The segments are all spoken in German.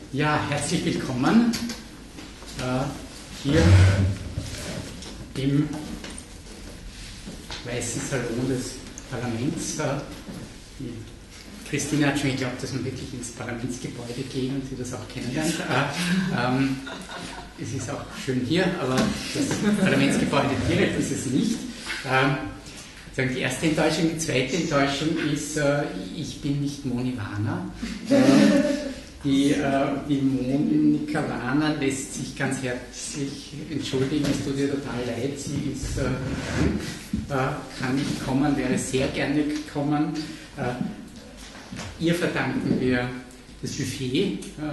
Ja, herzlich willkommen hier im Weißen Salon des Parlaments. Die Christina hat schon geglaubt, dass man wirklich ins Parlamentsgebäude geht und sie das auch kennenlernt. Es ist auch schön hier, aber das Parlamentsgebäude direkt ist es nicht. Die erste Enttäuschung. Die zweite Enttäuschung ist, ich bin nicht Moni Warner. Die Monika Warner lässt sich ganz herzlich entschuldigen, es tut ihr total leid, sie ist krank, kann nicht kommen, wäre sehr gerne gekommen. Ihr verdanken wir das Buffet,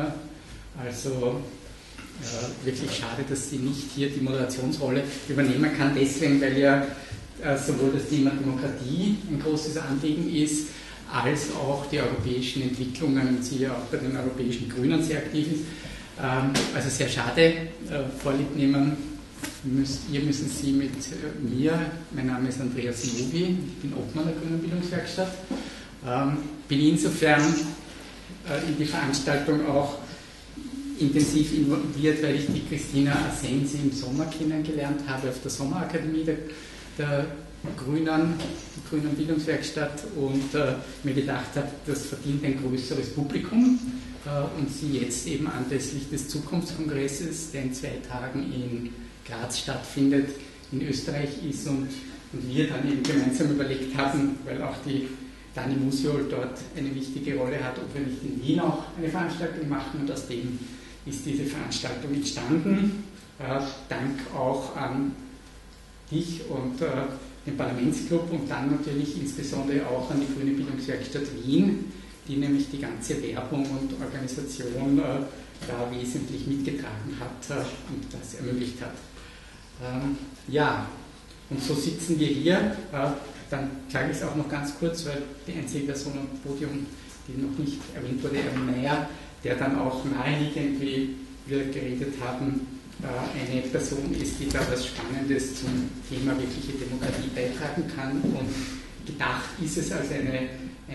also wirklich schade, dass sie nicht hier die Moderationsrolle übernehmen kann, deswegen, weil ja sowohl das Thema Demokratie ein großes Anliegen ist, als auch die europäischen Entwicklungen und sie ja auch bei den europäischen Grünen sehr aktiv ist. Also sehr schade, Vorlieb nehmen ihr müssen Sie mit mir. Mein Name ist Andreas Novi, ich bin Obmann der Grünen Bildungswerkstatt. Bin insofern in die Veranstaltung auch intensiv involviert, weil ich die Christina Asensi im Sommer kennengelernt habe auf der Sommerakademie der Grünen Bildungswerkstatt und mir gedacht habe, das verdient ein größeres Publikum und sie jetzt eben anlässlich des Zukunftskongresses, der in 2 Tagen in Graz stattfindet, in Österreich ist und wir dann eben gemeinsam überlegt haben, weil auch die Dani Musiol dort eine wichtige Rolle hat, ob wir nicht in Wien auch eine Veranstaltung machen und aus dem ist diese Veranstaltung entstanden. Dank auch an dich und den Parlamentsclub und dann natürlich insbesondere auch an die Grüne Bildungswerkstatt Wien, die nämlich die ganze Werbung und Organisation da wesentlich mitgetragen hat und das ermöglicht hat. Ja, und so sitzen wir hier. Dann sage ich es auch noch ganz kurz, weil die einzige Person am Podium, die noch nicht erwähnt wurde, Erwin Meyer, der dann auch naheliegend, wie wir geredet haben, eine Person ist, die da was Spannendes zum Thema wirkliche Demokratie beitragen kann. Und gedacht ist es als eine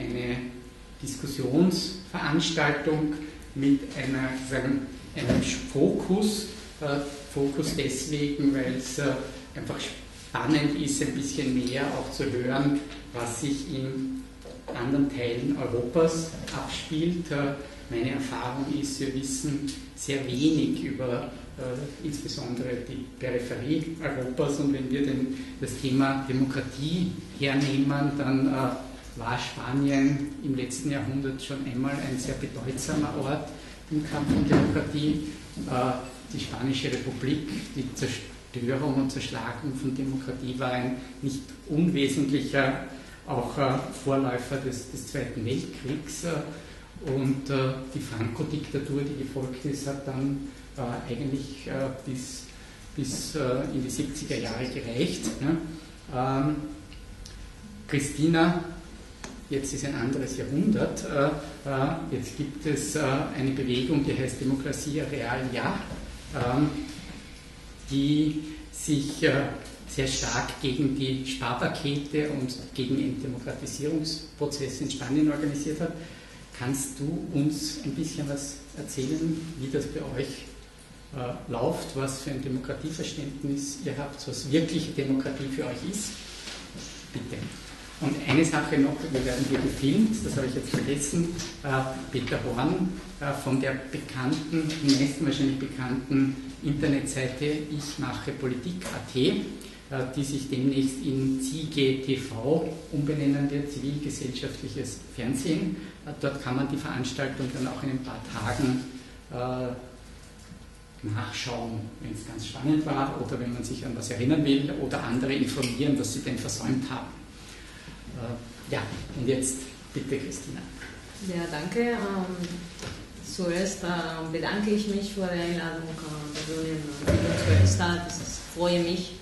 Diskussionsveranstaltung mit einem Fokus. Fokus deswegen, weil es einfach spannend ist, ein bisschen mehr auch zu hören, was sich in anderen Teilen Europas abspielt. Meine Erfahrung ist, wir wissen sehr wenig über insbesondere die Peripherie Europas und wenn wir das Thema Demokratie hernehmen, dann war Spanien im letzten Jahrhundert schon einmal ein sehr bedeutsamer Ort im Kampf um Demokratie. Die Spanische Republik, die Zerstörung und Zerschlagung von Demokratie war ein nicht unwesentlicher auch Vorläufer des Zweiten Weltkriegs. Und die Franco-Diktatur, die gefolgt ist, hat dann eigentlich bis in die 70er Jahre gereicht. Ne? Christina, jetzt ist ein anderes Jahrhundert. Jetzt gibt es eine Bewegung, die heißt Demokratie Real Ja, die sich sehr stark gegen die Sparpakete und gegen den Demokratisierungsprozess in Spanien organisiert hat. Kannst du uns ein bisschen was erzählen, wie das bei euch läuft, was für ein Demokratieverständnis ihr habt, was wirkliche Demokratie für euch ist? Bitte. Und eine Sache noch, wir werden hier gefilmt, das habe ich jetzt vergessen, Peter Horn von der bekannten, die meisten wahrscheinlich bekannten Internetseite ichmachepolitik.at, die sich demnächst in ZIGE TV umbenennen wird, zivilgesellschaftliches Fernsehen. Dort kann man die Veranstaltung dann auch in ein paar Tagen nachschauen, wenn es ganz spannend war oder wenn man sich an was erinnern will oder andere informieren, was sie denn versäumt haben. Ja, und jetzt bitte Christina. Ja, danke. Zuerst bedanke ich mich für die Einladung der Grünen Bildungswerkstatt. Ich freue mich,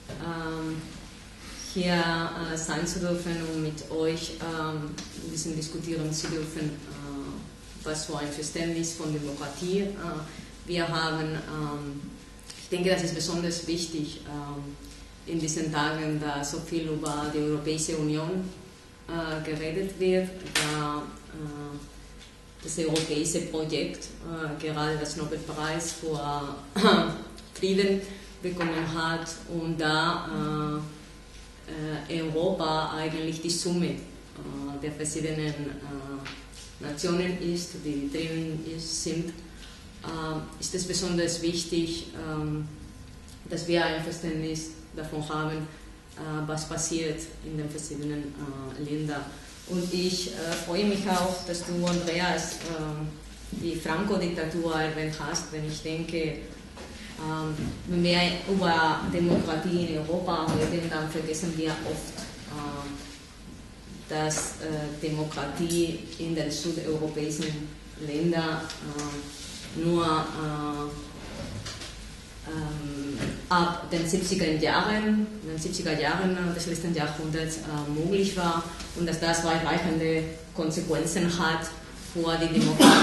hier sein zu dürfen und mit euch ein bisschen diskutieren zu dürfen, was für ein Verständnis von Demokratie wir haben. Ich denke, das ist besonders wichtig in diesen Tagen, da so viel über die Europäische Union geredet wird, da das europäische Projekt gerade das Nobelpreis für Frieden bekommen hat und da Europa eigentlich die Summe der verschiedenen Nationen ist, die drin sind, ist es besonders wichtig, dass wir ein Verständnis davon haben, was passiert in den verschiedenen Ländern. Und ich freue mich auch, dass du, Andreas, die Franco-Diktatur erwähnt hast, wenn ich denke, wenn wir über Demokratie in Europa reden, dann vergessen wir oft, dass Demokratie in den südeuropäischen Ländern nur ab den 70er Jahren des letzten Jahrhunderts möglich war und dass das weitreichende Konsequenzen hat für die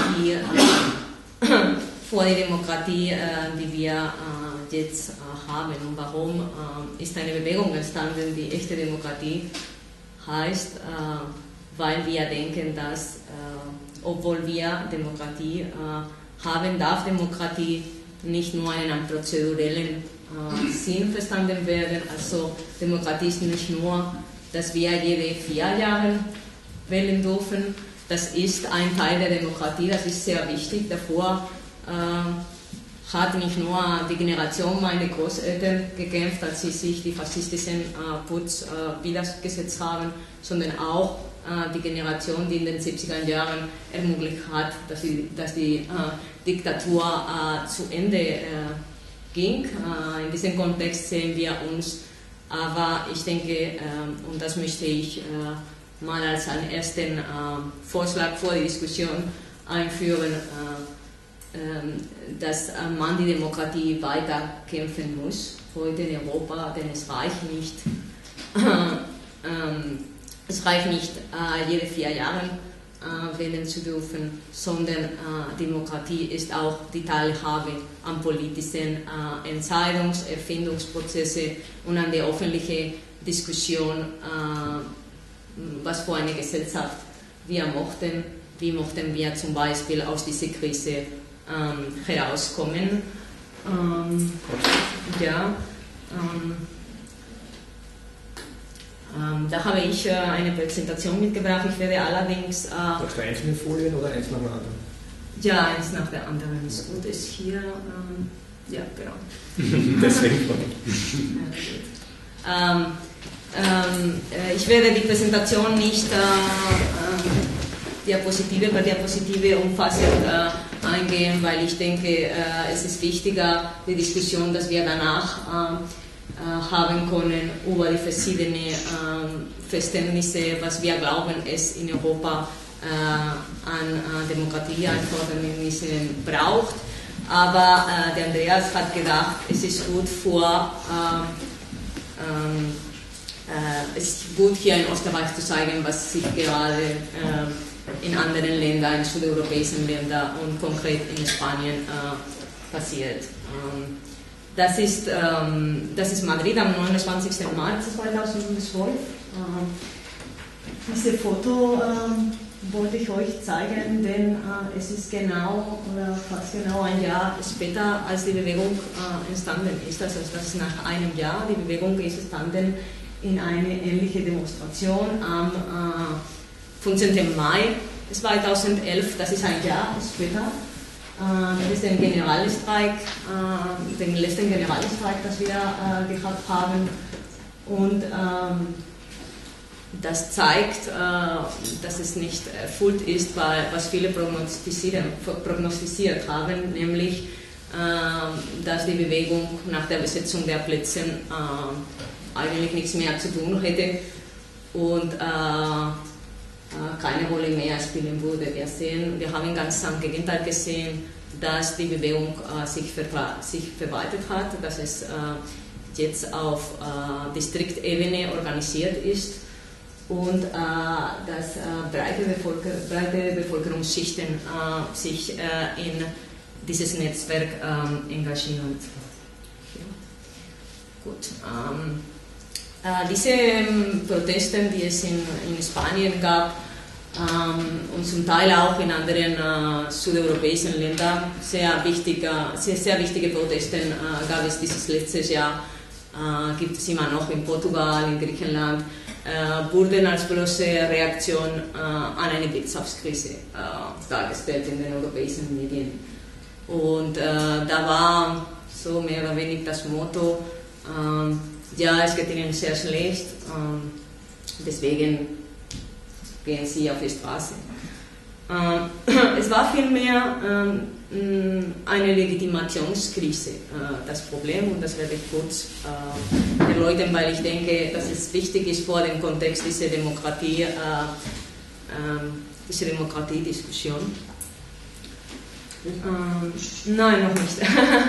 Demokratie, die wir jetzt haben. Und warum ist eine Bewegung entstanden, die echte Demokratie heißt? Weil wir denken, dass, obwohl wir Demokratie haben, darf Demokratie nicht nur in einem prozedurellen Sinn verstanden werden. Also Demokratie ist nicht nur, dass wir jede 4 Jahre wählen dürfen. Das ist ein Teil der Demokratie, das ist sehr wichtig. Davor hat nicht nur die Generation meiner Großeltern gekämpft, als sie sich die faschistischen Putsch widergesetzt haben, sondern auch die Generation, die in den 70er Jahren ermöglicht hat, dass die Diktatur zu Ende ging. In diesem Kontext sehen wir uns, aber ich denke, und das möchte ich mal als einen ersten Vorschlag vor die Diskussion einführen, dass man die Demokratie weiter kämpfen muss, heute in Europa, denn es reicht nicht, jede 4 Jahre wählen zu dürfen, sondern Demokratie ist auch die Teilhabe an politischen Entscheidungs-Erfindungsprozesse und an der öffentlichen Diskussion, was für eine Gesellschaft wir mochten, wie mochten wir zum Beispiel aus dieser Krise herauskommen. Da habe ich eine Präsentation mitgebracht. Ich werde allerdings... Brauchst du einzelne Folien oder eins nach dem anderen? Ja, eins nach der anderen. Ist gut, ist hier... ja, genau. Deswegen. Ich werde die Präsentation nicht Diapositive umfassend eingehen, weil ich denke, es ist wichtiger, die Diskussion, dass wir danach haben können über die verschiedenen Verständnisse, was wir glauben, es in Europa an Demokratieanfordernissen braucht. Aber der Andreas hat gedacht, es ist gut hier in Österreich zu zeigen, was sich gerade in anderen Ländern, in südeuropäischen Ländern und konkret in Spanien passiert. Das ist Madrid am 29. März 2012. Dieses Foto wollte ich euch zeigen, denn es ist genau oder fast genau ein Jahr später, als die Bewegung entstanden ist. Also das ist nach einem Jahr. Die Bewegung ist entstanden in eine ähnliche Demonstration am 15. Mai 2011. Das ist ein Jahr später. Das ist den Generalstreik, den letzten Generalstreik, das wir gehabt haben. Und das zeigt, dass es nicht erfüllt ist, was viele prognostiziert haben, nämlich, dass die Bewegung nach der Besetzung der Plätze eigentlich nichts mehr zu tun hätte und keine Rolle mehr spielen würde. Wir haben ganz am Gegenteil gesehen, dass die Bewegung sich verbreitet hat, dass es jetzt auf Distriktebene organisiert ist und dass breite Bevölkerungsschichten sich in dieses Netzwerk engagieren. Gut. Diese Proteste, die es in Spanien gab, und zum Teil auch in anderen südeuropäischen Ländern sehr wichtige Proteste gab es dieses letztes Jahr, gibt es immer noch in Portugal, in Griechenland, wurden als bloße Reaktion an eine Wirtschaftskrise dargestellt in den europäischen Medien. Und da war so mehr oder weniger das Motto, ja, es geht ihnen sehr schlecht, deswegen gehen sie auf die Straße. Es war vielmehr eine Legitimationskrise das Problem, und das werde ich kurz erläutern, weil ich denke, dass es wichtig ist vor dem Kontext dieser Demokratiediskussion. Nein, noch nicht.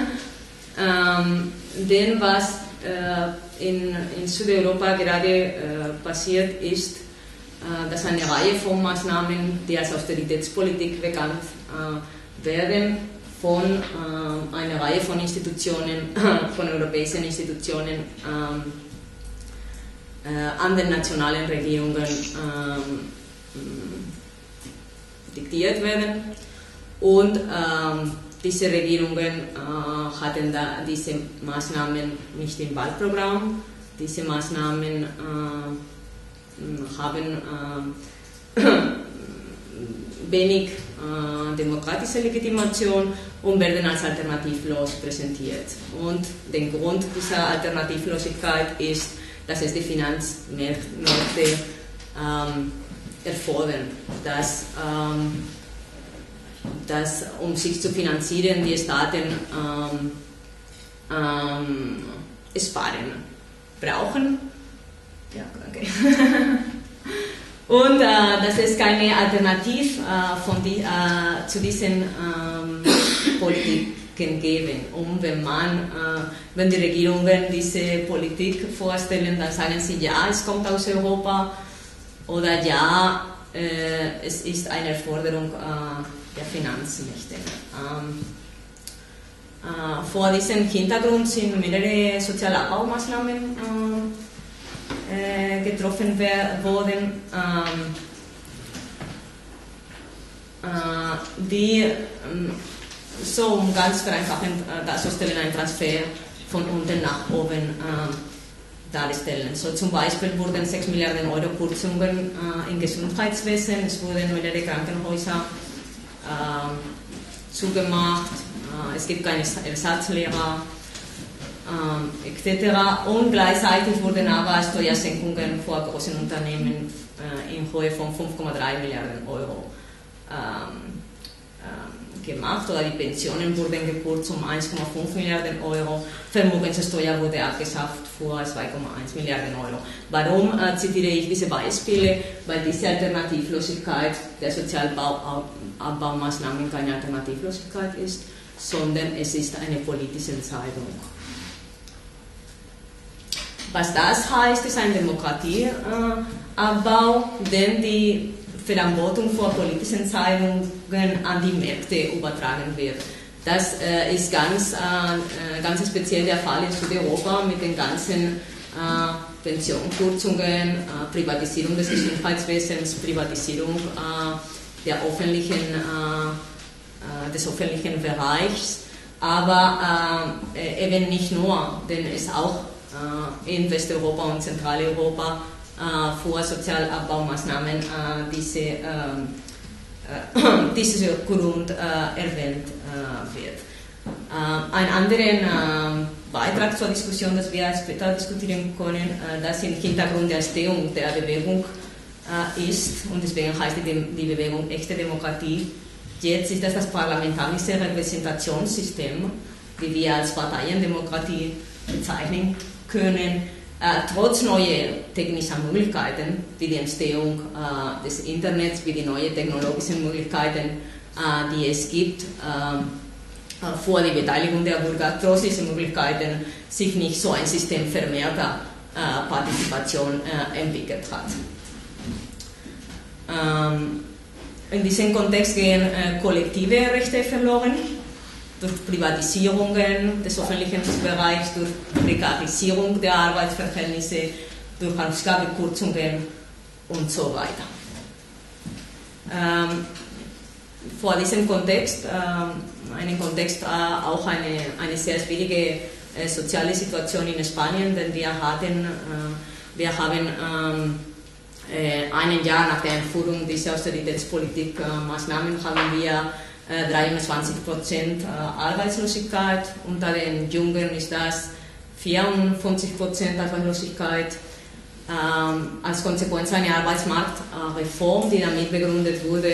Denn was in Südeuropa gerade passiert ist, dass eine Reihe von Maßnahmen, die als Austeritätspolitik bekannt werden, von einer Reihe von Institutionen, von europäischen Institutionen an den nationalen Regierungen diktiert werden. Und diese Regierungen hatten da diese Maßnahmen nicht im Wahlprogramm. Diese Maßnahmen haben wenig demokratische Legitimation und werden als alternativlos präsentiert. Und der Grund dieser Alternativlosigkeit ist, dass es die Finanzmärkte erfordern, dass um sich zu finanzieren, die Staaten Sparen brauchen. Ja, okay. Und dass es keine Alternative zu diesen Politiken geben. Und wenn die Regierungen diese Politik vorstellen, dann sagen sie, ja, es kommt aus Europa, oder ja, es ist eine Forderung der Finanzmächte. Vor diesem Hintergrund sind mehrere Sozialabbaumaßnahmen getroffen worden, die so um ganz vereinfachend darzustellen, einen Transfer von unten nach oben darstellen. So zum Beispiel wurden 6 Milliarden Euro Kürzungen im Gesundheitswesen, es wurden mehrere Krankenhäuser zugemacht, es gibt keine Ersatzlehrer, etc. Und gleichzeitig wurden aber Steuersenkungen für große Unternehmen in Höhe von 5,3 Milliarden Euro gemacht, oder die Pensionen wurden gekürzt um 1,5 Milliarden Euro, Vermögenssteuer wurde abgeschafft für 2,1 Milliarden Euro. Warum zitiere ich diese Beispiele? Weil diese Alternativlosigkeit der Sozialabbaumaßnahmen keine Alternativlosigkeit ist, sondern es ist eine politische Entscheidung. Was das heißt, ist ein Demokratieabbau, denn die Verantwortung für politische Entscheidungen an die Märkte übertragen wird. Das ist ganz speziell der Fall in Südeuropa mit den ganzen Pensionkürzungen, Privatisierung des Gesundheitswesens, Privatisierung des öffentlichen Bereichs, aber eben nicht nur, denn es auch in Westeuropa und Zentraleuropa vor Sozialabbaumaßnahmen dieser Grund erwähnt wird. Einen anderen Beitrag zur Diskussion, das wir später diskutieren können, das im Hintergrund der Entstehung der Bewegung ist, und deswegen heißt die Bewegung echte Demokratie. Jetzt ist das parlamentarische Repräsentationssystem, wie wir als Parteiendemokratie bezeichnen können, trotz neuer technischer Möglichkeiten, wie die Entstehung des Internets, wie die neuen technologischen Möglichkeiten, die es gibt, vor die Beteiligung der Bürger, trotz dieser Möglichkeiten sich nicht so ein System vermehrter Partizipation entwickelt hat. In diesem Kontext gehen kollektive Rechte verloren, durch Privatisierungen des öffentlichen Bereichs, durch Prekarisierung der Arbeitsverhältnisse, durch Ausgabekürzungen und so weiter. Vor diesem Kontext, auch eine sehr schwierige soziale Situation in Spanien, denn wir haben ein Jahr nach der Einführung dieser Austeritätspolitik-Maßnahmen haben wir 23% Arbeitslosigkeit, unter den Jungen ist das 54% Arbeitslosigkeit, als Konsequenz einer Arbeitsmarktreform, die damit begründet wurde,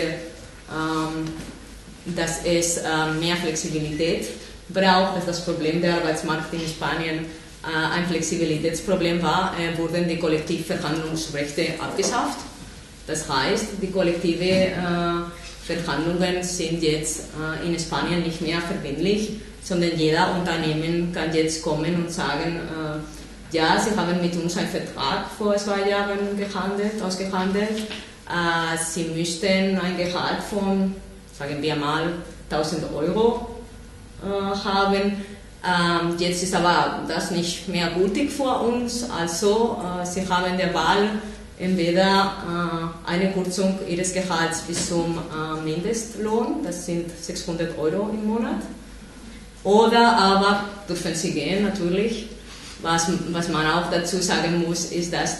dass es mehr Flexibilität braucht, dass das Problem der Arbeitsmarkt in Spanien ein Flexibilitätsproblem war, wurden die Kollektivverhandlungsrechte abgeschafft. Das heißt, die kollektive Verhandlungen sind jetzt in Spanien nicht mehr verbindlich, sondern jeder Unternehmen kann jetzt kommen und sagen, ja, sie haben mit uns einen Vertrag vor 2 Jahren ausgehandelt, sie müssten ein Gehalt von, sagen wir mal, 1.000 Euro haben. Jetzt ist aber das nicht mehr gültig für uns, also sie haben der Wahl entweder eine Kürzung ihres Gehalts bis zum Mindestlohn, das sind 600 Euro im Monat, oder aber dürfen sie gehen natürlich. Was man auch dazu sagen muss, ist, dass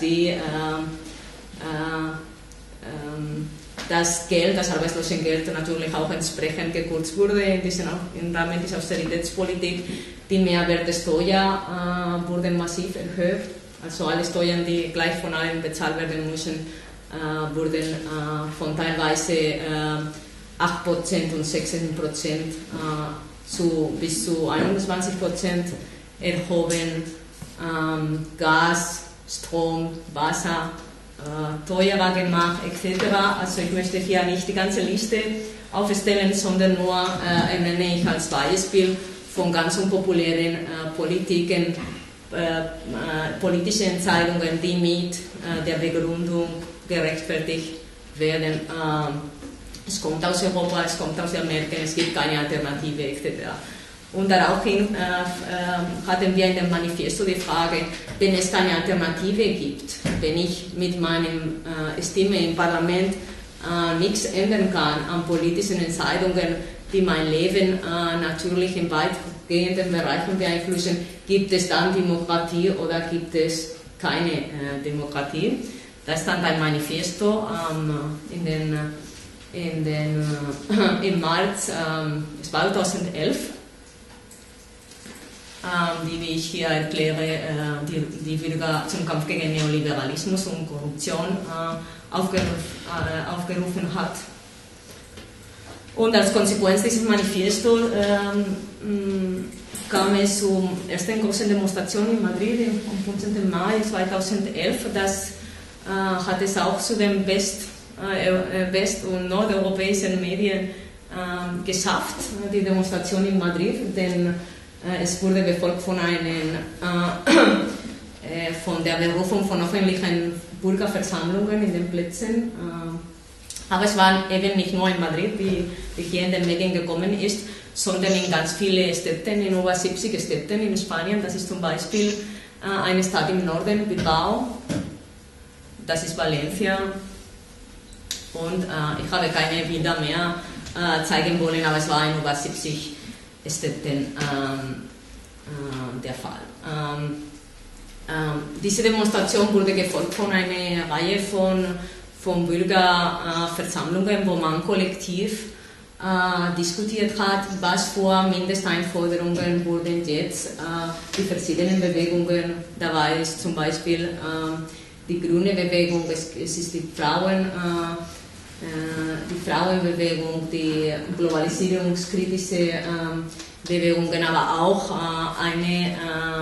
das Geld, das Arbeitslosengeld natürlich auch entsprechend gekürzt wurde im Rahmen dieser Austeritätspolitik. Die Mehrwertsteuer wurde massiv erhöht, also alle Steuern, die gleich von allen bezahlt werden müssen, wurden von teilweise 8% und 16% bis zu 21% erhoben. Gas, Strom, Wasser teurer gemacht etc. Also ich möchte hier nicht die ganze Liste aufstellen, sondern nur nenne ich als Beispiel von ganz unpopulären Politiken, politische Entscheidungen, die mit der Begründung gerechtfertigt werden. Es kommt aus Europa, es kommt aus Amerika, es gibt keine Alternative etc. Und daraufhin hatten wir in dem Manifesto die Frage, wenn es keine Alternative gibt, wenn ich mit meinem Stimme im Parlament nichts ändern kann an politischen Entscheidungen, die mein Leben natürlich in weitgehenden Bereichen beeinflussen, gibt es dann Demokratie oder gibt es keine Demokratie? Das stand ein Manifesto im März 2011. Die, wie ich hier erkläre, die Bürger zum Kampf gegen Neoliberalismus und Korruption aufgerufen hat. Und als Konsequenz dieses Manifestos kam es zur ersten großen Demonstration in Madrid am 15. Mai 2011. Das hat es auch zu den west- und nordeuropäischen Medien geschafft, die Demonstration in Madrid, denn es wurde befolgt von der Berufung von öffentlichen Bürgerversammlungen in den Plätzen. Aber es war eben nicht nur in Madrid, wie hier in den Medien gekommen ist, sondern in ganz vielen Städten, in über 70 Städten in Spanien. Das ist zum Beispiel eine Stadt im Norden, Bilbao, das ist Valencia. Und ich habe keine Bilder mehr zeigen wollen, aber es war in über 70 Städten der Fall. Diese Demonstration wurde gefolgt von einer Reihe von Bürgerversammlungen, wo man kollektiv diskutiert hat, was für Mindesteinforderungen wurden jetzt die verschiedenen Bewegungen. Dabei ist zum Beispiel die grüne Bewegung, es ist die Frauenbewegung, die globalisierungskritische Bewegungen, aber auch eine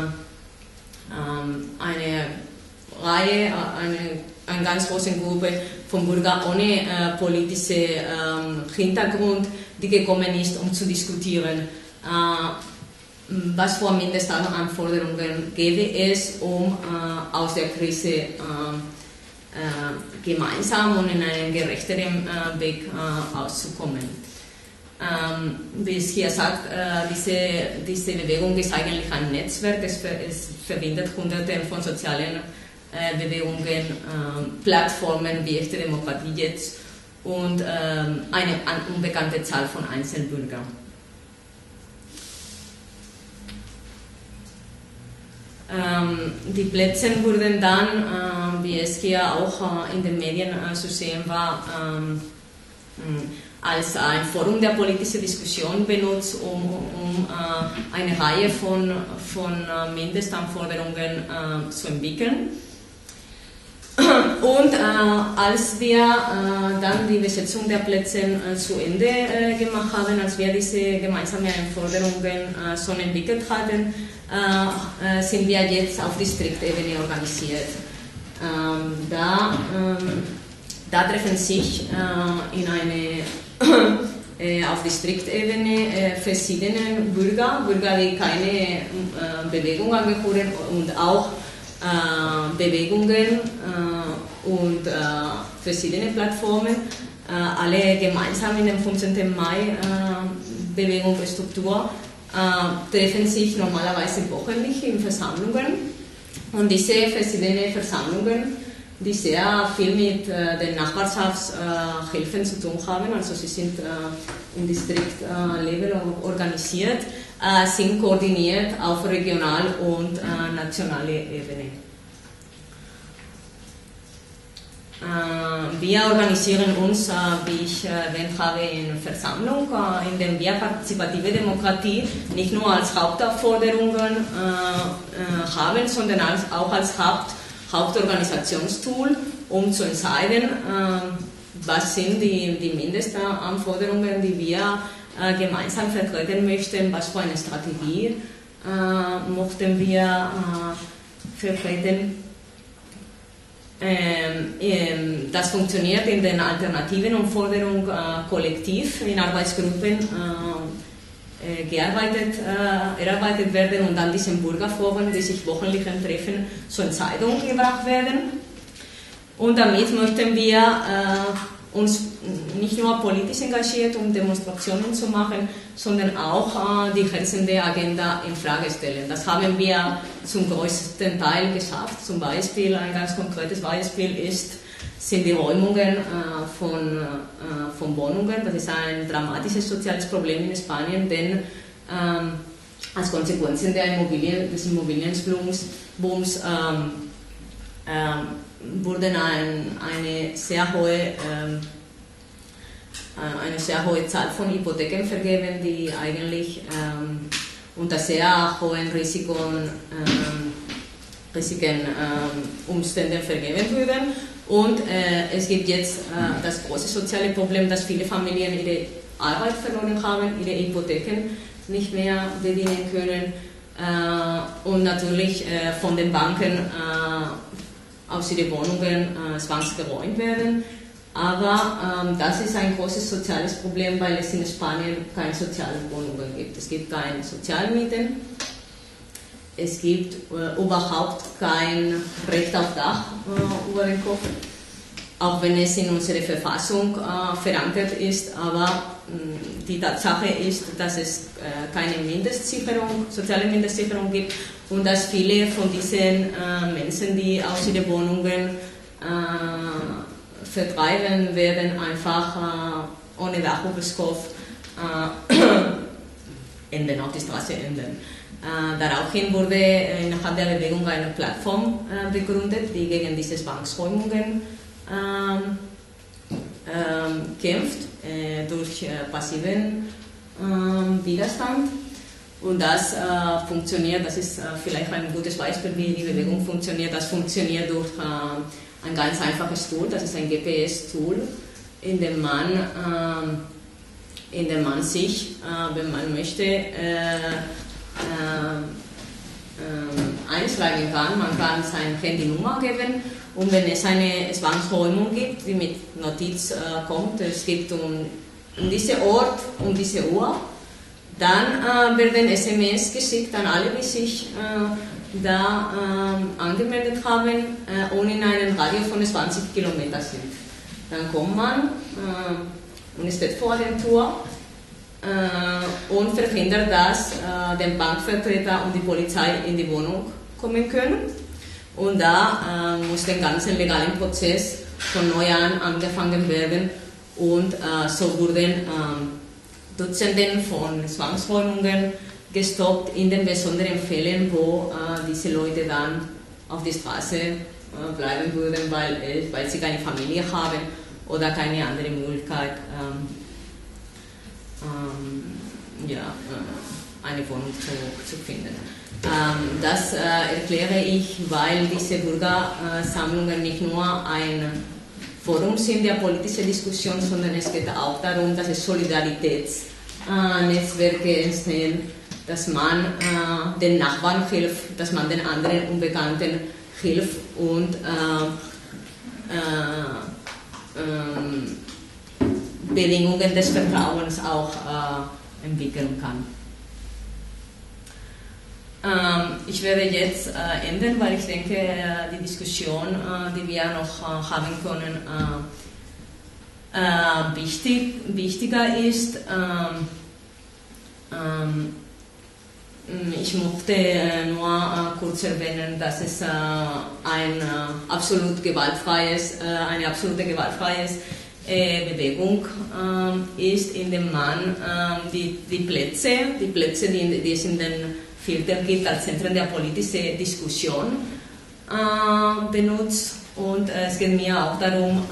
Reihe, eine ganz große Gruppe von Bürgern ohne politischen Hintergrund, die gekommen ist, um zu diskutieren, was für Mindestanforderungen gäbe es, um aus der Krise gemeinsam und in einem gerechteren Weg auszukommen. Wie es hier sagt, diese Bewegung ist eigentlich ein Netzwerk, es verbindet hunderte von sozialen Bewegungen, Plattformen wie Echte Demokratie jetzt und eine unbekannte Zahl von Einzelbürgern. Die Plätze wurden dann, wie es hier auch in den Medien zu sehen war, als ein Forum der politischen Diskussion benutzt, um eine Reihe von Mindestanforderungen zu entwickeln. Und als wir dann die Besetzung der Plätze zu Ende gemacht haben, als wir diese gemeinsamen Anforderungen schon entwickelt hatten, sind wir jetzt auf Distriktebene organisiert. Da treffen sich auf Distriktebene verschiedene Bürger, die keine Bewegung angehören und auch Bewegungen und verschiedene Plattformen, alle gemeinsam in der 15. Mai Bewegungsstruktur treffen sich normalerweise wöchentlich in Versammlungen, und diese verschiedenen Versammlungen, die sehr viel mit den Nachbarschaftshilfen zu tun haben, also sie sind im Distriktlevel organisiert, sind koordiniert auf regional- und nationaler Ebene. Wir organisieren uns, wie ich erwähnt habe, in Versammlung, in der wir partizipative Demokratie nicht nur als Hauptaufforderungen haben, sondern auch als Hauptorganisationstool, um zu entscheiden, was sind die Mindestanforderungen, die wir gemeinsam vertreten möchten, was für eine Strategie möchten wir vertreten. Das funktioniert in den alternativen Anforderungen kollektiv in Arbeitsgruppen erarbeitet werden und dann diesen Bürgerforen, die sich wöchentlich treffen, zur Entscheidung gebracht werden. Und damit möchten wir uns nicht nur politisch engagiert, um Demonstrationen zu machen, sondern auch die herrschende Agenda in Frage stellen. Das haben wir zum größten Teil geschafft. Zum Beispiel, ein ganz konkretes Beispiel sind die Räumungen von Wohnungen. Das ist ein dramatisches soziales Problem in Spanien, denn als Konsequenz des Immobilienbooms wurden eine sehr hohe Zahl von Hypotheken vergeben, die eigentlich unter sehr hohen Risiken Umständen vergeben würden. Und es gibt jetzt das große soziale Problem, dass viele Familien ihre Arbeit verloren haben, ihre Hypotheken nicht mehr bedienen können und natürlich von den Banken aus ihren Wohnungen zwangsgeräumt werden. Aber das ist ein großes soziales Problem, weil es in Spanien keine sozialen Wohnungen gibt. Es gibt keine Sozialmieten, es gibt überhaupt kein Recht auf Dach über den Kopf, auch wenn es in unserer Verfassung verankert ist. Aber die Tatsache ist, dass es keine soziale Mindestsicherung gibt und dass viele von diesen Menschen, die aus ihren Wohnungen vertreiben werden, einfach ohne Dach über den Kopf auf die Straße enden. Daraufhin wurde innerhalb der Bewegung eine Plattform begründet, die gegen diese Zwangsräumungen kämpft, durch passiven Widerstand. Und das funktioniert, das ist vielleicht ein gutes Beispiel, wie die Bewegung funktioniert. Das funktioniert durch ein ganz einfaches Tool, das ist ein GPS-Tool, in dem man sich, wenn man möchte, einschreiben kann. Man kann seine Handynummer geben, und wenn es eine Zwangsräumung gibt, die mit Notiz kommt, es gibt um diesen Ort, um diese Uhr, dann werden SMS geschickt an alle, die sich angemeldet haben und in einem Radius von 20 Kilometern sind. Dann kommt man und steht vor der Tür und verhindert, dass der Bankvertreter und die Polizei in die Wohnung kommen können. Und da muss der ganze legale Prozess von neu an angefangen werden, Und so wurden Dutzenden von Zwangsräumungen gestoppt, in den besonderen Fällen, wo diese Leute dann auf die Straße bleiben würden, weil sie keine Familie haben oder keine andere Möglichkeit, eine Wohnung zu finden. Das erkläre ich, weil diese Bürgersammlungen nicht nur ein Forum sind der politischen Diskussion, sondern es geht auch darum, dass es Solidaritätsnetzwerke entstehen, dass man den Nachbarn hilft, dass man den anderen Unbekannten hilft und Bedingungen des Vertrauens auch entwickeln kann. Ich werde jetzt enden, weil ich denke, die Diskussion, die wir noch haben können, wichtiger ist. Ich möchte nur kurz erwähnen, dass es eine absolut gewaltfreie Bewegung ist, in dem man die Plätze, die es in den Filtern gibt, als Zentren der politischen Diskussion benutzt. Und es geht mir auch darum,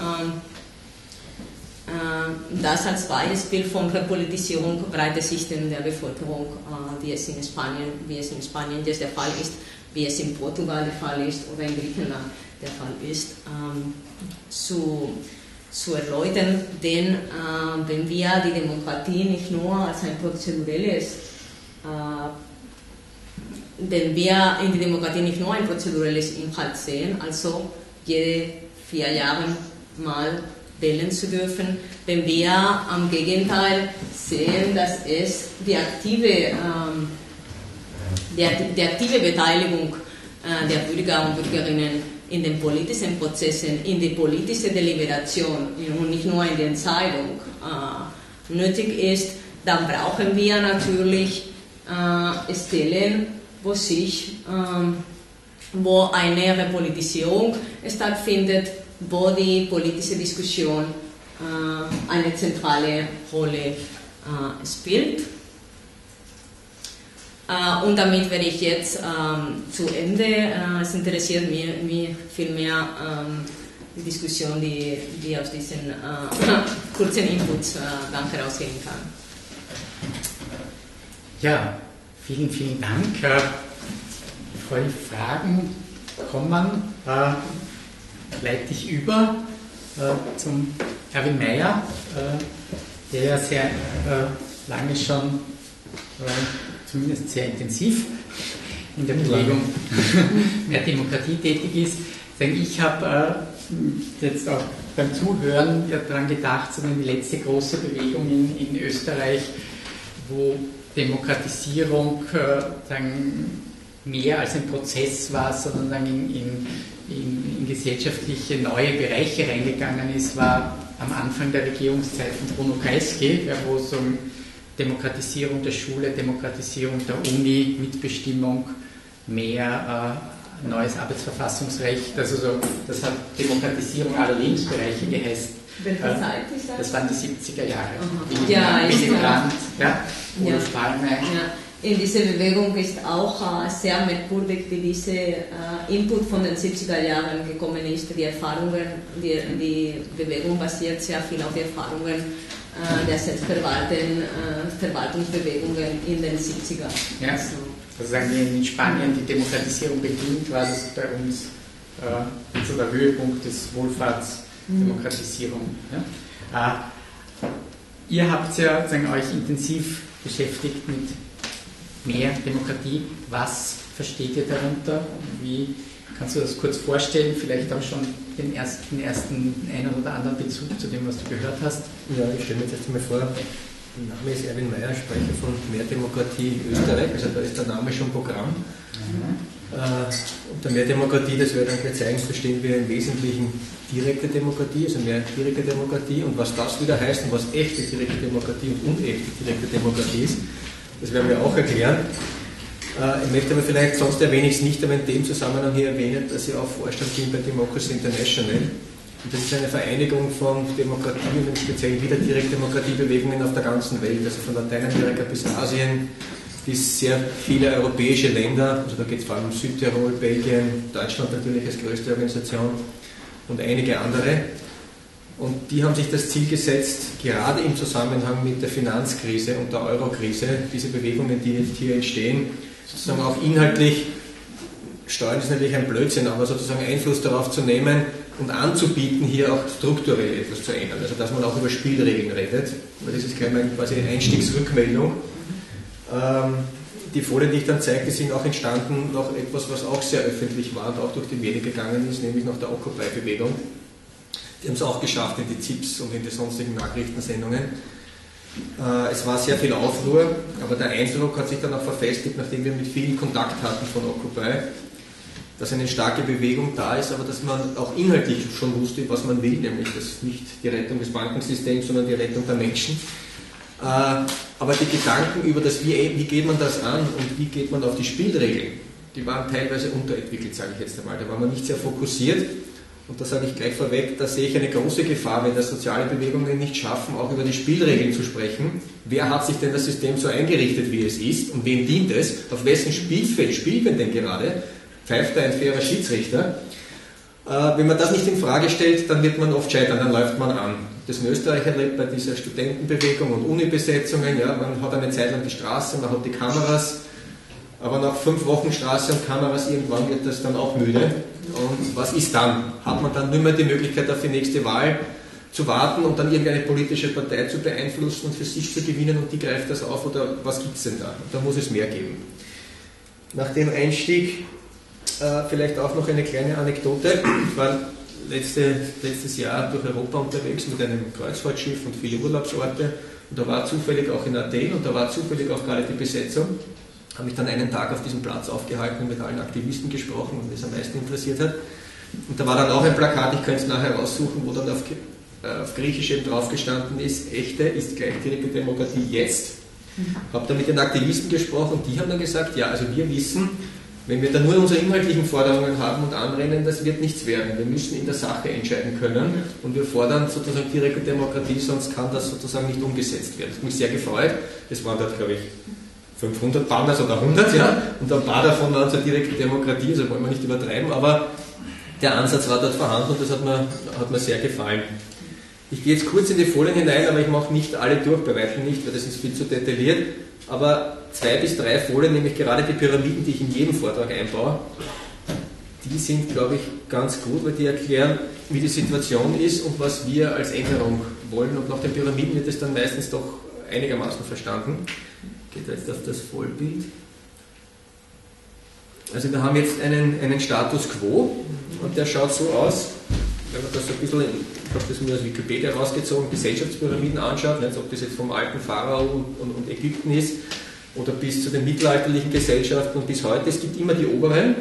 das als Beispiel von Repolitisierung breiter Schichten der Bevölkerung, wie es in Spanien jetzt der Fall ist, wie es in Portugal der Fall ist oder in Griechenland der Fall ist, zu erläutern. Denn wenn wir die Demokratie nicht nur als ein prozedurelles Inhalt sehen, also jede 4 Jahre mal wählen zu dürfen, wenn wir am Gegenteil sehen, dass es die aktive Beteiligung der Bürger und Bürgerinnen in den politischen Prozessen, in die politische Deliberation und nicht nur in die Entscheidung nötig ist, dann brauchen wir natürlich Stellen, wo eine Repolitisierung stattfindet, wo die politische Diskussion eine zentrale Rolle spielt. Und damit werde ich jetzt zu Ende. Es interessiert mich vielmehr die Diskussion, die aus diesen kurzen Inputs dann herausgehen kann. Ja, vielen, vielen Dank. Bevor die Fragen kommen, leite ich über zum Erwin Meyer, der ja sehr lange schon, zumindest sehr intensiv in der Bewegung mehr Demokratie tätig ist. Ich habe jetzt auch beim Zuhören daran gedacht, sondern die letzte große Bewegung in Österreich, wo Demokratisierung mehr als ein Prozess war, sondern in gesellschaftliche neue Bereiche reingegangen ist, war am Anfang der Regierungszeit von Bruno Kreisky, wo es um Demokratisierung der Schule, Demokratisierung der Uni, Mitbestimmung, mehr neues Arbeitsverfassungsrecht, also so, das hat Demokratisierung aller Lebensbereiche geheißen. Welche Zeit ist das? Das waren die 70er Jahre. Willy Brandt, Olof Palme. Ja. In dieser Bewegung ist auch sehr merkwürdig, wie dieser Input von den 70er Jahren gekommen ist. Die Erfahrungen, die Bewegung basiert sehr viel auf die Erfahrungen der Selbstverwaltungsbewegungen in den 70er. Ja, also sagen wir in Spanien die Demokratisierung beginnt, war das bei uns so der Höhepunkt des Wohlfahrtsdemokratisierung. Ja? Ihr habt ja euch intensiv beschäftigt mit mehr Demokratie. Was versteht ihr darunter? Wie kannst du das kurz vorstellen? Vielleicht auch schon den ersten einen oder anderen Bezug zu dem, was du gehört hast. Ja, ich stelle mir jetzt einmal vor, mein Name ist Erwin Meyer, Sprecher von Mehr Demokratie Österreich, also da ist der Name schon Programm. Unter Mehr Demokratie, das wir dann gleich zeigen, verstehen wir im Wesentlichen direkte Demokratie, also mehr direkte Demokratie, und was das wieder heißt und was echte direkte Demokratie und unechte direkte Demokratie ist, das werden wir auch erklären. Ich möchte aber vielleicht, sonst erwähne ich es nicht, aber in dem Zusammenhang hier erwähnen, dass ich auch Vorstand bin bei Democracy International. Und das ist eine Vereinigung von Demokratie und im Speziellen wieder Direktdemokratiebewegungen auf der ganzen Welt, also von Lateinamerika bis Asien, bis sehr viele europäische Länder, also da geht es vor allem um Südtirol, Belgien, Deutschland natürlich als größte Organisation und einige andere. Und die haben sich das Ziel gesetzt, gerade im Zusammenhang mit der Finanzkrise und der Eurokrise, diese Bewegungen, die jetzt hier entstehen, sozusagen auch inhaltlich, Steuern ist natürlich ein Blödsinn, aber sozusagen Einfluss darauf zu nehmen und anzubieten, hier auch strukturell etwas zu ändern. Also dass man auch über Spielregeln redet. Weil das ist quasi eine Einstiegsrückmeldung. Die Folien, die ich dann zeige, sind auch entstanden nach etwas, was auch sehr öffentlich war und auch durch die Medien gegangen ist, nämlich nach der Occupy-Bewegung. Die haben es auch geschafft in die ZIPs und in die sonstigen Nachrichtensendungen. Es war sehr viel Aufruhr, aber der Eindruck hat sich dann auch verfestigt, nachdem wir mit vielen Kontakt hatten von Occupy, dass eine starke Bewegung da ist, aber dass man auch inhaltlich schon wusste, was man will, nämlich das nicht die Rettung des Bankensystems, sondern die Rettung der Menschen. Aber die Gedanken über das, wie geht man das an und wie geht man auf die Spielregeln, die waren teilweise unterentwickelt, sage ich jetzt einmal. Da war man nicht sehr fokussiert. Und da sage ich gleich vorweg, da sehe ich eine große Gefahr, wenn das soziale Bewegungen nicht schaffen, auch über die Spielregeln zu sprechen. Wer hat sich denn das System so eingerichtet, wie es ist? Und wem dient es? Auf wessen Spielfeld spielt man denn gerade? Pfeift da ein fairer Schiedsrichter? Wenn man das nicht in Frage stellt, dann wird man oft scheitern, dann läuft man an. Das in Österreich erlebt bei dieser Studentenbewegung und Unibesetzungen, ja, man hat eine Zeit lang die Straße, man hat die Kameras, aber nach 5 Wochen Straße und Kameras, irgendwann wird das dann auch müde. Und was ist dann? Hat man dann nicht mehr die Möglichkeit, auf die nächste Wahl zu warten und dann irgendeine politische Partei zu beeinflussen und für sich zu gewinnen und die greift das auf, oder was gibt es denn da? Da muss es mehr geben. Nach dem Einstieg vielleicht auch noch eine kleine Anekdote. Ich war letztes Jahr durch Europa unterwegs mit einem Kreuzfahrtschiff und viele Urlaubsorte und da war zufällig auch in Athen und da war zufällig auch gerade die Besetzung. Habe mich dann einen Tag auf diesem Platz aufgehalten und mit allen Aktivisten gesprochen und das am meisten interessiert hat. Und da war dann auch ein Plakat, ich könnte es nachher raussuchen, wo dann auf Griechisch eben drauf gestanden ist, echte ist gleich direkte Demokratie jetzt. Habe dann mit den Aktivisten gesprochen und die haben dann gesagt, ja, also wir wissen, wenn wir dann nur unsere inhaltlichen Forderungen haben und anrennen, das wird nichts werden. Wir müssen in der Sache entscheiden können und wir fordern sozusagen direkte Demokratie, sonst kann das sozusagen nicht umgesetzt werden. Das hat mich sehr gefreut. Es waren dort, glaube ich, 500 Banners oder 100, ja, und ein paar davon waren zur direkten Demokratie, also wollen wir nicht übertreiben, aber der Ansatz war dort vorhanden und das hat mir sehr gefallen. Ich gehe jetzt kurz in die Folien hinein, aber ich mache nicht alle durch, bei weitem nicht, weil das ist viel zu detailliert, aber 2 bis 3 Folien, nämlich gerade die Pyramiden, die ich in jedem Vortrag einbaue, die sind, glaube ich, ganz gut, weil die erklären, wie die Situation ist und was wir als Änderung wollen, und nach den Pyramiden wird es dann meistens doch einigermaßen verstanden. Geht jetzt auf das Vollbild. Also wir haben jetzt einen Status Quo und der schaut so aus, wenn man das so ein bisschen, ich habe das mir aus Wikipedia rausgezogen, Gesellschaftspyramiden anschaut, nicht, ob das jetzt vom alten Pharao und Ägypten ist oder bis zu den mittelalterlichen Gesellschaften und bis heute. Es gibt immer die oberen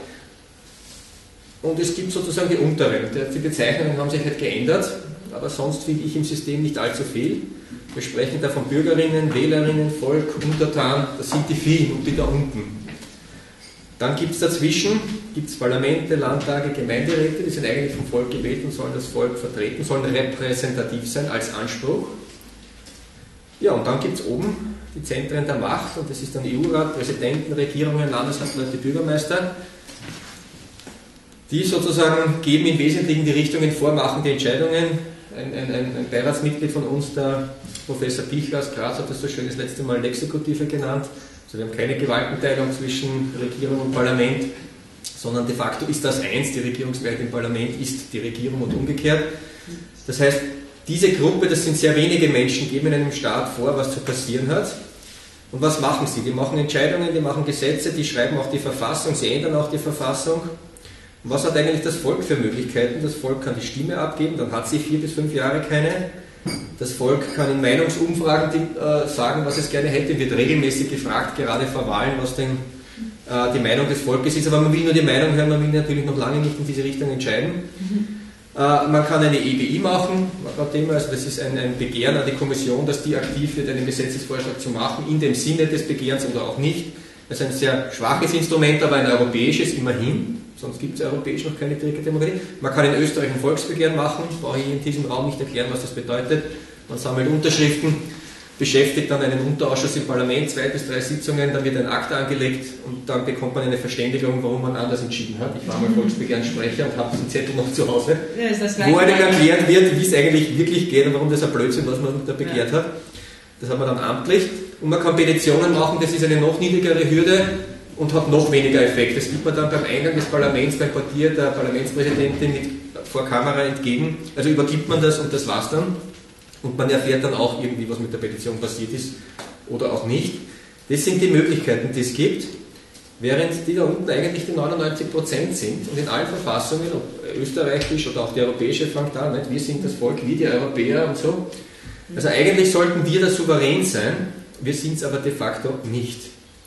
und es gibt sozusagen die unteren. Die Bezeichnungen haben sich halt geändert, aber sonst finde ich im System nicht allzu viel. Wir sprechen da von Bürgerinnen, Wählerinnen, Volk, Untertan, das sind die vielen und die da unten. Dann gibt es dazwischen, Parlamente, Landtage, Gemeinderäte, die sind eigentlich vom Volk gewählt und sollen das Volk vertreten, sollen repräsentativ sein als Anspruch. Ja, und dann gibt es oben die Zentren der Macht und das ist dann EU-Rat, Präsidenten, Regierungen, Landeshauptleute, Bürgermeister. Die sozusagen geben im Wesentlichen die Richtungen vor, machen die Entscheidungen. Ein Beiratsmitglied von uns, der Professor Pichler aus Graz, hat das so schön das letzte Mal Lexekutive genannt. Also wir haben keine Gewaltenteilung zwischen Regierung und Parlament, sondern de facto ist das eins, die Regierungsmehrheit im Parlament ist die Regierung und umgekehrt. Das heißt, diese Gruppe, das sind sehr wenige Menschen, geben in einem Staat vor, was zu passieren hat. Und was machen sie? Die machen Entscheidungen, die machen Gesetze, die schreiben auch die Verfassung, sie ändern auch die Verfassung. Und was hat eigentlich das Volk für Möglichkeiten? Das Volk kann die Stimme abgeben, dann hat sie 4 bis 5 Jahre keine. Das Volk kann in Meinungsumfragen sagen, was es gerne hätte, wird regelmäßig gefragt, gerade vor Wahlen, was denn die Meinung des Volkes ist. Aber man will nur die Meinung hören, man will natürlich noch lange nicht in diese Richtung entscheiden. Man kann eine EBI machen, also das ist ein Begehren an die Kommission, dass die aktiv wird, einen Gesetzesvorschlag zu machen, in dem Sinne des Begehrens oder auch nicht. Das ist ein sehr schwaches Instrument, aber ein europäisches immerhin, Sonst gibt es europäisch noch keine direkte Demokratie. Man kann in Österreich ein Volksbegehren machen, brauche ich in diesem Raum nicht erklären, was das bedeutet. Man sammelt Unterschriften, beschäftigt dann einen Unterausschuss im Parlament, 2 bis 3 Sitzungen, dann wird ein Akt angelegt und dann bekommt man eine Verständigung, warum man anders entschieden hat. Ich war mal Volksbegehrenssprecher und habe diesen Zettel noch zu Hause, wo einem erklärt wird, wie es eigentlich wirklich geht und warum das ein Blödsinn, was man da begehrt hat. Das hat man dann amtlich. Und man kann Petitionen machen, das ist eine noch niedrigere Hürde und hat noch weniger Effekt. Das gibt man dann beim Eingang des Parlaments, beim Portier der Parlamentspräsidentin vor Kamera entgegen. Also übergibt man das und das war's dann. Und man erfährt dann auch irgendwie, was mit der Petition passiert ist oder auch nicht. Das sind die Möglichkeiten, die es gibt, während die da unten eigentlich die 99% sind. Und in allen Verfassungen, ob österreichisch oder auch die europäische, fängt an, nicht? Wir sind das Volk, wir die Europäer und so. Also eigentlich sollten wir da souverän sein, wir sind es aber de facto nicht.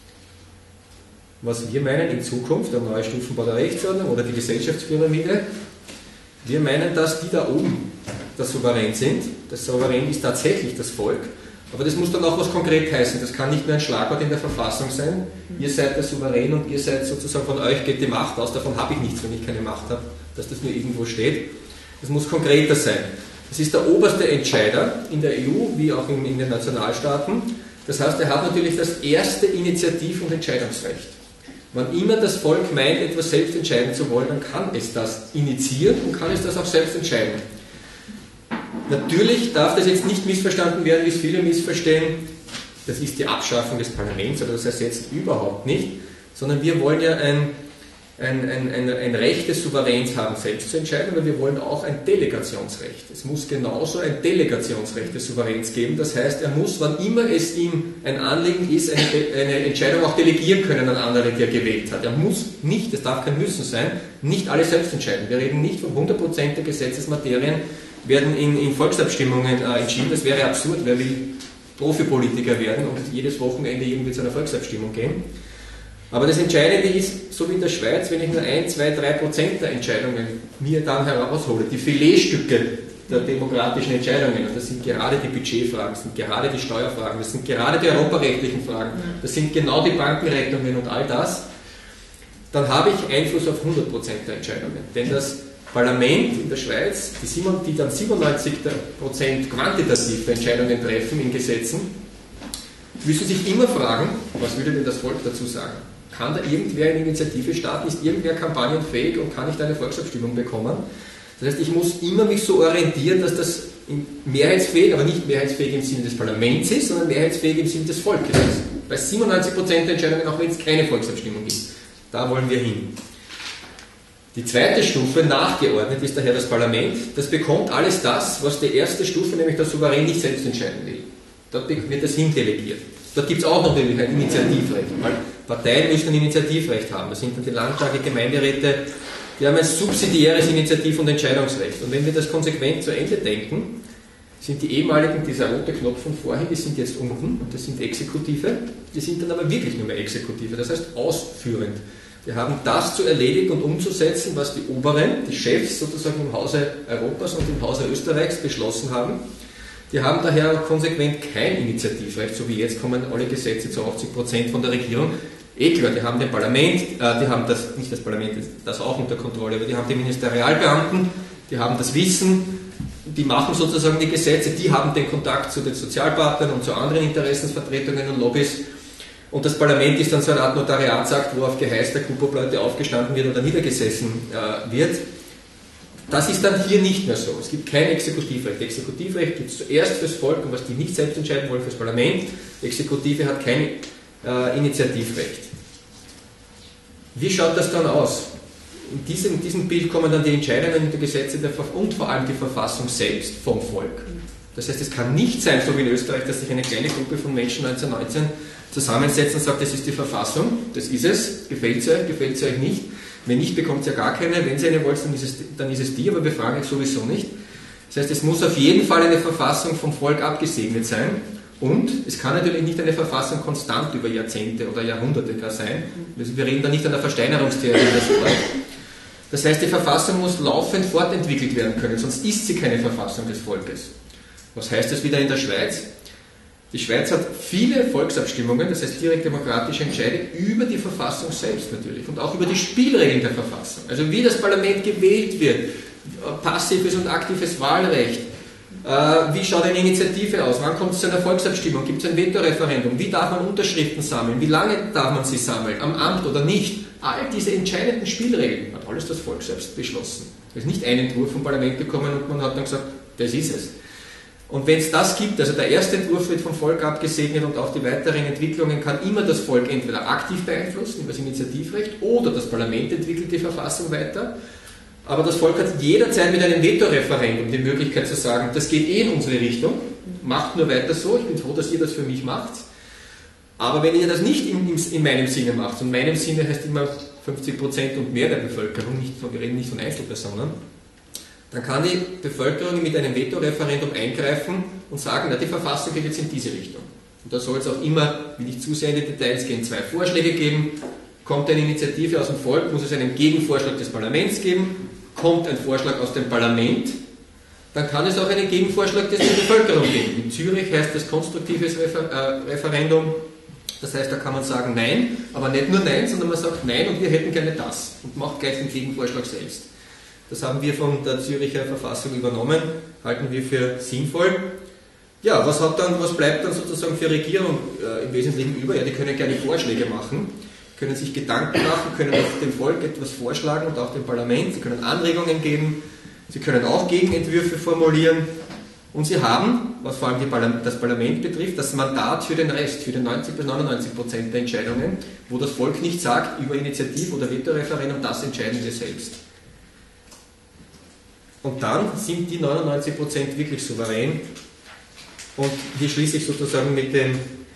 Was wir meinen in Zukunft, der neue Stufenbau der Rechtsordnung oder die Gesellschaftspyramide, wir meinen, dass die da oben das Souverän sind. Das Souverän ist tatsächlich das Volk, aber das muss dann auch was konkret heißen. Das kann nicht nur ein Schlagwort in der Verfassung sein. Ihr seid der Souverän und ihr seid sozusagen, von euch geht die Macht aus, davon habe ich nichts, wenn ich keine Macht habe, dass das nur irgendwo steht. Das muss konkreter sein. Das ist der oberste Entscheider in der EU wie auch in den Nationalstaaten. Das heißt, er hat natürlich das erste Initiativ- und Entscheidungsrecht. Wann immer das Volk meint, etwas selbst entscheiden zu wollen, dann kann es das initiieren und kann es das auch selbst entscheiden. Natürlich darf das jetzt nicht missverstanden werden, wie es viele missverstehen. Das ist die Abschaffung des Parlaments oder das ersetzt überhaupt nicht, sondern wir wollen ja ein Recht des Souveräns haben, selbst zu entscheiden, aber wir wollen auch ein Delegationsrecht. Es muss genauso ein Delegationsrecht des Souveräns geben. Das heißt, er muss, wann immer es ihm ein Anliegen ist, eine Entscheidung auch delegieren können an andere, die er gewählt hat. Er muss nicht, es darf kein Müssen sein, nicht alle selbst entscheiden. Wir reden nicht von 100% der Gesetzesmaterien, werden in Volksabstimmungen entschieden. Das wäre absurd, wer will Profipolitiker werden und jedes Wochenende irgendwie zu einer Volksabstimmung gehen. Aber das Entscheidende ist, so wie in der Schweiz, wenn ich nur 1, 2, 3% der Entscheidungen mir dann heraushole, die Filetstücke der demokratischen Entscheidungen, und das sind gerade die Budgetfragen, das sind gerade die Steuerfragen, das sind gerade die europarechtlichen Fragen, das sind genau die Bankenrettungen und all das, dann habe ich Einfluss auf 100% der Entscheidungen. Denn das Parlament in der Schweiz, die dann 97% quantitativ der Entscheidungen treffen in Gesetzen, müssen sich immer fragen, was würde denn das Volk dazu sagen? Kann da irgendwer eine Initiative starten? Ist irgendwer kampagnenfähig und kann ich da eine Volksabstimmung bekommen? Das heißt, ich muss immer mich so orientieren, dass das mehrheitsfähig, aber nicht mehrheitsfähig im Sinne des Parlaments ist, sondern mehrheitsfähig im Sinne des Volkes ist. Bei 97% der Entscheidungen, auch wenn es keine Volksabstimmung gibt. Da wollen wir hin. Die zweite Stufe, nachgeordnet, ist daher das Parlament. Das bekommt alles das, was die erste Stufe, nämlich der Souverän, nicht selbst entscheiden will. Dort wird das hindelegiert. Dort gibt es auch natürlich ein Initiativrecht. Weil Parteien müssen ein Initiativrecht haben. Das sind dann die Landtage, Gemeinderäte, die haben ein subsidiäres Initiativ- und Entscheidungsrecht. Und wenn wir das konsequent zu Ende denken, sind die ehemaligen, dieser rote Knopf von vorhin, die sind jetzt unten, und das sind Exekutive, die sind dann aber wirklich nur mehr Exekutive, das heißt ausführend. Wir haben das zu erledigen und umzusetzen, was die Oberen, die Chefs sozusagen im Hause Europas und im Hause Österreichs beschlossen haben. Die haben daher konsequent kein Initiativrecht, so wie jetzt kommen alle Gesetze zu 80% von der Regierung. Klar, die haben den Parlament, die haben das, nicht das Parlament, das auch unter Kontrolle, aber die haben die Ministerialbeamten, die haben das Wissen, die machen sozusagen die Gesetze, die haben den Kontakt zu den Sozialpartnern und zu anderen Interessensvertretungen und Lobbys. Und das Parlament ist dann so eine Art Notariatsakt, wo auf Geheiß der Gruppobleute aufgestanden wird oder niedergesessen wird. Das ist dann hier nicht mehr so. Es gibt kein Exekutivrecht. Exekutivrecht gibt es zuerst fürs Volk und was die nicht selbst entscheiden wollen, fürs Parlament. Die Exekutive hat kein Initiativrecht. Wie schaut das dann aus? In diesem Bild kommen dann die Entscheidungen und die Gesetze und vor allem die Verfassung selbst vom Volk. Das heißt, es kann nicht sein, so wie in Österreich, dass sich eine kleine Gruppe von Menschen 1919 zusammensetzt und sagt, das ist die Verfassung, das ist es, gefällt sie euch nicht. Wenn nicht, bekommt ihr ja gar keine. Wenn sie eine wollt, dann ist es die, aber wir fragen euch sowieso nicht. Das heißt, es muss auf jeden Fall eine Verfassung vom Volk abgesegnet sein und es kann natürlich nicht eine Verfassung konstant über Jahrzehnte oder Jahrhunderte gar sein. Wir reden da nicht an der Versteinerungstheorie oder so. Das heißt, die Verfassung muss laufend fortentwickelt werden können, sonst ist sie keine Verfassung des Volkes. Was heißt das wieder in der Schweiz? Die Schweiz hat viele Volksabstimmungen, das heißt direkt demokratische Entscheide über die Verfassung selbst natürlich und auch über die Spielregeln der Verfassung. Also wie das Parlament gewählt wird, passives und aktives Wahlrecht, wie schaut eine Initiative aus, wann kommt es zu einer Volksabstimmung, gibt es ein Vetoreferendum, wie darf man Unterschriften sammeln, wie lange darf man sie sammeln, am Amt oder nicht. All diese entscheidenden Spielregeln hat alles das Volk selbst beschlossen. Es ist nicht ein Entwurf vom Parlament gekommen und man hat dann gesagt, das ist es. Und wenn es das gibt, also der erste Entwurf wird vom Volk abgesegnet und auch die weiteren Entwicklungen kann immer das Volk entweder aktiv beeinflussen, über das Initiativrecht, oder das Parlament entwickelt die Verfassung weiter. Aber das Volk hat jederzeit mit einem Vetoreferendum die Möglichkeit zu sagen, das geht in unsere Richtung, macht nur weiter so, ich bin froh, dass ihr das für mich macht. Aber wenn ihr das nicht in meinem Sinne macht, und meinem Sinne heißt immer 50% und mehr der Bevölkerung, wir reden nicht von Einzelpersonen, dann kann die Bevölkerung mit einem Vetoreferendum eingreifen und sagen, na, die Verfassung geht jetzt in diese Richtung. Und da soll es auch immer, will ich zu sehr in die Details gehen, 2 Vorschläge geben. Kommt eine Initiative aus dem Volk, muss es einen Gegenvorschlag des Parlaments geben. Kommt ein Vorschlag aus dem Parlament, dann kann es auch einen Gegenvorschlag der Bevölkerung geben. In Zürich heißt das konstruktives Referendum. Das heißt, da kann man sagen Nein, aber nicht nur Nein, sondern man sagt Nein und wir hätten gerne das und macht gleich den Gegenvorschlag selbst. Das haben wir von der Züricher Verfassung übernommen, halten wir für sinnvoll. Ja, was bleibt dann sozusagen für Regierung im Wesentlichen über? Ja, die können gerne Vorschläge machen, können sich Gedanken machen, können auch dem Volk etwas vorschlagen und auch dem Parlament. Sie können Anregungen geben, sie können auch Gegenentwürfe formulieren und sie haben, was vor allem das Parlament betrifft, das Mandat für den Rest, für die 90 bis 99% der Entscheidungen, wo das Volk nicht sagt, über Initiativ- oder Vetoreferendum, das entscheiden wir selbst. Und dann sind die 99% wirklich souverän. Und hier schließe ich sozusagen mit den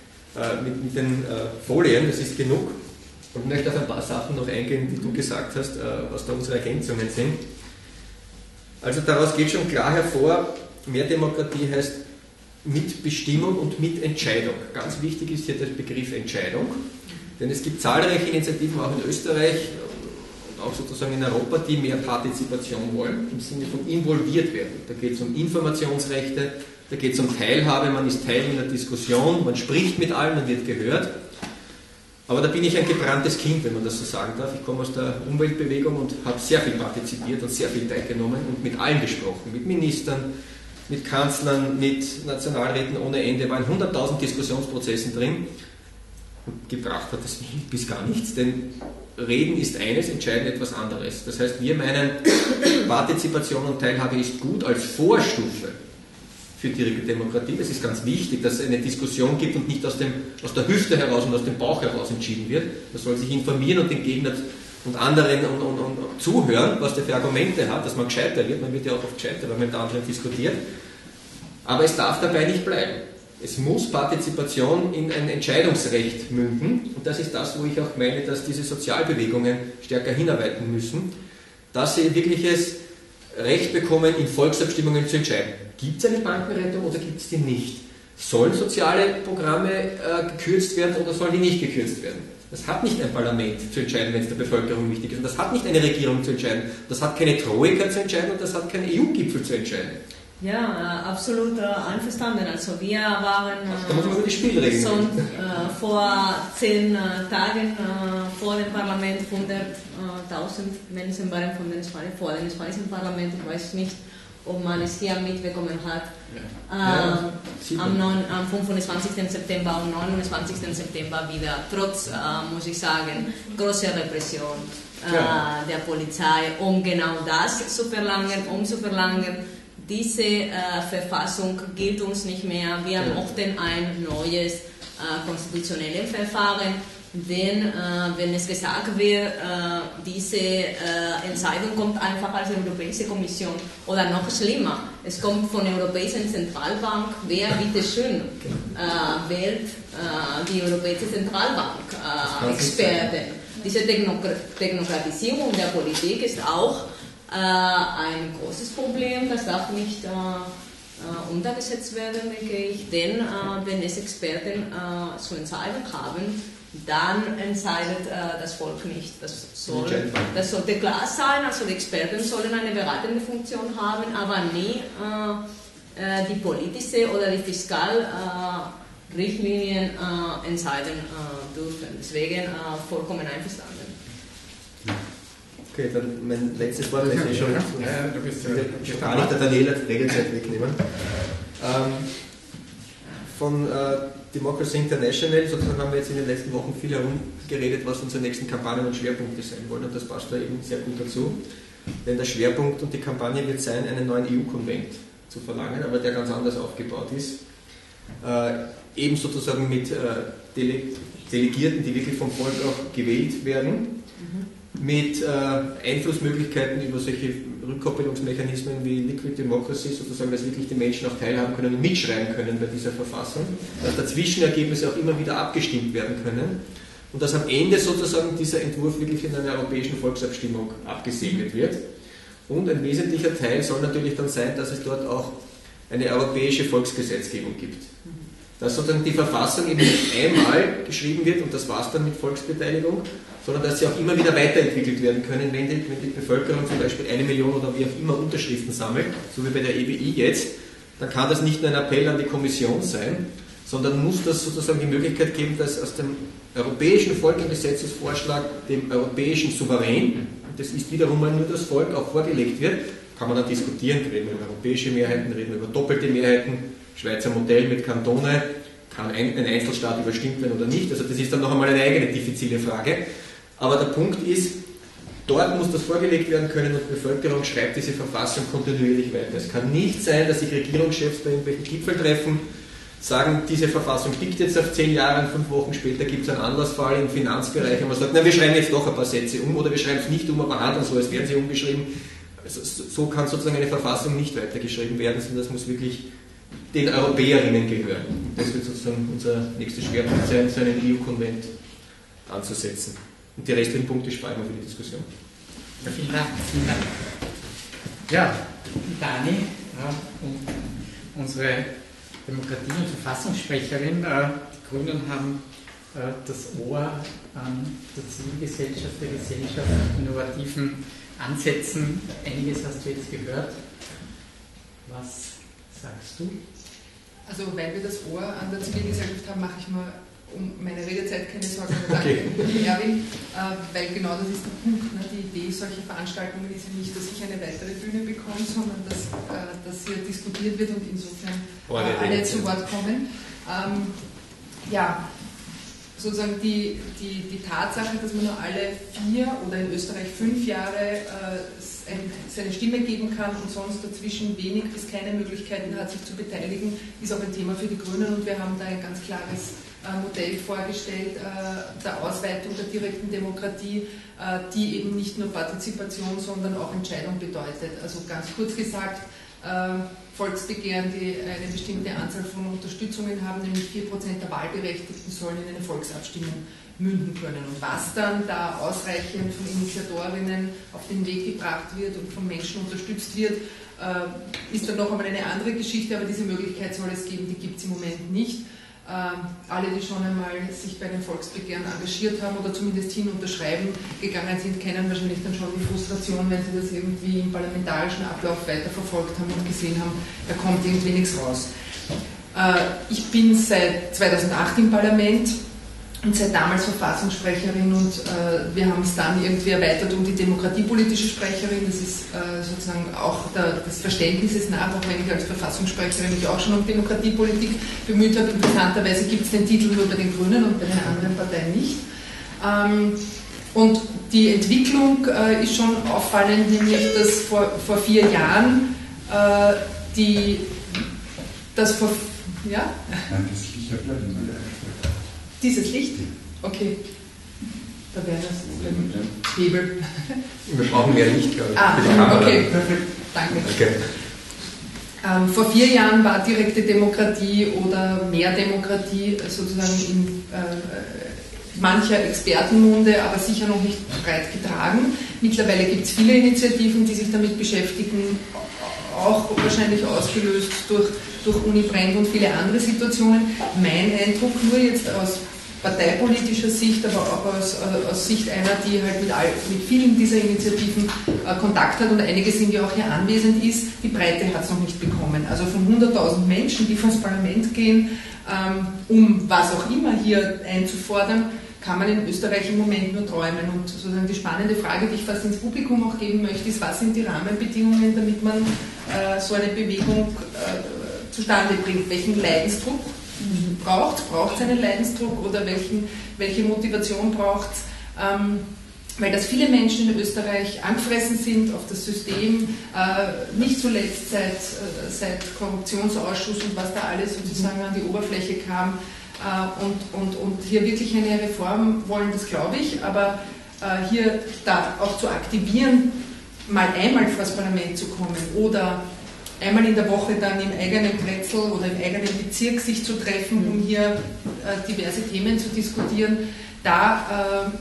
Folien, das ist genug. Und möchte auf ein paar Sachen noch eingehen, die du gesagt hast, was da unsere Ergänzungen sind. Also daraus geht schon klar hervor, mehr Demokratie heißt Mitbestimmung und Mitentscheidung. Ganz wichtig ist hier der Begriff Entscheidung. Denn es gibt zahlreiche Initiativen, auch in Österreich, auch sozusagen in Europa, die mehr Partizipation wollen, im Sinne von involviert werden. Da geht es um Informationsrechte, da geht es um Teilhabe, man ist Teil in der Diskussion, man spricht mit allen, man wird gehört. Aber da bin ich ein gebranntes Kind, wenn man das so sagen darf. Ich komme aus der Umweltbewegung und habe sehr viel partizipiert und sehr viel teilgenommen und mit allen gesprochen, mit Ministern, mit Kanzlern, mit Nationalräten ohne Ende, war in 100.000 Diskussionsprozessen drin. Und gebracht hat es bis gar nichts, denn Reden ist eines, Entscheiden etwas anderes. Das heißt, wir meinen, Partizipation und Teilhabe ist gut als Vorstufe für direkte Demokratie. Das ist ganz wichtig, dass es eine Diskussion gibt und nicht aus der Hüfte heraus und aus dem Bauch heraus entschieden wird. Man soll sich informieren und den Gegner und anderen und zuhören, was der für Argumente hat, dass man gescheiter wird. Man wird ja auch oft gescheiter, wenn man mit anderen diskutiert. Aber es darf dabei nicht bleiben. Es muss Partizipation in ein Entscheidungsrecht münden. Und das ist das, wo ich auch meine, dass diese Sozialbewegungen stärker hinarbeiten müssen, dass sie wirkliches Recht bekommen, in Volksabstimmungen zu entscheiden. Gibt es eine Bankenrettung oder gibt es die nicht? Sollen soziale Programme gekürzt werden oder sollen die nicht gekürzt werden? Das hat nicht ein Parlament zu entscheiden, wenn es der Bevölkerung wichtig ist. Und das hat nicht eine Regierung zu entscheiden. Das hat keine Troika zu entscheiden und das hat kein EU-Gipfel zu entscheiden. Ja, absolut einverstanden. Also wir waren da muss man über die Spielregeln vor 10 Tagen vor dem Parlament 100.000 Menschen waren von Venezuela, vor dem spanischen Parlament. Ich weiß nicht, ob man es hier mitbekommen hat. Am 25. September und 29. September wieder, trotz, muss ich sagen, großer Repression der Polizei, um genau das zu verlangen, diese Verfassung gilt uns nicht mehr. Wir mochten ein neues konstitutionelles Verfahren, denn wenn es gesagt wird, diese Entscheidung kommt einfach als Europäische Kommission oder noch schlimmer, es kommt von der Europäischen Zentralbank, wer bitteschön wählt die Europäische Zentralbank Experten. Diese Technokratisierung der Politik ist auch ein großes Problem, das darf nicht untergesetzt werden, denke ich, denn wenn es Experten zu entscheiden haben, dann entscheidet das Volk nicht. Das sollte klar sein, also die Experten sollen eine beratende Funktion haben, aber nie die politische oder die Richtlinien entscheiden dürfen. Deswegen vollkommen einverstanden. Okay, dann mein letztes Wort, das ist schon. Du bist gar nicht der Daniela die Redezeit wegnehmen. Von Democracy International, sozusagen haben wir jetzt in den letzten Wochen viel herumgeredet, was unsere nächsten Kampagnen und Schwerpunkte sein wollen, und das passt da eben sehr gut dazu. Denn der Schwerpunkt und die Kampagne wird sein, einen neuen EU-Konvent zu verlangen, aber der ganz anders aufgebaut ist. Eben sozusagen mit Delegierten, die wirklich vom Volk auch gewählt werden, mit Einflussmöglichkeiten über solche Rückkoppelungsmechanismen wie Liquid Democracy, sozusagen, dass wirklich die Menschen auch teilhaben können und mitschreiben können bei dieser Verfassung, dass da Zwischenergebnisse auch immer wieder abgestimmt werden können und dass am Ende sozusagen dieser Entwurf wirklich in einer europäischen Volksabstimmung abgesegnet wird. Und ein wesentlicher Teil soll natürlich dann sein, dass es dort auch eine europäische Volksgesetzgebung gibt. Dass sozusagen die Verfassung eben nicht einmal geschrieben wird und das war es dann mit Volksbeteiligung, sondern dass sie auch immer wieder weiterentwickelt werden können, wenn die Bevölkerung zum Beispiel 1 Million oder wie auch immer Unterschriften sammelt, so wie bei der EWI jetzt, dann kann das nicht nur ein Appell an die Kommission sein, sondern muss das sozusagen die Möglichkeit geben, dass aus dem europäischen Volk ein Gesetzesvorschlag dem europäischen Souverän, und das ist wiederum mal nur das Volk, auch vorgelegt wird. Kann man dann diskutieren, reden wir über europäische Mehrheiten, reden wir über doppelte Mehrheiten, Schweizer Modell mit Kantone, kann ein Einzelstaat überstimmt werden oder nicht, also das ist dann noch einmal eine eigene diffizile Frage. Aber der Punkt ist, dort muss das vorgelegt werden können und die Bevölkerung schreibt diese Verfassung kontinuierlich weiter. Es kann nicht sein, dass sich Regierungschefs bei irgendwelchen Gipfeltreffen sagen, diese Verfassung liegt jetzt auf 10 Jahre und 5 Wochen später gibt es einen Anlassfall im Finanzbereich und man sagt, na, wir schreiben jetzt doch ein paar Sätze um oder wir schreiben es nicht um, aber handeln so, als wären sie umgeschrieben. Also, so kann sozusagen eine Verfassung nicht weitergeschrieben werden, sondern das muss wirklich den Europäerinnen gehören. Das wird sozusagen unser nächster Schwerpunkt sein, so einen EU-Konvent anzusetzen. Und die restlichen Punkte sparen wir für die Diskussion. Ja, vielen Dank. Vielen Dank. Ja, Dani, unsere Demokratie- und Verfassungssprecherin, die Grünen haben das Ohr an der Zivilgesellschaft, der Gesellschaft, innovativen Ansätzen. Einiges hast du jetzt gehört. Was sagst du? Also, weil wir das Ohr an der Zivilgesellschaft haben, mache ich mir um meine Redezeit keine Sorgen. Okay. Erwin, weil genau das ist der Punkt. Ne? Die Idee solcher Veranstaltungen ist ja nicht, dass ich eine weitere Bühne bekomme, sondern dass hier diskutiert wird und insofern alle zu Wort kommen. Ja, sozusagen die Tatsache, dass man nur alle 4 oder in Österreich 5 Jahre seine Stimme geben kann und sonst dazwischen wenig bis keine Möglichkeiten hat, sich zu beteiligen, ist auch ein Thema für die Grünen und wir haben da ein ganz klares Modell vorgestellt, der Ausweitung der direkten Demokratie, die eben nicht nur Partizipation, sondern auch Entscheidung bedeutet. Also ganz kurz gesagt, Volksbegehren, die eine bestimmte Anzahl von Unterstützungen haben, nämlich 4% der Wahlberechtigten sollen in eine Volksabstimmung münden können. Und was dann da ausreichend von Initiatorinnen auf den Weg gebracht wird und von Menschen unterstützt wird, ist dann noch einmal eine andere Geschichte, aber diese Möglichkeit soll es geben, die gibt es im Moment nicht. Alle, die schon einmal sich bei den Volksbegehren engagiert haben oder zumindest hin unterschreiben gegangen sind, kennen wahrscheinlich dann schon die Frustration, wenn sie das irgendwie im parlamentarischen Ablauf weiterverfolgt haben und gesehen haben, da kommt irgendwie nichts raus. Ich bin seit 2008 im Parlament und seit damals Verfassungssprecherin und wir haben es dann irgendwie erweitert um die demokratiepolitische Sprecherin. Das ist sozusagen auch des Verständnisses nach, auch wenn ich als Verfassungssprecherin mich auch schon um Demokratiepolitik bemüht habe. Interessanterweise gibt es den Titel nur bei den Grünen und bei den anderen Parteien nicht. Und die Entwicklung ist schon auffallend, nämlich dass vor 4 Jahren ja? Nein, das Licht hat bleiben. Dieses Licht? Okay. Da wäre das ein Hebel. Wir brauchen mehr Licht, glaube ich. Okay, perfekt. Danke. Okay. Vor 4 Jahren war direkte Demokratie oder mehr Demokratie sozusagen in mancher Expertenmunde, aber sicher noch nicht breit getragen. Mittlerweile gibt es viele Initiativen, die sich damit beschäftigen, auch wahrscheinlich ausgelöst durch Uni Brand und viele andere Situationen. Mein Eindruck nur jetzt aus parteipolitischer Sicht, aber auch aus Sicht einer, die halt mit vielen dieser Initiativen Kontakt hat, und einige sind ja auch hier anwesend, ist, die Breite hat es noch nicht bekommen. Also von 100.000 Menschen, die vor das Parlament gehen, um was auch immer hier einzufordern, kann man in Österreich im Moment nur träumen. Und sozusagen die spannende Frage, die ich fast ins Publikum auch geben möchte, ist, was sind die Rahmenbedingungen, damit man so eine Bewegung zustande bringt? Welchen Leidensdruck braucht es einen Leidensdruck, oder welche Motivation braucht es? Weil dass viele Menschen in Österreich angefressen sind auf das System, nicht zuletzt seit Korruptionsausschuss und was da alles sozusagen an die Oberfläche kam, und hier wirklich eine Reform wollen, das glaube ich, aber hier da auch zu aktivieren, mal einmal vor das Parlament zu kommen oder einmal in der Woche dann im eigenen Kretzel oder im eigenen Bezirk sich zu treffen, um hier diverse Themen zu diskutieren, da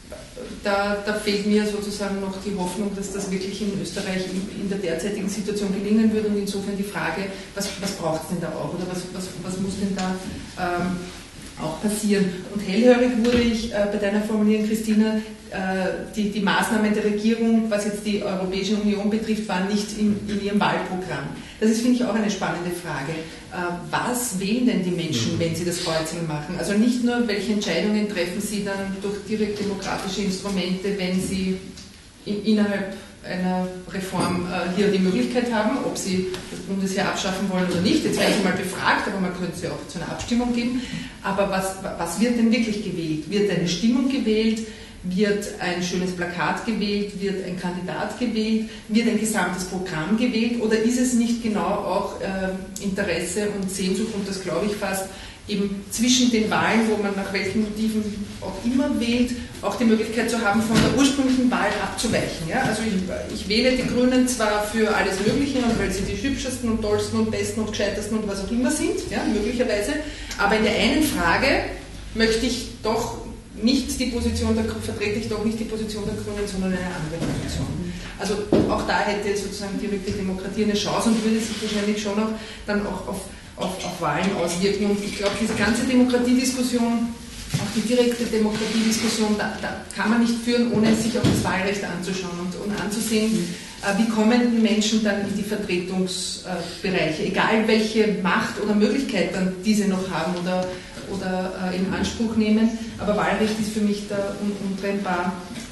fehlt mir sozusagen noch die Hoffnung, dass das wirklich in Österreich in der derzeitigen Situation gelingen wird, und insofern die Frage, was braucht es denn da auch, oder was muss denn da auch passieren? Und hellhörig wurde ich bei deiner Formulierung, Christina, die Maßnahmen der Regierung, was jetzt die Europäische Union betrifft, waren nicht in ihrem Wahlprogramm. Das ist, finde ich, auch eine spannende Frage. Was wählen denn die Menschen, wenn sie das Kreuzeln machen? Also nicht nur, welche Entscheidungen treffen sie dann durch direkt demokratische Instrumente, wenn sie innerhalb einer Reform hier die Möglichkeit haben, ob sie das Bundesheer abschaffen wollen oder nicht. Jetzt werden sie mal befragt, aber man könnte sie auch zu einer Abstimmung geben. Aber was wird denn wirklich gewählt? Wird eine Stimmung gewählt? Wird ein schönes Plakat gewählt? Wird ein Kandidat gewählt? Wird ein gesamtes Programm gewählt? Oder ist es nicht genau auch Interesse und Sehnsucht, und das glaube ich fast, eben zwischen den Wahlen, wo man nach welchen Motiven auch immer wählt, auch die Möglichkeit zu haben, von der ursprünglichen Wahl abzuweichen. Ja? Also ich wähle die Grünen zwar für alles Mögliche, und weil sie die hübschesten und tollsten und besten und gescheitesten und was auch immer sind, ja, möglicherweise, aber in der einen Frage möchte ich doch nicht die Position vertrete ich doch nicht die Position der Grünen, sondern eine andere Position. Also auch da hätte sozusagen direkte Demokratie eine Chance und würde sich wahrscheinlich schon auch dann auch auf Wahlen auswirken. Und ich glaube, diese ganze Demokratiediskussion, auch die direkte Demokratiediskussion, da kann man nicht führen, ohne sich auch das Wahlrecht anzuschauen und anzusehen, wie kommen die Menschen dann in die Vertretungsbereiche, egal welche Macht oder Möglichkeit dann diese noch haben oder in Anspruch nehmen. Aber Wahlrecht ist für mich da untrennbar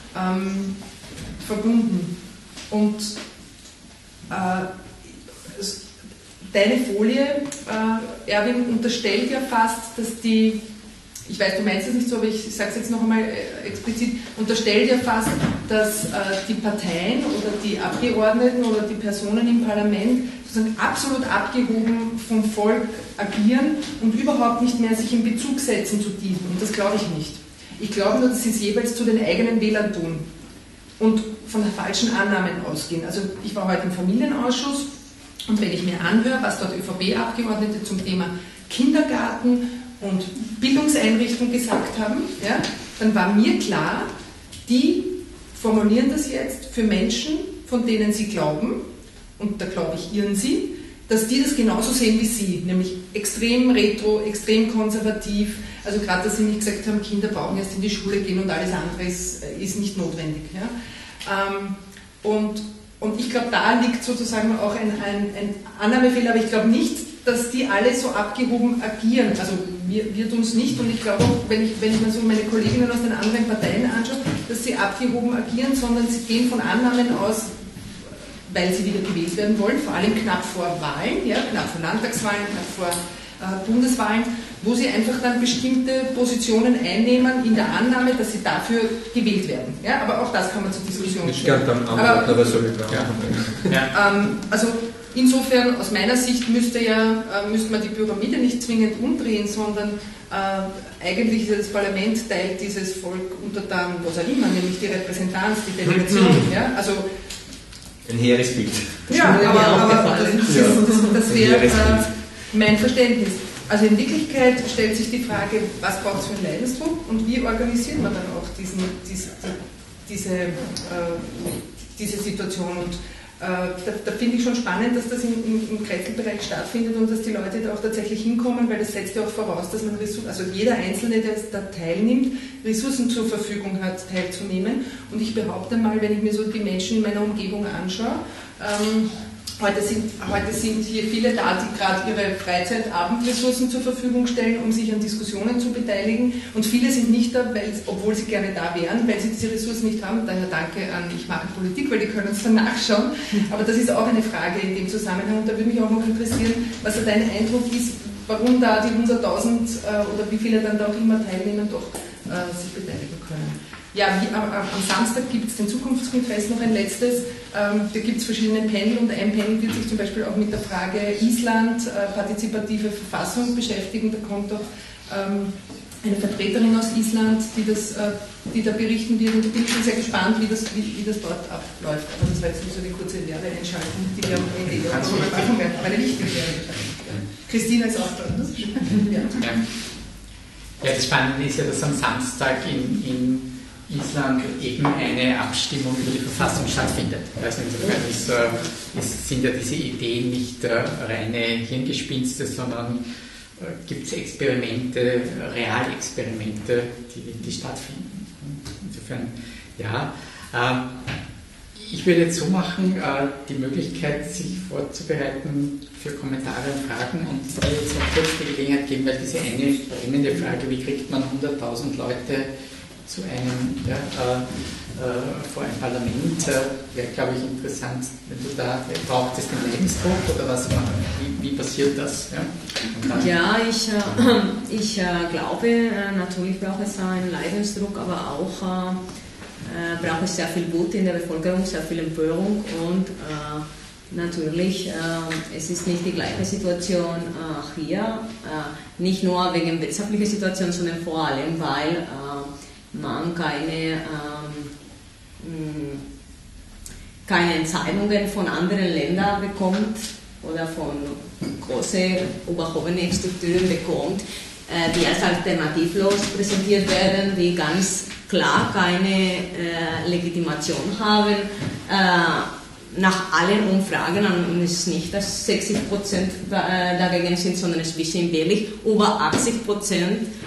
verbunden. Und deine Folie, Erwin, unterstellt ja fast, dass ich weiß, du meinst es nicht so, aber ich sage es jetzt noch einmal explizit, unterstellt ja fast, dass die Parteien oder die Abgeordneten oder die Personen im Parlament sozusagen absolut abgehoben vom Volk agieren und überhaupt nicht mehr sich in Bezug setzen zu diesem. Und das glaube ich nicht. Ich glaube nur, dass sie es jeweils zu den eigenen Wählern tun und von falschen Annahmen ausgehen. Also ich war heute im Familienausschuss, und wenn ich mir anhöre, was dort ÖVP-Abgeordnete zum Thema Kindergarten und Bildungseinrichtung gesagt haben, ja, dann war mir klar, die formulieren das jetzt für Menschen, von denen sie glauben, und da glaube ich irren sie, dass die das genauso sehen wie sie, nämlich extrem retro, extrem konservativ, also gerade, dass sie nicht gesagt haben, Kinder brauchen erst in die Schule gehen und alles andere ist nicht notwendig. Ja. Und ich glaube, da liegt sozusagen auch ein Annahmefehler, aber ich glaube nicht, dass die alle so abgehoben agieren. Also wir tun es nicht, und ich glaube auch, wenn ich mir so meine Kolleginnen aus den anderen Parteien anschaue, dass sie abgehoben agieren, sondern sie gehen von Annahmen aus, weil sie wieder gewählt werden wollen, vor allem knapp vor Wahlen, ja, knapp vor Landtagswahlen, knapp vor Bundeswahlen, wo sie einfach dann bestimmte Positionen einnehmen in der Annahme, dass sie dafür gewählt werden. Ja, aber auch das kann man zur Diskussion stellen. Also insofern, aus meiner Sicht müsste man die Pyramide nicht zwingend umdrehen, sondern eigentlich ist ja das Parlament Teil dieses Volk untertan, was auch immer, nämlich die Repräsentanz, die Delegation. Ja, also ein hehres Bild. Ja, aber das wäre mein Verständnis. Also in Wirklichkeit stellt sich die Frage, was braucht es für einen Leidensdruck und wie organisiert man dann auch diese Situation. Und Da finde ich schon spannend, dass das im Kretzelbereich stattfindet und dass die Leute da auch tatsächlich hinkommen, weil das setzt ja auch voraus, dass man also jeder Einzelne, der da teilnimmt, Ressourcen zur Verfügung hat, teilzunehmen. Und ich behaupte mal, wenn ich mir so die Menschen in meiner Umgebung anschaue, heute sind hier viele da, die gerade ihre Freizeitabendressourcen zur Verfügung stellen, um sich an Diskussionen zu beteiligen. Und viele sind nicht da, obwohl sie gerne da wären, weil sie diese Ressourcen nicht haben. Daher danke an Ich mag Politik, weil die können uns dann nachschauen. Aber das ist auch eine Frage in dem Zusammenhang. Und da würde mich auch noch interessieren, was dein Eindruck ist, warum da die 100.000 oder wie viele dann da auch immer teilnehmen, doch sich beteiligen können. Ja, am Samstag gibt es den Zukunftskongress noch ein letztes. Da gibt es verschiedene Panel und ein Panel wird sich zum Beispiel auch mit der Frage Island, partizipative Verfassung beschäftigen. Da kommt doch eine Vertreterin aus Island, die da berichten wird. Und da bin ich schon sehr gespannt, wie das dort abläuft. Aber das war jetzt nur so eine kurze Werbeentscheidung, die wir am Ende machen werden. Aber eine wichtige Werbeentscheidung. Christina ist auch dort. Ja, das Spannende ist ja, dass am Samstag in Island eben eine Abstimmung über die Verfassung stattfindet. Also insofern sind ja diese Ideen nicht reine Hirngespinste, sondern gibt es Experimente, Realexperimente, die stattfinden. Insofern, ja. Ich würde jetzt so machen, die Möglichkeit, sich vorzubereiten für Kommentare und Fragen und jetzt noch kurz die Gelegenheit geben, weil diese eine brennende Frage, wie kriegt man 100.000 Leute zu einem, vor einem Parlament, wäre, glaube ich, interessant, wenn du da, braucht es den Leidensdruck oder was, wie passiert das? Ja, ich glaube, natürlich braucht es einen Leidensdruck, aber auch braucht es sehr viel Wut in der Bevölkerung, sehr viel Empörung und natürlich, es ist nicht die gleiche Situation hier, nicht nur wegen wirtschaftlicher Situation, sondern vor allem, weil man keine Entscheidungen von anderen Ländern bekommt oder von großen, überhobenen Strukturen bekommt, die als alternativlos präsentiert werden, die ganz klar keine Legitimation haben. Nach allen Umfragen, und es ist nicht, dass 60% dagegen sind, sondern es ist ein bisschen wenig, über 80%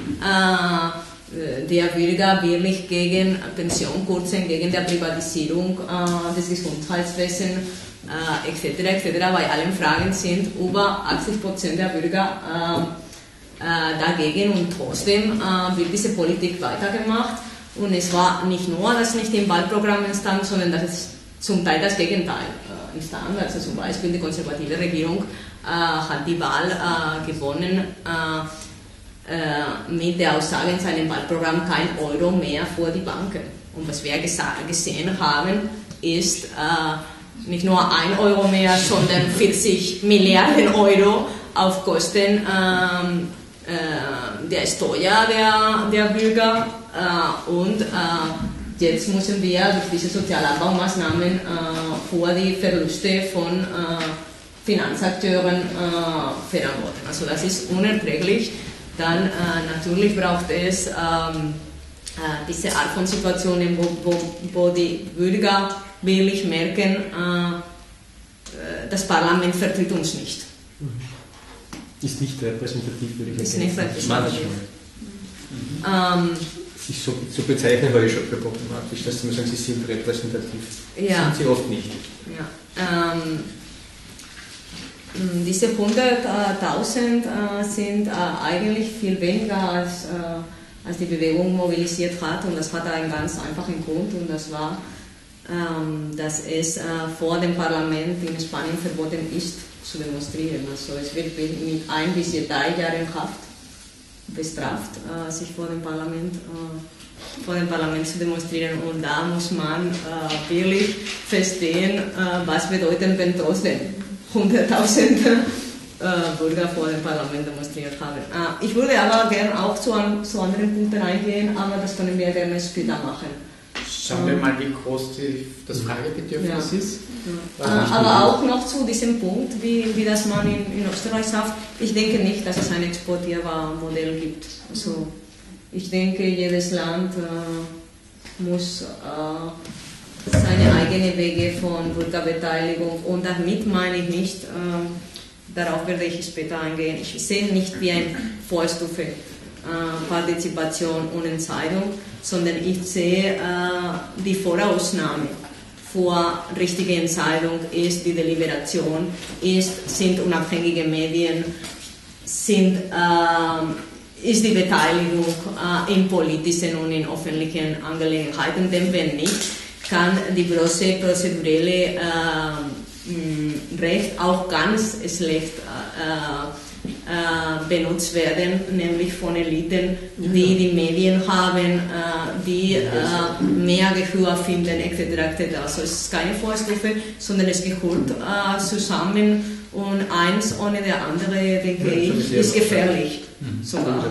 der Bürger wirklich gegen Pensionkürzen, gegen die Privatisierung des Gesundheitswesens etc. Bei allen Fragen sind über 80% der Bürger dagegen und trotzdem wird diese Politik weitergemacht. Und es war nicht nur, dass nicht im Wahlprogramm entstand, sondern dass es zum Teil das Gegenteil entstand. Also zum Beispiel die konservative Regierung hat die Wahl gewonnen mit der Aussage in seinem Wahlprogramm kein Euro mehr für die Banken. Und was wir gesehen haben, ist nicht nur 1 Euro mehr, sondern 40 Milliarden Euro auf Kosten der Steuer der Bürger und jetzt müssen wir durch diese Sozialabbaumaßnahmen für die Verluste von Finanzakteuren verantworten. Also das ist unerträglich. Dann natürlich braucht es diese Art von Situationen, wo die Bürger wirklich merken, das Parlament vertritt uns nicht. Ist nicht repräsentativ, würde ich sagen. Ist nicht repräsentativ. So bezeichnen wir schon für problematisch, dass Sie sagen, sie sind repräsentativ. Ja. Sind sie oft nicht. Ja. Diese 100.000 sind eigentlich viel weniger als die Bewegung mobilisiert hat, und das hat einen ganz einfachen Grund, und das war, dass es vor dem Parlament in Spanien verboten ist zu demonstrieren. Also es wird mit 1 bis 3 Jahren Haft bestraft, sich vor dem Parlament zu demonstrieren, und da muss man wirklich verstehen, was bedeutet, wenn trotzdem 100.000 Bürger vor dem Parlament demonstriert haben. Ich würde aber gerne auch zu anderen Punkten eingehen, aber das können wir gerne später machen. Schauen wir mal, wie groß das Fragebedürfnis ist. Ja. Aber auch noch zu diesem Punkt, wie das man in Österreich sagt. Ich denke nicht, dass es ein Exportierbar-Modell gibt. Also ich denke, jedes Land muss seine eigenen Wege von Bürgerbeteiligung und damit meine ich nicht, darauf werde ich später eingehen, ich sehe nicht wie eine Vorstufe Partizipation und Entscheidung, sondern ich sehe die Vorausnahme vor richtige Entscheidung ist die Deliberation, sind unabhängige Medien, ist die Beteiligung in politischen und in öffentlichen Angelegenheiten, denn wenn nicht, kann die große prozedurelle Recht auch ganz schlecht benutzt werden, nämlich von Eliten, die die Medien haben, die mehr Gehör finden, etc. Also es ist keine Vorstufe, sondern es gehört zusammen und eins ohne der andere, denke ich, ist gefährlich. Sogar.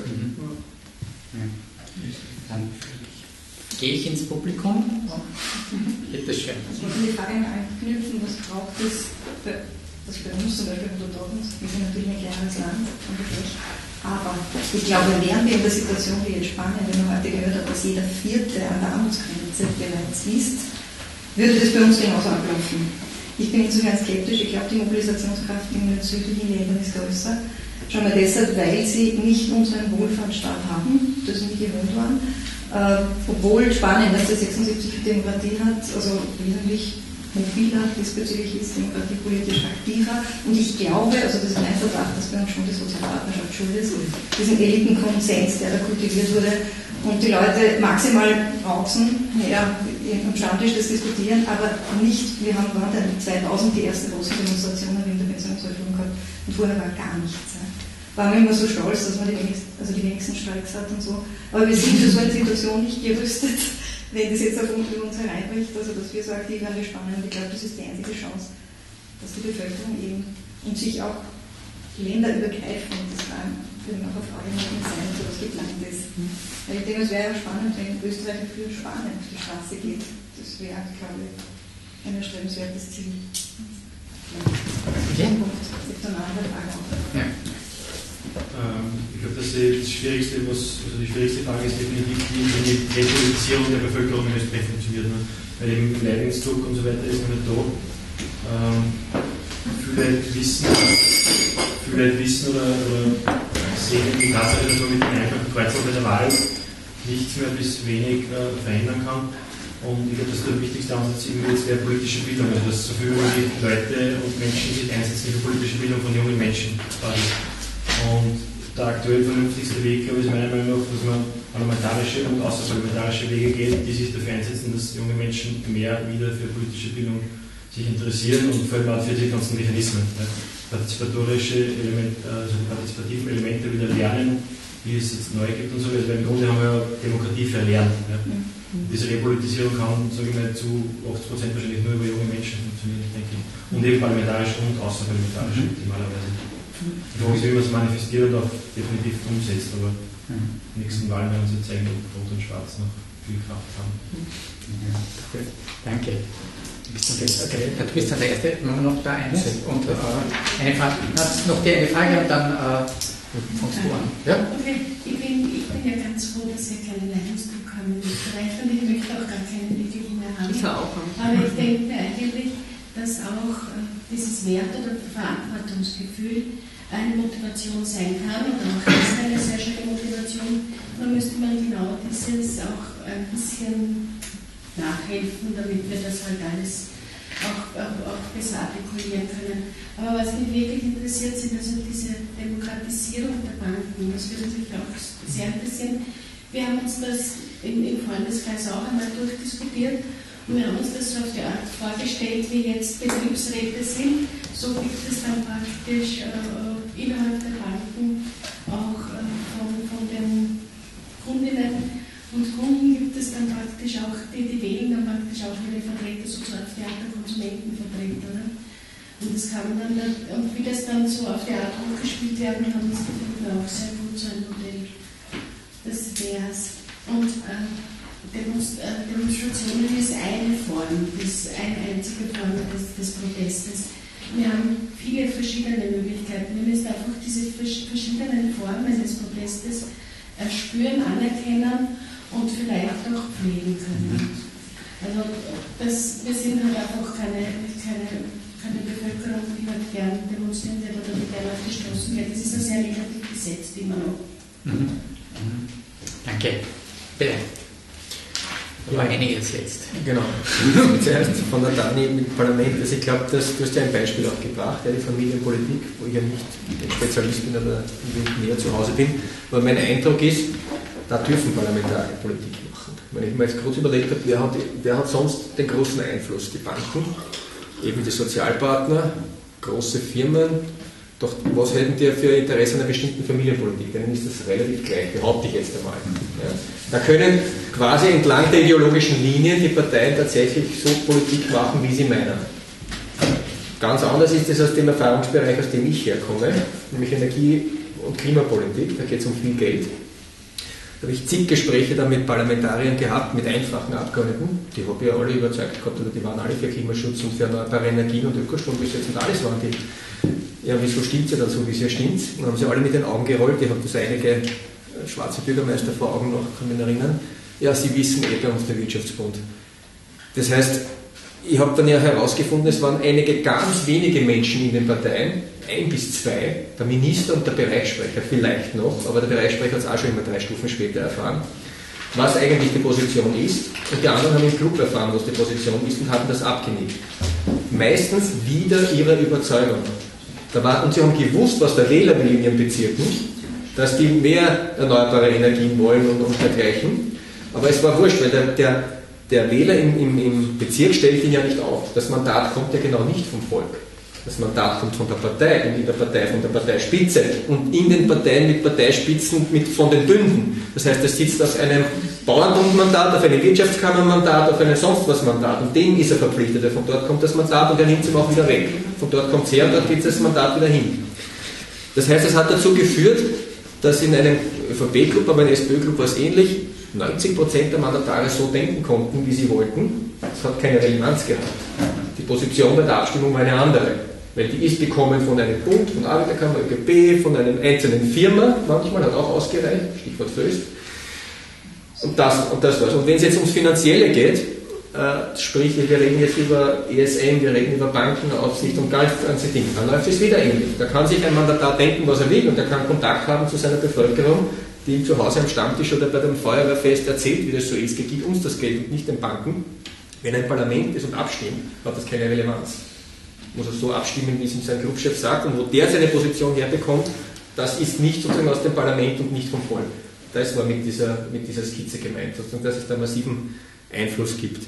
Dann gehe ich ins Publikum. Bitte schön. Ich wollte die Frage anknüpfen, was braucht es das bei uns zum Beispiel 100.000, wir sind natürlich ein kleines Land, aber ich glaube, wären wir in der Situation wie in Spanien, wenn man heute gehört hat, dass jeder Vierte an der Armutsgrenze bereits ist, würde das bei uns genauso ablaufen. Ich bin insofern skeptisch, ich glaube, die Mobilisationskraft in den südlichen Ländern ist größer, schon mal deshalb, weil sie nicht unseren Wohlfahrtsstaat haben, das sie nicht gewohnt waren, obwohl Spanien 1976 Demokratie hat, also wesentlich mobiler diesbezüglich ist, demokratiepolitisch aktiver. Und ich glaube, also das ist mein Verdacht, dass bei uns schon die Sozialpartnerschaft schuld ist, diesen Elitenkonsens, der da kultiviert wurde, und die Leute maximal rauchen, am Stammtisch das diskutieren, aber nicht, wir haben dann 2000 die erste große Demonstration in der Pensionsreform gehabt und vorher war gar nichts. Waren wir immer so stolz, dass man die wenigsten Streiks hat und so, aber wir sind für so eine Situation nicht gerüstet. Wenn das jetzt auf uns hereinbricht, also dass wir so aktiv an die Spannen, ich glaube, das ist die einzige Chance, dass die Bevölkerung eben und sich auch länderübergreifend, das war auch eine Frage nach dem Sein, so was geplant ist. Weil ich denke, es wäre ja spannend, wenn Österreich für Spanien auf die Straße geht. Das wäre, glaube ich, ein erstrebenswertes Ziel. Okay. Ich habe eine andere Frage auch. Ja. Ich glaube, dass die schwierigste Frage ist definitiv die Repolitisierung der Bevölkerung in Österreich funktioniert. Ne? Weil eben Leidensdruck und so weiter ist noch nicht da. Viele wissen oder sehen die Tatsache, dass man mit dem einfachen Kreuzel bei der Wahl nichts mehr bis wenig verändern kann. Und ich glaube, dass der wichtigste Ansatz irgendwie jetzt wäre politische Bildung, also dass so viele Leute und Menschen sich einsetzen für politische Bildung von jungen Menschen. Und der aktuell vernünftigste Weg, glaube ich, ist meiner Meinung nach, dass man parlamentarische und außerparlamentarische Wege geht, die sich dafür einsetzen, dass junge Menschen mehr wieder für politische Bildung sich interessieren und vor allem auch für die ganzen Mechanismen. Partizipativen Elemente wieder lernen, wie es jetzt neu gibt und so. Also im Grunde haben wir ja Demokratie verlernt. Ja. Diese Repolitisierung kann, sage ich mal, zu 80% wahrscheinlich nur über junge Menschen funktionieren, denke ich. Und eben parlamentarisch und außerparlamentarisch optimalerweise. Die Frage ist, wie man es manifestiert und auch definitiv umsetzt, aber die nächsten Wahlen werden uns jetzt zeigen, ob Rot und Schwarz noch viel Kraft haben. Ja, gut. Danke. Du bist dann der Erste, machen wir noch da eins und eine Frage. Noch eine Frage und dann fängst du an. Ja? Okay, ich bin ja ganz froh, dass wir keine Leidensdruck haben in Österreich und ich möchte auch gar keine Politiker mehr haben. Ich auch. Aber ich denke mir eigentlich, dass auch dieses Wert- oder Verantwortungsgefühl eine Motivation sein kann und auch ist eine sehr schöne Motivation. Dann müsste man genau dieses auch ein bisschen nachhelfen, damit wir das halt alles auch besser artikulieren können. Aber was mich wirklich interessiert, sind also diese Demokratisierung der Banken. Das würde mich auch sehr interessieren. Wir haben uns das im Freundeskreis auch einmal durchdiskutiert. Und wir haben uns das so auf die Art vorgestellt, wie jetzt Betriebsräte sind. So gibt es dann praktisch innerhalb der Banken auch von den Kundinnen und Kunden gibt es dann praktisch auch, die wählen dann praktisch auch ihre Vertreter, so auf die Art der Konsumentenvertreter. Ne? Und das kann man dann, und wie das dann so auf die Art hochgespielt werden kann, das finden wir auch sehr gut, so ein Modell. Das wäre es. Und Demonstrationen ist eine Form, ist eine einzige Form des Protestes. Wir haben viele verschiedene Möglichkeiten. Wir müssen einfach diese verschiedenen Formen des Protestes spüren, anerkennen und vielleicht auch pflegen können. Also wir sind halt einfach keine Bevölkerung, die halt gern demonstrieren wird oder die gern auf die Straßen geht. Das ist ein sehr negativ besetzt immer noch. Danke. Bitte. Ja, einiges jetzt. Genau. Zuerst von der Dani mit dem Parlament. Also ich glaube, du hast ja ein Beispiel auch gebracht, die Familienpolitik, wo ich ja nicht ein Spezialist bin oder näher zu Hause bin. Aber mein Eindruck ist, da dürfen Parlamentarier Politik machen. Wenn ich mir jetzt kurz überlegt habe, wer hat sonst den großen Einfluss? Die Banken, eben die Sozialpartner, große Firmen. Doch was hätten die für Interesse an einer bestimmten Familienpolitik? Denen ist das relativ gleich, behaupte ich jetzt einmal. Ja. Da können quasi entlang der ideologischen Linien die Parteien tatsächlich so Politik machen, wie sie meinen. Ganz anders ist es aus dem Erfahrungsbereich, aus dem ich herkomme, nämlich Energie- und Klimapolitik. Da geht es um viel Geld. Da habe ich zig Gespräche da mit Parlamentariern gehabt, mit einfachen Abgeordneten. Die habe ich ja alle überzeugt gehabt, oder die waren alle für Klimaschutz und für erneuerbare Energien und Ökostromgesetz und alles waren die. Ja, wieso stimmt sie dann so, wie sie stimmt? Dann haben sie alle mit den Augen gerollt. Ich habe das einige schwarze Bürgermeister vor Augen noch, kann mich erinnern. Ja, sie wissen bei uns der Wirtschaftsbund. Das heißt, ich habe dann ja herausgefunden, es waren einige ganz wenige Menschen in den Parteien, 1 bis 2, der Minister und der Bereichssprecher vielleicht noch, aber der Bereichssprecher hat es auch schon immer 3 Stufen später erfahren, was eigentlich die Position ist. Und die anderen haben im Club erfahren, was die Position ist und haben das abgenickt. Meistens wider ihrer Überzeugung. Und sie haben gewusst, was der Wähler will in ihren Bezirken, dass die mehr erneuerbare Energien wollen und dergleichen. Aber es war wurscht, weil der Wähler im Bezirk stellt ihn ja nicht auf. Das Mandat kommt ja genau nicht vom Volk. Das Mandat kommt von der Partei und in der Partei von der Parteispitze und in den Parteien mit Parteispitzen von den Bünden. Das heißt, er sitzt auf einem Bauernbundmandat, auf einem Wirtschaftskammermandat, auf einem sonst was Mandat und dem ist er verpflichtet. Von dort kommt das Mandat und er nimmt es ihm auch wieder weg. Von dort kommt es her und dort geht das Mandat wieder hin. Das heißt, es hat dazu geführt, dass in einem ÖVP-Club, aber im SPÖ-Club war es ähnlich, 90% der Mandatare so denken konnten, wie sie wollten. Es hat keine Relevanz gehabt. Die Position bei der Abstimmung war eine andere. Weil die ist bekommen von einem Bund, von Arbeiterkammer, ÖGB, von einer einzelnen Firma, manchmal hat auch ausgereicht, Stichwort Föst. Und das war's. Und wenn es jetzt ums Finanzielle geht, sprich, wir reden jetzt über ESM, wir reden über Bankenaufsicht und ganze Dinge, dann läuft es wieder ähnlich. Da kann sich ein Mandatar denken, was er will und er kann Kontakt haben zu seiner Bevölkerung, die ihm zu Hause am Stammtisch oder bei dem Feuerwehrfest erzählt, wie das so ist, geht uns das Geld und nicht den Banken. Wenn ein Parlament ist und abstimmt, hat das keine Relevanz. Muss er so abstimmen, wie es ihm sein Clubchef sagt und wo der seine Position herbekommt, das ist nicht sozusagen aus dem Parlament und nicht vom Volk. Das war mit dieser Skizze gemeint, sozusagen, dass es da massiven Einfluss gibt.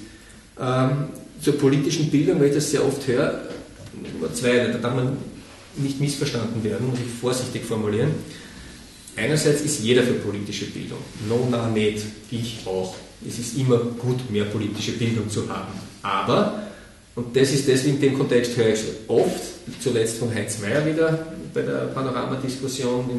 Zur politischen Bildung, weil ich das sehr oft höre, Nummer 2, da darf man nicht missverstanden werden, muss ich vorsichtig formulieren. Einerseits ist jeder für politische Bildung, nicht, ich auch. Es ist immer gut, mehr politische Bildung zu haben. Aber, und das ist deswegen in dem Kontext höre ich so oft, zuletzt von Heinz Mayer wieder bei der Panorama-Diskussion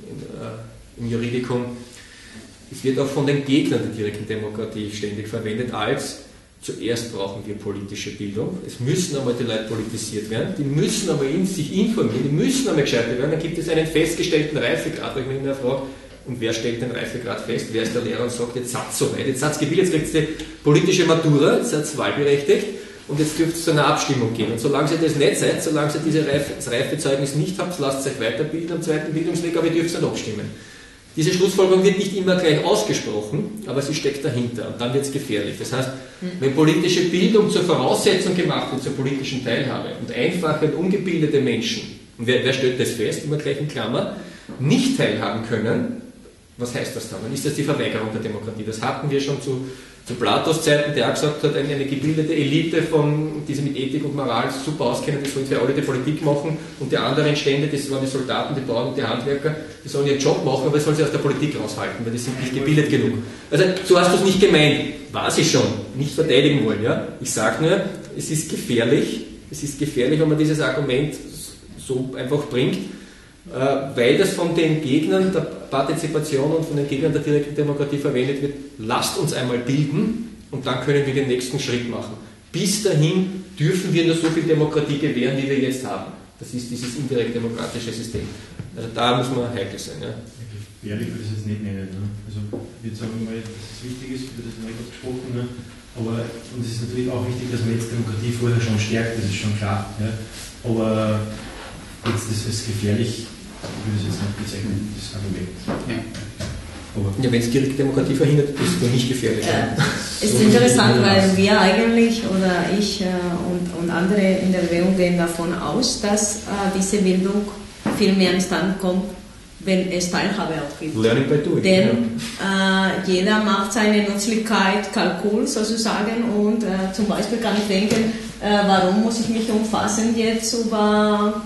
im Juridikum, es wird auch von den Gegnern der direkten Demokratie ständig verwendet als zuerst brauchen wir politische Bildung, es müssen einmal die Leute politisiert werden, die müssen aber sich informieren, die müssen einmal gescheitert werden, dann gibt es einen festgestellten Reifegrad, wo ich mich immer frage, und wer stellt den Reifegrad fest? Wer ist der Lehrer und sagt, jetzt seid so weit, jetzt seid ihr gebildet, jetzt kriegt ihr die politische Matura, jetzt seid ihr wahlberechtigt und jetzt dürft ihr zu einer Abstimmung gehen. Und solange ihr das nicht seid, solange ihr das Reifezeugnis nicht habt, lasst euch weiterbilden am zweiten Bildungsweg, aber ihr dürft nicht abstimmen. Diese Schlussfolgerung wird nicht immer gleich ausgesprochen, aber sie steckt dahinter und dann wird es gefährlich. Das heißt, wenn politische Bildung zur Voraussetzung gemacht wird zur politischen Teilhabe und einfache und ungebildete Menschen, und wer stellt das fest, immer gleich in Klammer, nicht teilhaben können, was heißt das dann? Dann ist das die Verweigerung der Demokratie. Das hatten wir schon zu Platos Zeiten, der auch gesagt hat, eine gebildete Elite, die sich mit Ethik und Moral super auskennen, die sollen für alle die Politik machen und die anderen Stände, das waren die Soldaten, die Bauern und die Handwerker, die sollen ihren Job machen, aber sollen sie aus der Politik raushalten, weil die sind nicht gebildet genug. Also so hast du es nicht gemeint. Weiß ich schon, nicht verteidigen wollen. Ja? Ich sage nur, es ist gefährlich, wenn man dieses Argument so einfach bringt, weil das von den Gegnern der Partizipation und von den Gegnern der direkten Demokratie verwendet wird. Lasst uns einmal bilden und dann können wir den nächsten Schritt machen. Bis dahin dürfen wir nur so viel Demokratie gewähren, wie wir jetzt haben. Das ist dieses indirekt demokratische System. Also da muss man heikel sein. Ja. Gefährlich würde ich es jetzt nicht nennen. Ne? Also wir sagen mal, dass es wichtig ist, über das mal gesprochen. Ne? Aber, und es ist natürlich auch wichtig, dass man jetzt Demokratie vorher schon stärkt, das ist schon klar. Ja? Aber jetzt ist es gefährlich, würde ich es jetzt nicht bezeichnen, das Argument. Ja. Ja, wenn es direkte Demokratie verhindert, ist es nicht gefährlich. Es ist interessant, weil wir eigentlich, oder ich und andere in der Bewegung gehen davon aus, dass diese Bildung viel mehr instand kommt, wenn es Teilhabe auch gibt. Learning by doing. Denn jeder macht seine Nützlichkeit Kalkül sozusagen und zum Beispiel kann ich denken, warum muss ich mich umfassend jetzt über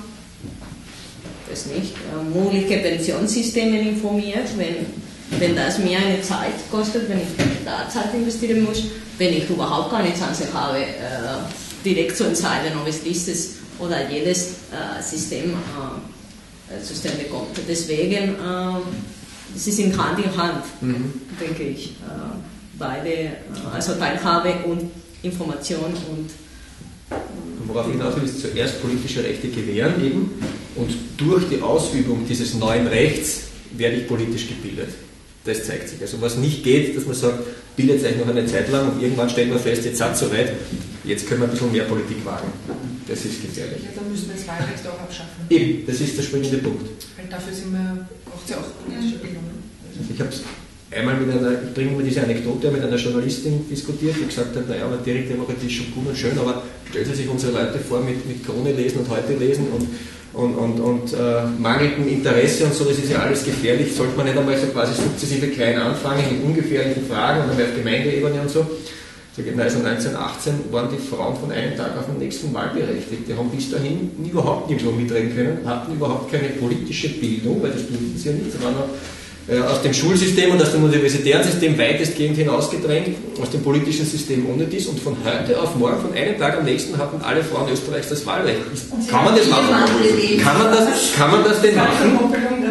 mögliche Pensionssysteme informieren, wenn das mir eine Zeit kostet, wenn ich da Zeit investieren muss, wenn ich überhaupt keine Chance habe, direkt zu entscheiden, ob es dieses oder jedes System zustande kommt. Deswegen, sie sind Hand in Hand, denke ich. Beide, also Teilhabe und Information und worauf ich hinaus will, ist zuerst politische Rechte gewähren eben und durch die Ausübung dieses neuen Rechts werde ich politisch gebildet. Das zeigt sich. Also was nicht geht, dass man sagt, bildet euch noch eine Zeit lang und irgendwann stellt man fest, jetzt seid ihr soweit, jetzt können wir ein bisschen mehr Politik wagen. Das ist gefährlich. Ja, dann müssen wir das Wahlrecht auch abschaffen. Eben, das ist der springende Punkt. Weil dafür braucht es ja auch politische Bildung. Ich habe es einmal ich bringe mir diese Anekdote mit einer Journalistin diskutiert, die gesagt hat, naja, aber Direktdemokratie ist schon gut und schön, aber stellen Sie sich unsere Leute vor mit Krone lesen und heute lesen und mangelndem Interesse und so, das ist ja alles gefährlich, sollte man nicht einmal so quasi sukzessive klein anfangen in ungefährlichen Fragen und dann auf Gemeindeebene und so. Also 1918 waren die Frauen von einem Tag auf den nächsten wahlberechtigt. Die haben bis dahin überhaupt nirgendwo mitreden können, hatten überhaupt keine politische Bildung, weil das durften sie ja nicht. Sie waren noch aus dem Schulsystem und aus dem universitären System weitestgehend hinausgedrängt, aus dem politischen System ohne dies und von heute auf morgen, von einem Tag am nächsten hatten alle Frauen Österreichs das Wahlrecht. Kann man das machen? Kann man das denn machen?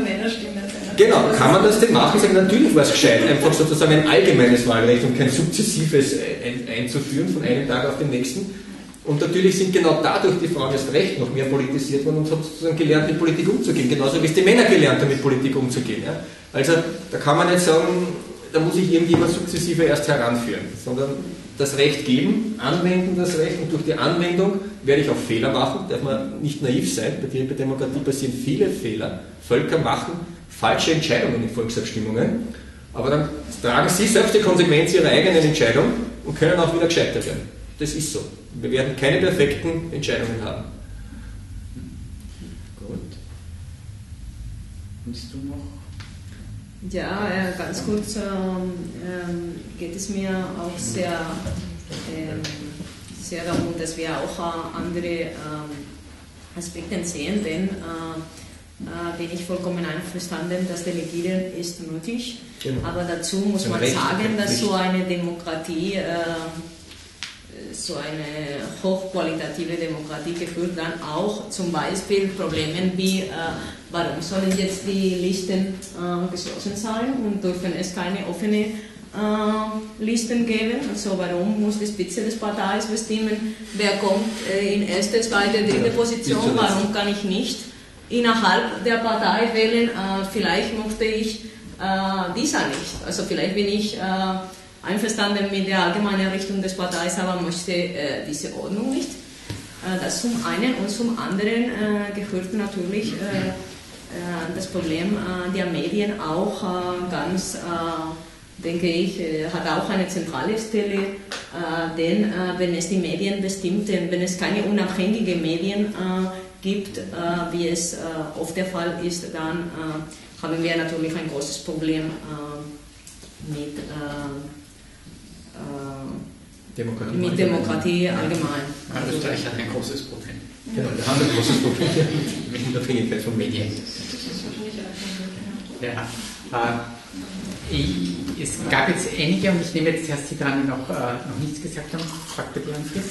Genau, kann man das denn machen? Sagen, natürlich war es gescheit, einfach sozusagen ein allgemeines Wahlrecht und kein sukzessives einzuführen von einem Tag auf den nächsten. Und natürlich sind genau dadurch die Frauen erst recht noch mehr politisiert worden und haben sozusagen gelernt, mit Politik umzugehen, genauso wie es die Männer gelernt haben, mit Politik umzugehen. Ja? Also da kann man nicht sagen, da muss ich irgendjemand sukzessive erst heranführen, sondern das Recht geben, anwenden das Recht und durch die Anwendung werde ich auch Fehler machen, darf man nicht naiv sein, bei der Demokratie passieren viele Fehler, Völker machen falsche Entscheidungen in Volksabstimmungen, aber dann tragen sie selbst die Konsequenz ihrer eigenen Entscheidung und können auch wieder gescheitert werden. Das ist so. Wir werden keine perfekten Entscheidungen haben. Gut. Willst du noch? Ja, ganz kurz geht es mir auch sehr darum, dass wir auch andere Aspekte sehen, denn bin ich vollkommen einverstanden, dass Delegieren ist nötig, genau. Aber dazu muss man sagen, dass so eine Demokratie, so eine hochqualitative Demokratie geführt dann auch zum Beispiel Problemen wie, warum sollen jetzt die Listen geschlossen sein und dürfen es keine offene Listen geben, also warum muss die Spitze des Parteis bestimmen, wer kommt in erste, zweite, dritte Position, warum kann ich nicht innerhalb der Partei wählen, vielleicht möchte ich dieser nicht. Also vielleicht bin ich einverstanden mit der allgemeinen Richtung des Parteis, aber möchte diese Ordnung nicht. Das zum einen und zum anderen gehört natürlich das Problem der Medien auch ganz, denke ich, hat auch eine zentrale Stelle, denn wenn es die Medien bestimmt, wenn es keine unabhängigen Medien gibt, wie es oft der Fall ist, dann haben wir natürlich ein großes Problem mit Demokratie allgemein. Österreich hat ein großes Problem. Genau, wir haben ein großes Problem mit Unabhängigkeit von Medien. Ja, es gab jetzt einige, und ich nehme jetzt erst die dran, die noch nichts gesagt haben. Fragt bitte an Fritz.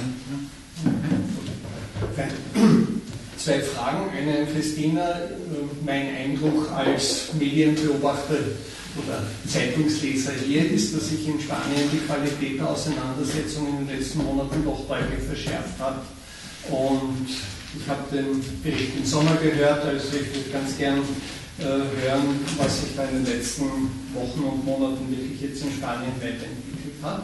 Zwei Fragen. Eine an Christina. Mein Eindruck als Medienbeobachter oder Zeitungsleser hier ist, dass sich in Spanien die Qualität der Auseinandersetzung in den letzten Monaten doch deutlich verschärft hat und Ich habe den Bericht im Sommer gehört, also ich würde ganz gern hören, was sich da in den letzten Wochen und Monaten wirklich jetzt in Spanien weiterentwickelt hat.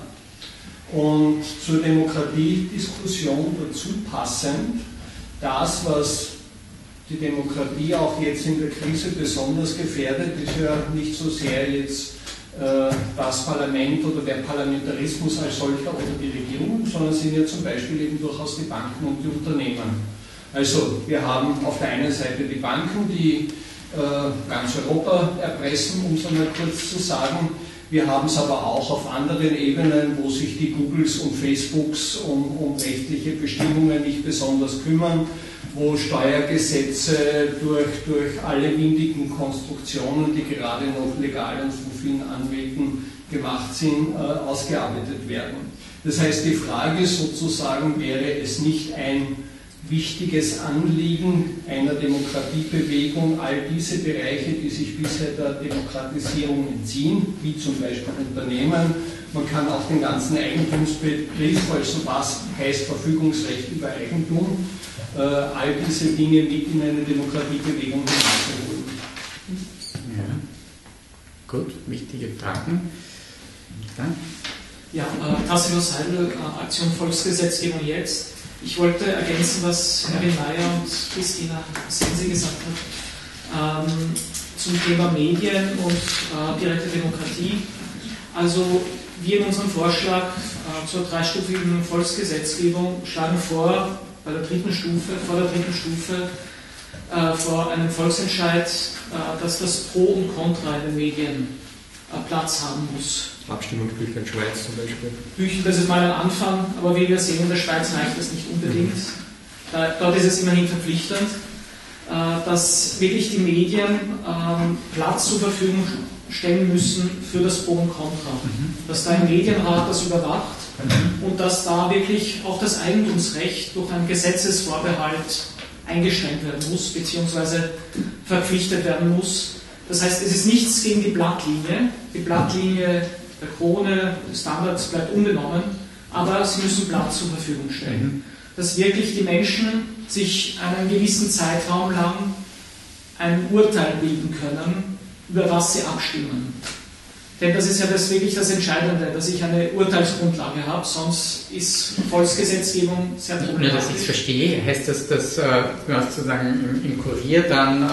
Und zur Demokratiediskussion dazu passend, das, was die Demokratie auch jetzt in der Krise besonders gefährdet, ist ja nicht so sehr jetzt das Parlament oder der Parlamentarismus als solcher oder die Regierung, sondern sind ja zum Beispiel eben durchaus die Banken und die Unternehmen. Also wir haben auf der einen Seite die Banken, die ganz Europa erpressen, um es einmal kurz zu sagen. Wir haben es aber auch auf anderen Ebenen, wo sich die Googles und Facebooks um rechtliche Bestimmungen nicht besonders kümmern, wo Steuergesetze durch alle windigen Konstruktionen, die gerade noch legal und von vielen Anwälten gemacht sind, ausgearbeitet werden. Das heißt, die Frage sozusagen, wäre es nicht ein wichtiges Anliegen einer Demokratiebewegung, all diese Bereiche, die sich bisher der Demokratisierung entziehen, wie zum Beispiel Unternehmen, man kann auch den ganzen Eigentumsbegriff, also was heißt Verfügungsrecht über Eigentum, all diese Dinge mit in eine Demokratiebewegung hineinzuholen. Ja. Gut, wichtige Fragen. Dann? Ja, Tassilos Seidel, Aktion Volksgesetzgebung jetzt. Ich wollte ergänzen, was Herrin Mayer und Christina Sensi gesagt hat, zum Thema Medien und direkte Demokratie. Also wir in unserem Vorschlag zur dreistufigen Volksgesetzgebung schlagen vor, vor der dritten Stufe, vor einem Volksentscheid, dass das Pro und Contra in den Medien Platz haben muss. Abstimmungsbücher in der Schweiz zum Beispiel. Bücher, das ist mal ein Anfang, aber wie wir sehen, in der Schweiz reicht das nicht unbedingt. Dort ist es immerhin verpflichtend, dass wirklich die Medien Platz zur Verfügung stellen müssen für das Pro und Contra. Dass da ein Medienrat das überwacht und dass da wirklich auch das Eigentumsrecht durch einen Gesetzesvorbehalt eingeschränkt werden muss, beziehungsweise verpflichtet werden muss. Das heißt, es ist nichts gegen die Blattlinie. Die Blattlinie der Krone, des Standards bleibt unbenommen, aber sie müssen Platz zur Verfügung stellen. Dass wirklich die Menschen sich einen gewissen Zeitraum lang ein Urteil bilden können, über was sie abstimmen. Denn das ist ja wirklich das Entscheidende, dass ich eine Urteilsgrundlage habe, sonst ist Volksgesetzgebung sehr problematisch. Nur, dass ich es verstehe, heißt das, dass du hast sozusagen im Kurier dann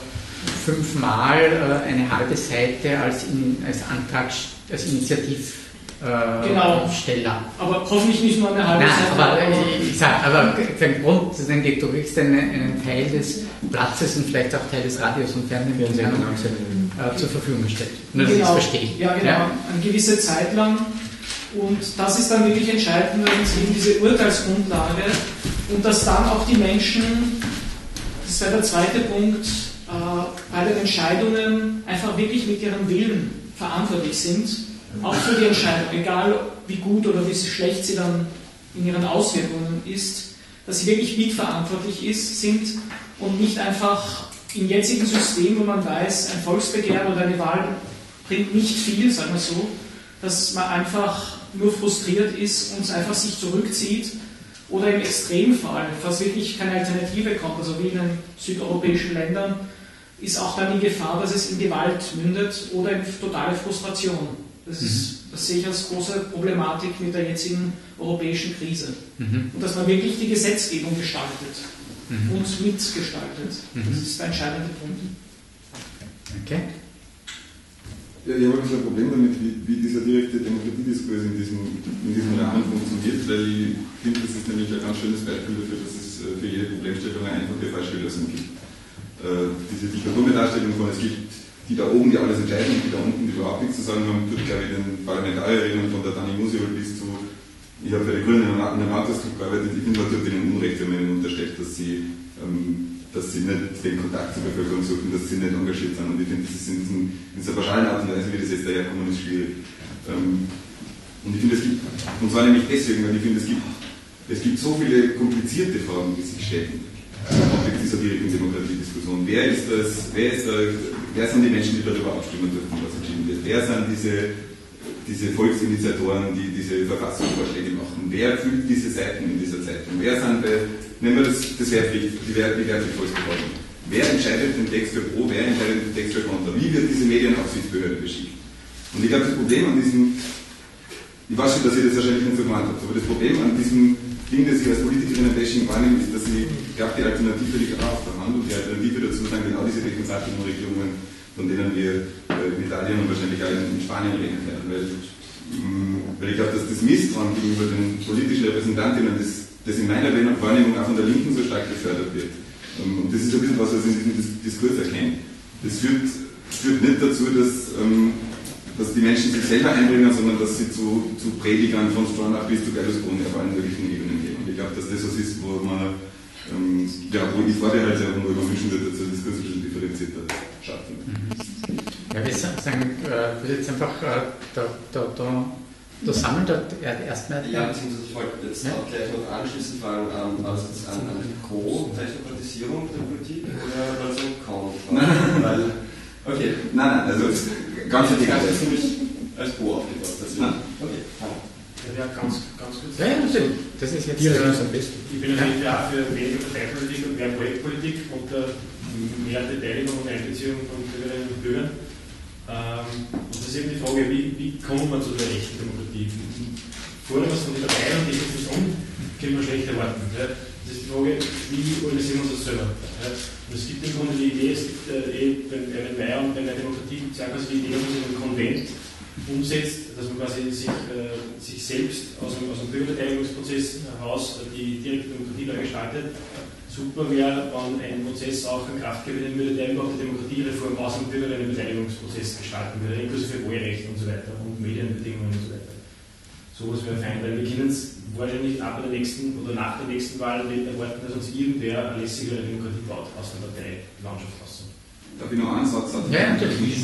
5-mal eine halbe Seite als Initiativsteller. Genau. Aber hoffentlich nicht nur eine halbe Seite. Aber der Grund, du kriegst einen Teil des Platzes und vielleicht auch Teil des Radios und Fernsehens zur Verfügung gestellt. Nur, dass ich es verstehe. Ja, genau. Ja. Eine gewisse Zeit lang. Und das ist dann wirklich entscheidend, eben diese Urteilsgrundlage und dass dann auch die Menschen, das wäre der zweite Punkt, bei den Entscheidungen einfach wirklich mit ihrem Willen verantwortlich sind, auch für die Entscheidung, egal wie gut oder wie schlecht sie dann in ihren Auswirkungen ist, dass sie wirklich mitverantwortlich sind und nicht einfach im jetzigen System, wo man weiß, ein Volksbegehren oder eine Wahl bringt nicht viel, sagen wir so, dass man einfach nur frustriert ist und einfach sich zurückzieht oder im Extremfall, falls wirklich keine Alternative kommt, also wie in den südeuropäischen Ländern, ist auch dann die Gefahr, dass es in Gewalt mündet oder in totale Frustration. Das sehe ich als große Problematik mit der jetzigen europäischen Krise. Und dass man wirklich die Gesetzgebung gestaltet und mitgestaltet. Das ist der entscheidende Punkt. Okay. Ja, ich habe ein bisschen ein Problem damit, wie dieser direkte Demokratiediskurs in diesem Rahmen funktioniert, weil ich finde, das ist nämlich ein ganz schönes Beispiel dafür, dass es für jede Problemstellung eine einfache falsche Lösung gibt. Diese Diktaturdarstellung von, es gibt die da oben, die alles entscheiden, und die da unten, die überhaupt nichts zu sagen haben, tut, glaube ich, den Parlamentarierinnen von der Dani Musiol bis zu, ich habe für die Grünen in einem Autosclub gearbeitet, ich finde, man tut ihnen Unrecht, wenn man ihnen unterstellt, dass sie nicht den Kontakt zur Bevölkerung suchen, dass sie nicht engagiert sind. Und ich finde, das ist in dieser pauschalen Art und Weise, wie das jetzt daherkommen, ist schwierig. Und ich finde, und zwar nämlich deswegen, weil ich finde, es gibt so viele komplizierte Fragen, die sich stellen. Mit dieser direkten Demokratiediskussion. Wer sind die Menschen, die darüber abstimmen dürfen, was entschieden wird? Wer sind diese diese Volksinitiatoren, die diese Verfassungsvorschläge machen? Wer füllt diese Seiten in dieser Zeitung? Wer sind nehmen wir das Wehrpflicht, die Wehrpflichtvolksverordnung. Wer entscheidet den Text für Pro, wer entscheidet den Text für Contra? Wie wird diese Medienaufsichtsbehörde beschickt? Und ich glaube, das Problem an diesem, ich weiß schon, dass ihr das wahrscheinlich nicht so gemeint habt, aber das Problem an diesem Ding, das ich als Politikerin Bashing wahrnehme, ist, dass ich glaube, die Alternative liegt auch auf der Hand und die Alternative dazu sind genau diese technokratischen Regierungen, von denen wir in Italien und wahrscheinlich auch in Spanien reden werden. Weil ich glaube, dass das Misstrauen gegenüber den politischen Repräsentantinnen, das in meiner Wahrnehmung auch von der Linken so stark gefördert wird. Und das ist ein bisschen was in diesem Diskurs erkennt. Das führt nicht dazu, dass die Menschen sich selber einbringen, sondern dass sie zu Predigern von Stronach bis zu Berlusconi auf allen möglichen Ebenen gehen. Und ich glaube, dass das was ist, wo ich Vorbehalte habe und wo ich mir wünschen würde, dass der Diskurs ein bisschen differenzierter stattfindet. Ja, wir sagen, jetzt einfach da sammeln dort erstmal. Ja, beziehungsweise ich wollte jetzt auch gleich noch anschließend fragen, was ist an Pro-Technokratisierung der Politik oder so Contra? Okay. Nein, also ganz egal. Das ist ziemlich als Pro aufgebaut. Okay. Ja, ganz kurz. Ja, natürlich. Das ist jetzt am besten. Ich bin natürlich auch für weniger Parteipolitik und mehr Projektpolitik und mehr Beteiligung und Einbeziehung von Bürgerinnen und Bürgern. Und das ist eben die Frage, wie kommt man zu der echten Demokratie? Fordern wir es von den Parteien und die setzen es um, können wir schlecht erwarten. Ja? Das ist die Frage, wie organisieren wir uns das selber? Ja? Und es gibt im Grunde die Idee, es gibt bei Meyer und bei der Demokratie gibt es ja quasi die Idee, dass man sich einen Konvent umsetzt, dass man quasi sich selbst aus dem Bürgerbeteiligungsprozess heraus die direkte Demokratie da gestaltet. Super wäre, wenn ein Prozess auch eine Kraft gewinnen würde, der überhaupt die Demokratiereform aus dem Bürgerinnenbeteiligungsprozess gestalten würde, inklusive Wahlrecht und so weiter und Medienbedingungen und so weiter. Sowas wäre fein, weil wir können es wahrscheinlich ab der nächsten oder nach der nächsten Wahl nicht erwarten, dass uns irgendwer eine lässigere Demokratie baut aus der Parteilandschaft raus. Darf ich noch einen Satz sagen? Ja, natürlich.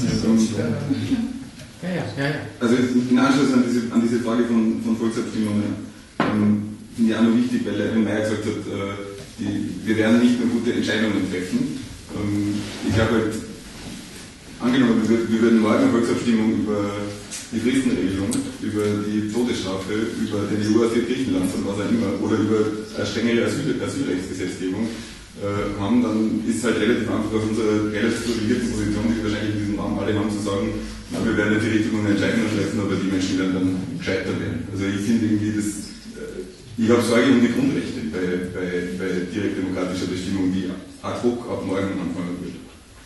Also in Anschluss an diese Frage von Volksabstimmungen finde ich auch noch wichtig, weil Erwin Meyer gesagt hat, wir werden nicht nur gute Entscheidungen treffen. Ich glaube halt, angenommen, wir würden morgen eine Volksabstimmung über die Fristenregelung, über die Todesstrafe, über den EU-Austritt Griechenlands und was auch immer, oder über eine strengere Asylrechtsgesetzgebung haben, dann ist es halt relativ einfach aus unserer relativ privilegierten Position, die wir wahrscheinlich in diesem Raum alle haben, zu sagen, na, wir werden nicht die richtigen Entscheidungen treffen, aber die Menschen werden dann gescheitert werden. Also ich finde irgendwie ich habe Sorge um die Grundrechte bei direkt demokratischer Bestimmung, die ad hoc ab morgen anfangen wird.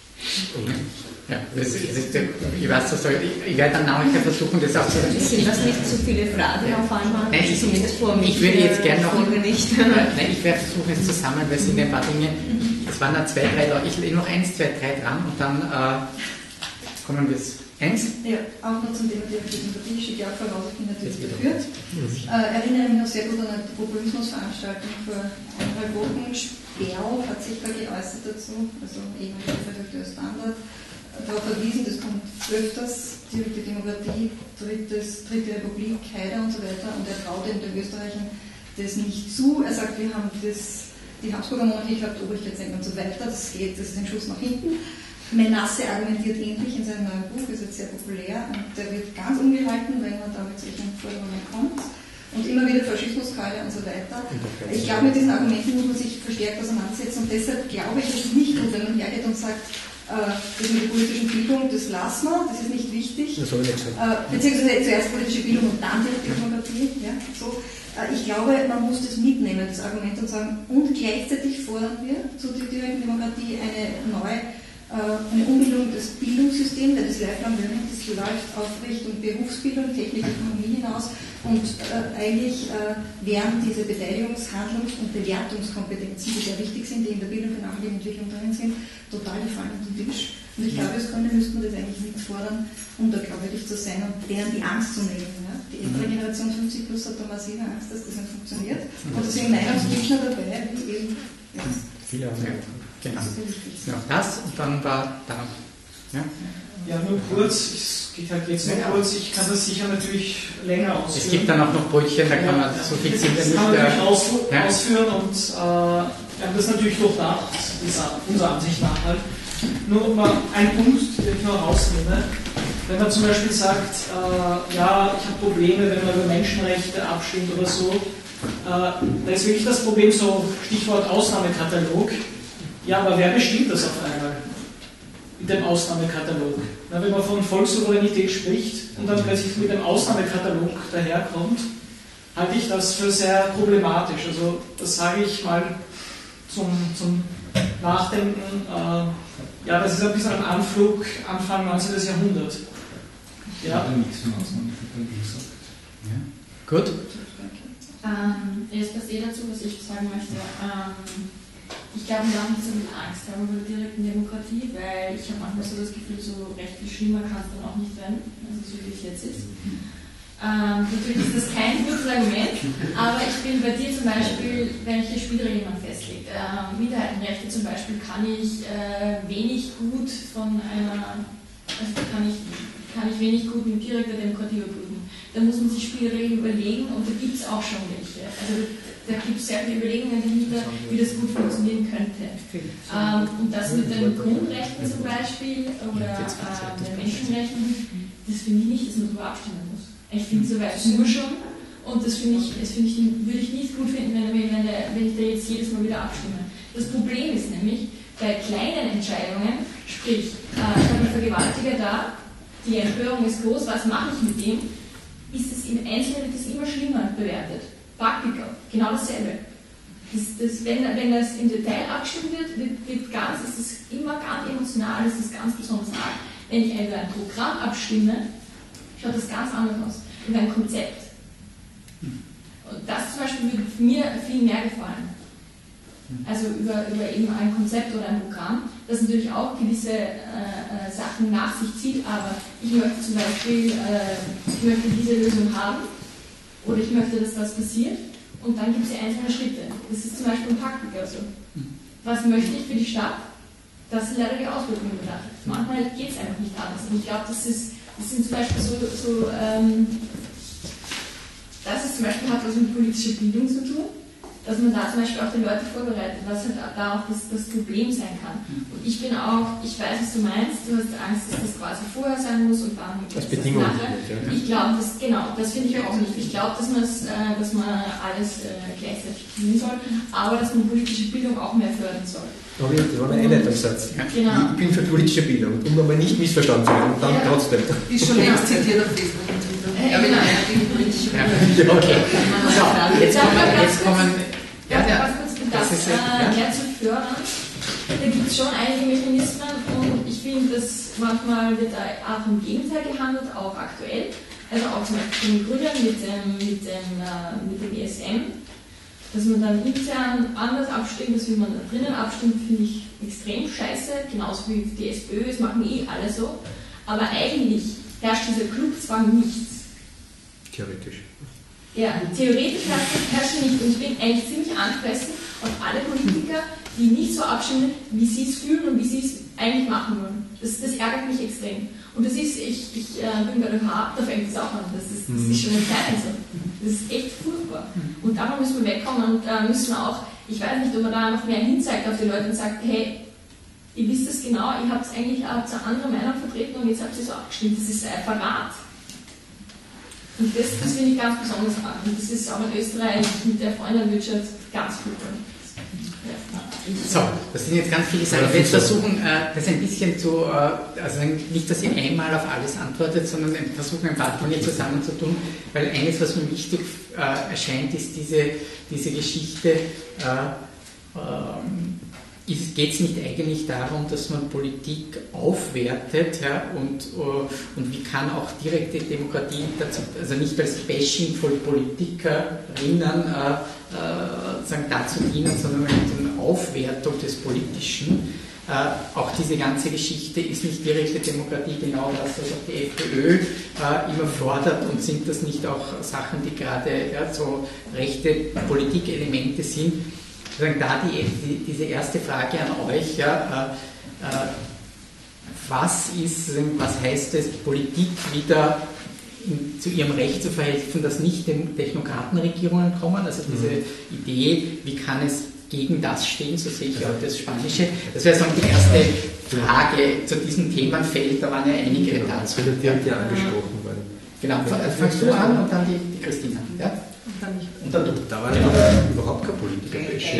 Ja, ich weiß das, ich werde dann nachher versuchen, das auch zu Sind das nicht zu viele Fragen auf einmal? Nein, ich würde jetzt gerne noch. Nein, ich werde versuchen, es zusammen, weil es sind ein paar Dinge. Es waren da 2, 3 Leute. Ich lege noch 1, 2, 3 dran und dann kommen wir es. Ja, auch noch zum Thema Demokratie steht ja auch voraus, ich bin natürlich dafür. Erinnere mich noch sehr gut an eine Populismusveranstaltung vor 1,5 Wochen. Sperl hat sich da geäußert dazu, also ehemaliger Redakteur Standard, darauf verwiesen, das kommt öfters, direkte Demokratie, dritte Republik, Haider und so weiter, und er traut den Österreichern das nicht zu. Er sagt, wir haben die Habsburger Monarchie gehabt, Obrigkeitsdenken und so weiter, das ist ein Schuss nach hinten. Menasse argumentiert ähnlich in seinem neuen Buch, ist jetzt sehr populär und der wird ganz ungehalten, wenn man da mit solchen Forderungen kommt. Und immer wieder Faschismuskeule und so weiter. Ich glaube, mit diesen Argumenten muss man sich verstärkt auseinandersetzen und deshalb glaube ich, es ist nicht gut, wenn man hergeht und sagt, das mit der politischen Bildung, das lassen wir, das ist nicht wichtig. Das soll nicht sein. Beziehungsweise zuerst politische Bildung und dann die Demokratie. Ja, so. Ich glaube, man muss das mitnehmen, das Argument, und sagen, und gleichzeitig fordern wir zur direkten Demokratie eine Umbildung des Bildungssystems, weil das Lifelong Learning, das läuft auf Richtung Berufsbildung, Technik, Ökonomie hinaus und eigentlich wären diese Beteiligungs-, Handlungs- und Bewertungskompetenzen, die sehr wichtig sind, die in der Bildung für nachhaltige Entwicklung drin sind, total gefallen auf den Tisch. Und ich glaube, als Grüne müssten wir das eigentlich nicht fordern, um da glaubwürdig zu sein und deren die Angst zu nehmen. Ja? Die ältere Generation 50 plus hat da massive Angst, dass das nicht funktioniert. Und deswegen Meinungsbildner dabei, wie eben. Ja. Viele genau. Ja, das und dann war da. Ja, nur kurz, es geht halt jetzt nur kurz, ich kann das sicher natürlich länger ausführen. Es gibt dann auch noch Brötchen, da kann man so viel Ziele nicht ausführen und wir haben das natürlich durchdacht, ist unserer Ansicht nach halt. Nur mal ein Punkt, den ich noch rausnehme. wenn man zum Beispiel sagt, ja, ich habe Probleme, wenn man über Menschenrechte abstimmt oder so, da ist wirklich das Problem so, Stichwort Ausnahmekatalog. Ja, aber wer bestimmt das auf einmal mit dem Ausnahmekatalog? Na, wenn man von Volkssouveränität spricht und dann plötzlich mit dem Ausnahmekatalog daherkommt, halte ich das für sehr problematisch. Also das sage ich mal zum Nachdenken. Ja, das ist ein bisschen ein Anflug Anfang 19. Jahrhundert. Ja. Gut. Jetzt passt dazu, was ich sagen möchte. Ich glaube, man darf nicht so viel Angst haben vor der direkten Demokratie, weil ich habe manchmal so das Gefühl, so recht viel schlimmer kann es dann auch nicht werden, also so wie es jetzt ist. Natürlich ist das kein gutes Argument, aber ich bin bei dir zum Beispiel, wenn ich die Spielregeln mal festlege, Minderheitenrechte zum Beispiel kann ich wenig gut von einer, also kann ich wenig gut mit direkter Demokratie überprüfen. Da muss man sich Spielregeln überlegen und da gibt es auch schon welche. Also da gibt es sehr viele Überlegungen dahinter, wie das gut funktionieren könnte. Und das mit den Grundrechten zum Beispiel oder den Menschenrechten, das finde ich nicht, dass man darüber abstimmen muss. Ich finde, so weit sind wir schon und das würde ich nicht gut finden, wenn ich da jetzt jedes Mal wieder abstimme. Das Problem ist nämlich, bei kleinen Entscheidungen, sprich, ich habe einen Vergewaltiger da, die Empörung ist groß, was mache ich mit dem? Ist es im Einzelnen immer schlimmer bewertet. Praktiker, genau dasselbe. Wenn das im Detail abgestimmt wird, ist es immer ganz emotional, das ist ganz besonders arg. Wenn ich über ein Programm abstimme, schaut das ganz anders aus. Über ein Konzept. Und das zum Beispiel würde mir viel mehr gefallen. Also über eben ein Konzept oder ein Programm, das natürlich auch gewisse Sachen nach sich zieht, aber ich möchte zum Beispiel diese Lösung haben oder ich möchte, dass das passiert und dann gibt es ja einzelne Schritte. Das ist zum Beispiel ein Praktiker so. Was möchte ich für die Stadt? Das sind leider die Auswirkungen bedacht. Manchmal geht es einfach nicht anders. Und ich glaube, das sind zum Beispiel das ist zum Beispiel hat was mit politischer Bildung zu tun, dass man da zum Beispiel auch die Leute vorbereitet, was halt da auch das Problem sein kann. Und ich weiß, was du meinst, du hast Angst, dass das quasi vorher sein muss und dann das Bedingung nachher. Ich glaube, das finde ich auch nicht. Ich glaube, dass man alles gleichzeitig tun soll, aber dass man politische Bildung auch mehr fördern soll. Das war mein Einleitungssatz. Genau. Ich bin für politische Bildung, um aber nicht missverstanden zu werden. Und dann trotzdem. Ist schon längst zitiert auf Facebook. Ja, genau. Okay. So, jetzt kommen mehr zu fördern. Da gibt es schon einige Mechanismen und ich finde, dass manchmal wird da auch im Gegenteil gehandelt, auch aktuell. Also auch zum Beispiel in Grünen mit dem ESM, dass man dann intern anders abstimmt, als wie man da drinnen abstimmt, finde ich extrem scheiße, genauso wie die SPÖ, das machen alle so. Aber eigentlich herrscht dieser Clubzwang nichts. Theoretisch. Ja, theoretisch herrscht nicht. Und ich bin eigentlich ziemlich angefressen auf alle Politiker, die nicht so abstimmen, wie sie es fühlen und wie sie es eigentlich machen wollen. Das ärgert mich extrem. Und das ist, ich bin bei der HAB, da fängt es auch an. Das ist schon ein Kleinen so. Das ist echt furchtbar. Und davon müssen wir wegkommen und müssen auch, ich weiß nicht, ob man da noch mehr hinzeigt auf die Leute und sagt, hey, ihr wisst es genau, ihr habt eigentlich eine andere Meinung vertreten und jetzt habt ihr so abgestimmt. Das ist ein Verrat. Und das finde ich ganz besonders arg. Und das ist auch in Österreich mit der Freundenwirtschaft ganz furchtbar. So, das sind jetzt ganz viele Sachen. Wir versuchen, das ein bisschen zu, also nicht, dass ihr einmal auf alles antwortet, sondern versuchen, ein paar Dinge zusammenzutun, weil eines, was mir wichtig erscheint, ist diese Geschichte, geht es nicht eigentlich darum, dass man Politik aufwertet, ja, und wie kann auch direkte Demokratie dazu, also nicht als Bashing von Politikerinnen dazu dienen, sondern eine Aufwertung des Politischen. Auch diese ganze Geschichte ist nicht direkte Demokratie genau das, was auch die FPÖ immer fordert, und sind das nicht auch Sachen, die gerade so rechte Politikelemente sind. Diese erste Frage an euch, was heißt es, Politik wieder zu ihrem Recht zu verhelfen, dass nicht Technokratenregierungen kommen, also diese Idee, wie kann es gegen das stehen, so sehe ich auch das Spanische. Das wäre so die erste Frage zu diesem Themenfeld, da waren ja einige dazu. Das wird ja angesprochen worden. Genau, fangst du an und dann die Christina. Ja? Und dann du. Da war ja überhaupt kein Politiker-Bashing.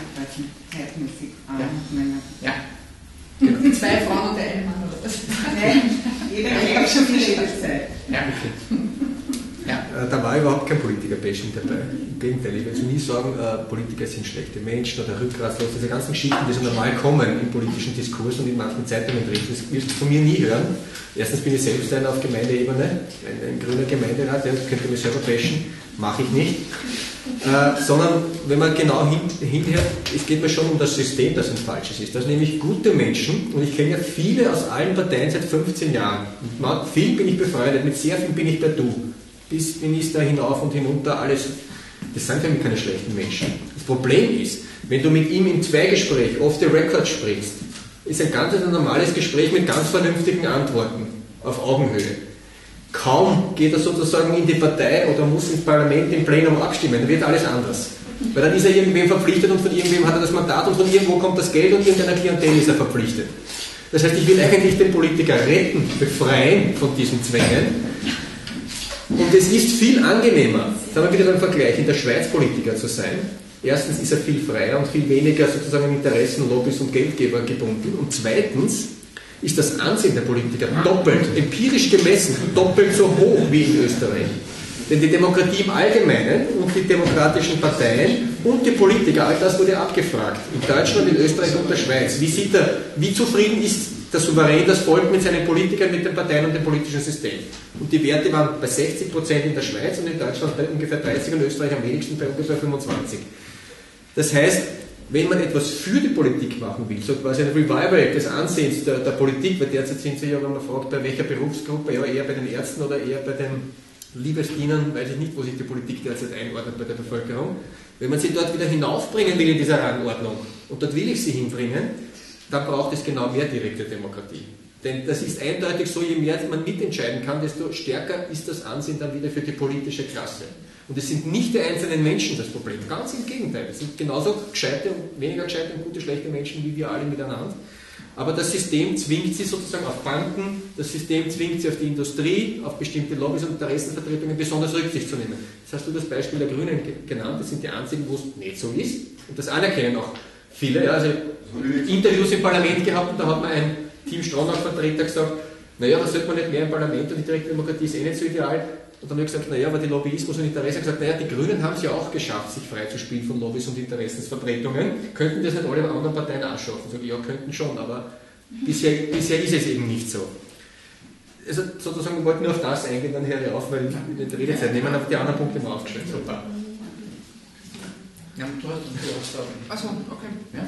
Ja. Genau. Die zwei Frauen und der eine Mann oder was? Nein, ich habe schon viel Redezeit. Ja, okay. Ja. Da war überhaupt kein Politiker-Bashing dabei. Im Gegenteil, ich würde nie sagen, Politiker sind schlechte Menschen oder rückgratlos. Diese ganzen Geschichten, die so normal kommen im politischen Diskurs und in manchen Zeitungen drin, das wirst du von mir nie hören. Erstens bin ich selbst einer auf Gemeindeebene, ein grüner Gemeinderat, der könnte mich selber bashen, mache ich nicht. Sondern wenn man genau hinhört, es geht mir schon um das System, das ein falsches ist. Das sind nämlich gute Menschen, und ich kenne ja viele aus allen Parteien seit 15 Jahren. Mit vielen bin ich befreundet, mit sehr vielen bin ich per Du. Bis Minister hinauf und hinunter, alles. Das sind für mich keine schlechten Menschen. Das Problem ist, wenn du mit ihm im Zweigespräch off the record sprichst, ist ein ganz normales Gespräch mit ganz vernünftigen Antworten auf Augenhöhe. Kaum geht er sozusagen in die Partei oder muss ins Parlament im Plenum abstimmen, dann wird alles anders. Weil dann ist er irgendwem verpflichtet und von irgendwem hat er das Mandat und von irgendwo kommt das Geld und irgendeiner Klientel ist er verpflichtet. Das heißt, ich will eigentlich den Politiker retten, befreien von diesen Zwängen. Und es ist viel angenehmer, da haben wir wieder den Vergleich, in der Schweiz Politiker zu sein. Erstens ist er viel freier und viel weniger sozusagen an Interessen, Lobbys und Geldgeber gebunden. Und zweitens ist das Ansehen der Politiker doppelt, empirisch gemessen, doppelt so hoch wie in Österreich. Denn die Demokratie im Allgemeinen und die demokratischen Parteien und die Politiker, all das wurde abgefragt. In Deutschland, in Österreich und der Schweiz. Wie zufrieden ist der Souverän, das Volk mit seinen Politikern, mit den Parteien und dem politischen System? Und die Werte waren bei 60% in der Schweiz und in Deutschland bei ungefähr 30% und in Österreich am wenigsten bei ungefähr 25%. Das heißt, wenn man etwas für die Politik machen will, so quasi ein Revival des Ansehens der Politik, weil derzeit sind sie ja, wenn man fragt, bei welcher Berufsgruppe, ja eher bei den Ärzten oder eher bei den Liebesdienern, weiß ich nicht, wo sich die Politik derzeit einordnet bei der Bevölkerung. Wenn man sie dort wieder hinaufbringen will in dieser Rangordnung, und dort will ich sie hinbringen, dann braucht es genau mehr direkte Demokratie. Denn das ist eindeutig so, je mehr man mitentscheiden kann, desto stärker ist das Ansehen dann wieder für die politische Klasse. Und es sind nicht die einzelnen Menschen das Problem, ganz im Gegenteil. Es sind genauso gescheite und weniger gescheite und gute, schlechte Menschen wie wir alle miteinander. Aber das System zwingt sie sozusagen auf Banken, das System zwingt sie auf die Industrie, auf bestimmte Lobbys und Interessenvertretungen besonders Rücksicht zu nehmen. Das hast du das Beispiel der Grünen genannt, das sind die einzigen, wo es nicht so ist. Und das anerkennen auch viele. Ja, also Interviews im Parlament gehabt und da hat mir ein Team Stronach-Vertreter gesagt, naja, da sollte man nicht mehr im Parlament und die direkte Demokratie ist eh nicht so ideal. Und dann habe ich gesagt, naja, aber die Lobbyismus und Interesse, gesagt, naja, die Grünen haben es ja auch geschafft, sich freizuspielen von Lobbys und Interessensvertretungen. Könnten das nicht alle anderen Parteien auch schaffen? Sag ich, ja, könnten schon, aber bisher ist es eben nicht so. Also sozusagen, wir wollten nur auf das eingehen, dann höre ich auf, weil ich nicht die Redezeit nehmen, aber die anderen Punkte mal aufgestellt. Super. Ja, du hast sagen. Achso, okay. Ja?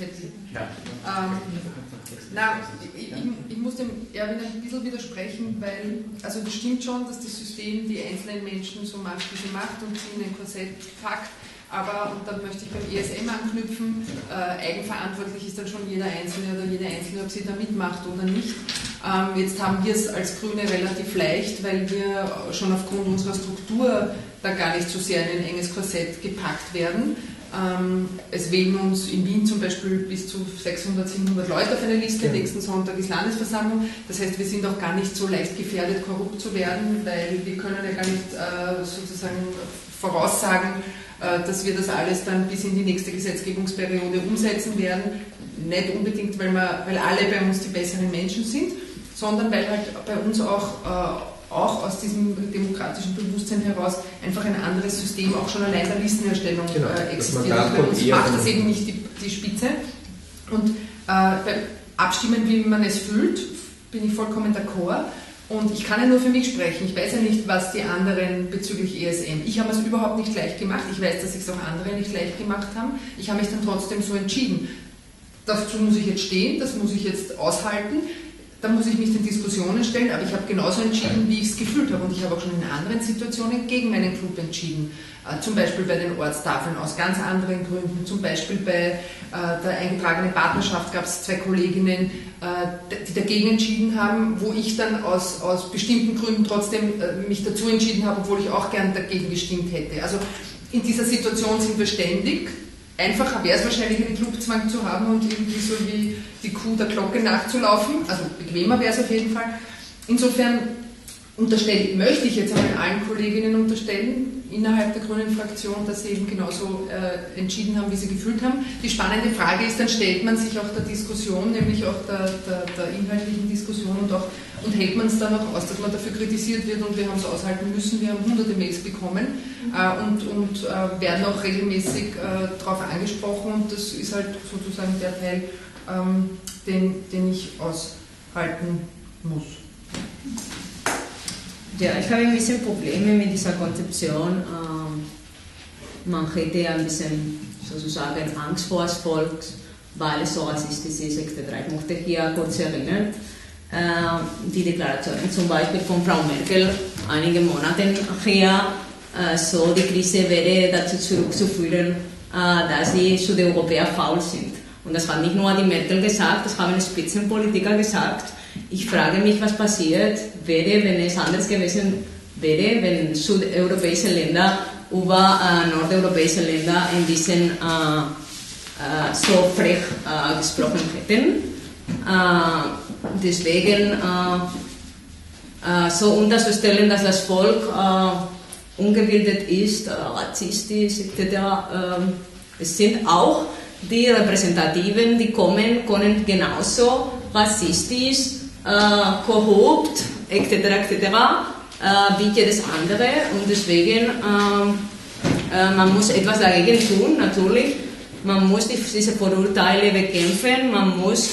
Ich muss dem Erwin ein bisschen widersprechen, weil, also das stimmt schon, dass das System die einzelnen Menschen so macht, wie sie macht und sie in ein Korsett packt, aber, und dann möchte ich beim ESM anknüpfen, eigenverantwortlich ist dann schon jeder Einzelne oder jede Einzelne, ob sie da mitmacht oder nicht. Jetzt haben wir es als Grüne relativ leicht, weil wir schon aufgrund unserer Struktur da gar nicht so sehr in ein enges Korsett gepackt werden. Es wählen uns in Wien zum Beispiel bis zu 600, 700 Leute auf eine Liste, nächsten Sonntag ist Landesversammlung. Das heißt, wir sind auch gar nicht so leicht gefährdet, korrupt zu werden, weil wir können ja gar nicht sozusagen voraussagen, dass wir das alles dann bis in die nächste Gesetzgebungsperiode umsetzen werden. Nicht unbedingt, weil alle bei uns die besseren Menschen sind, sondern weil halt bei uns auch aus diesem demokratischen Bewusstsein heraus einfach ein anderes System, auch schon allein der Listenerstellung existiert. Bei uns macht das eben nicht die Spitze. Und beim Abstimmen, wie man es fühlt, bin ich vollkommen d'accord. Und ich kann ja nur für mich sprechen. Ich weiß ja nicht, was die anderen bezüglich ESM. Ich habe es überhaupt nicht leicht gemacht. Ich weiß, dass es auch andere nicht leicht gemacht haben. Ich habe mich dann trotzdem so entschieden. Dazu muss ich jetzt stehen, das muss ich jetzt aushalten. Da muss ich mich den Diskussionen stellen, aber ich habe genauso entschieden, wie ich es gefühlt habe. Und ich habe auch schon in anderen Situationen gegen meinen Club entschieden. Zum Beispiel bei den Ortstafeln aus ganz anderen Gründen. Zum Beispiel bei der eingetragenen Partnerschaft gab es 2 Kolleginnen, die dagegen entschieden haben, wo ich dann aus bestimmten Gründen trotzdem mich dazu entschieden habe, obwohl ich auch gern dagegen gestimmt hätte. Also in dieser Situation sind wir ständig. einfacher wäre es wahrscheinlich, einen Clubzwang zu haben und irgendwie so wie die Kuh der Glocke nachzulaufen. Also bequemer wäre es auf jeden Fall. Insofern möchte ich jetzt einmal allen Kolleginnen unterstellen, innerhalb der Grünen Fraktion, dass sie eben genauso entschieden haben, wie sie gefühlt haben. Die spannende Frage ist, dann stellt man sich auch der Diskussion, nämlich auch der inhaltlichen Diskussion und hält man es dann auch aus, dass man dafür kritisiert wird und wir haben es aushalten müssen. Wir haben hunderte Mails bekommen und werden auch regelmäßig darauf angesprochen und das ist halt sozusagen der Teil, den ich aushalten muss. Ja, ich habe ein bisschen Probleme mit dieser Konzeption. Man hätte ein bisschen sozusagen Angst vor das Volk, weil es so rassistisch ist, etc. Ich möchte hier kurz erinnern, die Deklarationen zum Beispiel von Frau Merkel einige Monate her, so die Krise wäre dazu zurückzuführen, dass die Südeuropäer faul sind. Und das hat nicht nur die Merkel gesagt, das haben Spitzenpolitiker gesagt. Ich frage mich, was passiert wäre, wenn es anders gewesen wäre, wenn südeuropäische Länder über nordeuropäische Länder in diesen so frech gesprochen hätten. Deswegen so unterzustellen, dass das Volk ungebildet ist, rassistisch etc. Es sind auch die Repräsentativen, die kommen, können genauso rassistisch, korrupt, etc. Wie jedes andere und deswegen man muss etwas dagegen tun, natürlich. Man muss diese Vorurteile bekämpfen, man muss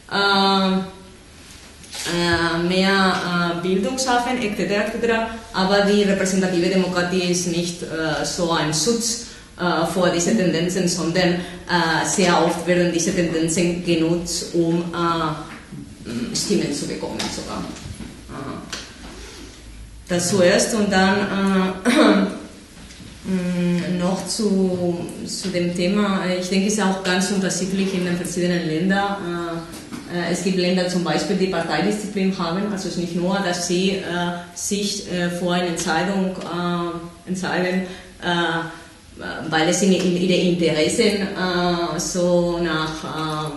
mehr Bildung schaffen, etc. Aber die repräsentative Demokratie ist nicht so ein Schutz vor diesen Tendenzen, sondern sehr oft werden diese Tendenzen genutzt, um Stimmen zu bekommen sogar. Das zuerst und dann noch zu dem Thema, ich denke, es ist auch ganz unterschiedlich in den verschiedenen Ländern. Es gibt Länder zum Beispiel, die Parteidisziplin haben, also es ist nicht nur, dass sie sich vor einer Entscheidung entscheiden, weil es in ihre Interessen so nach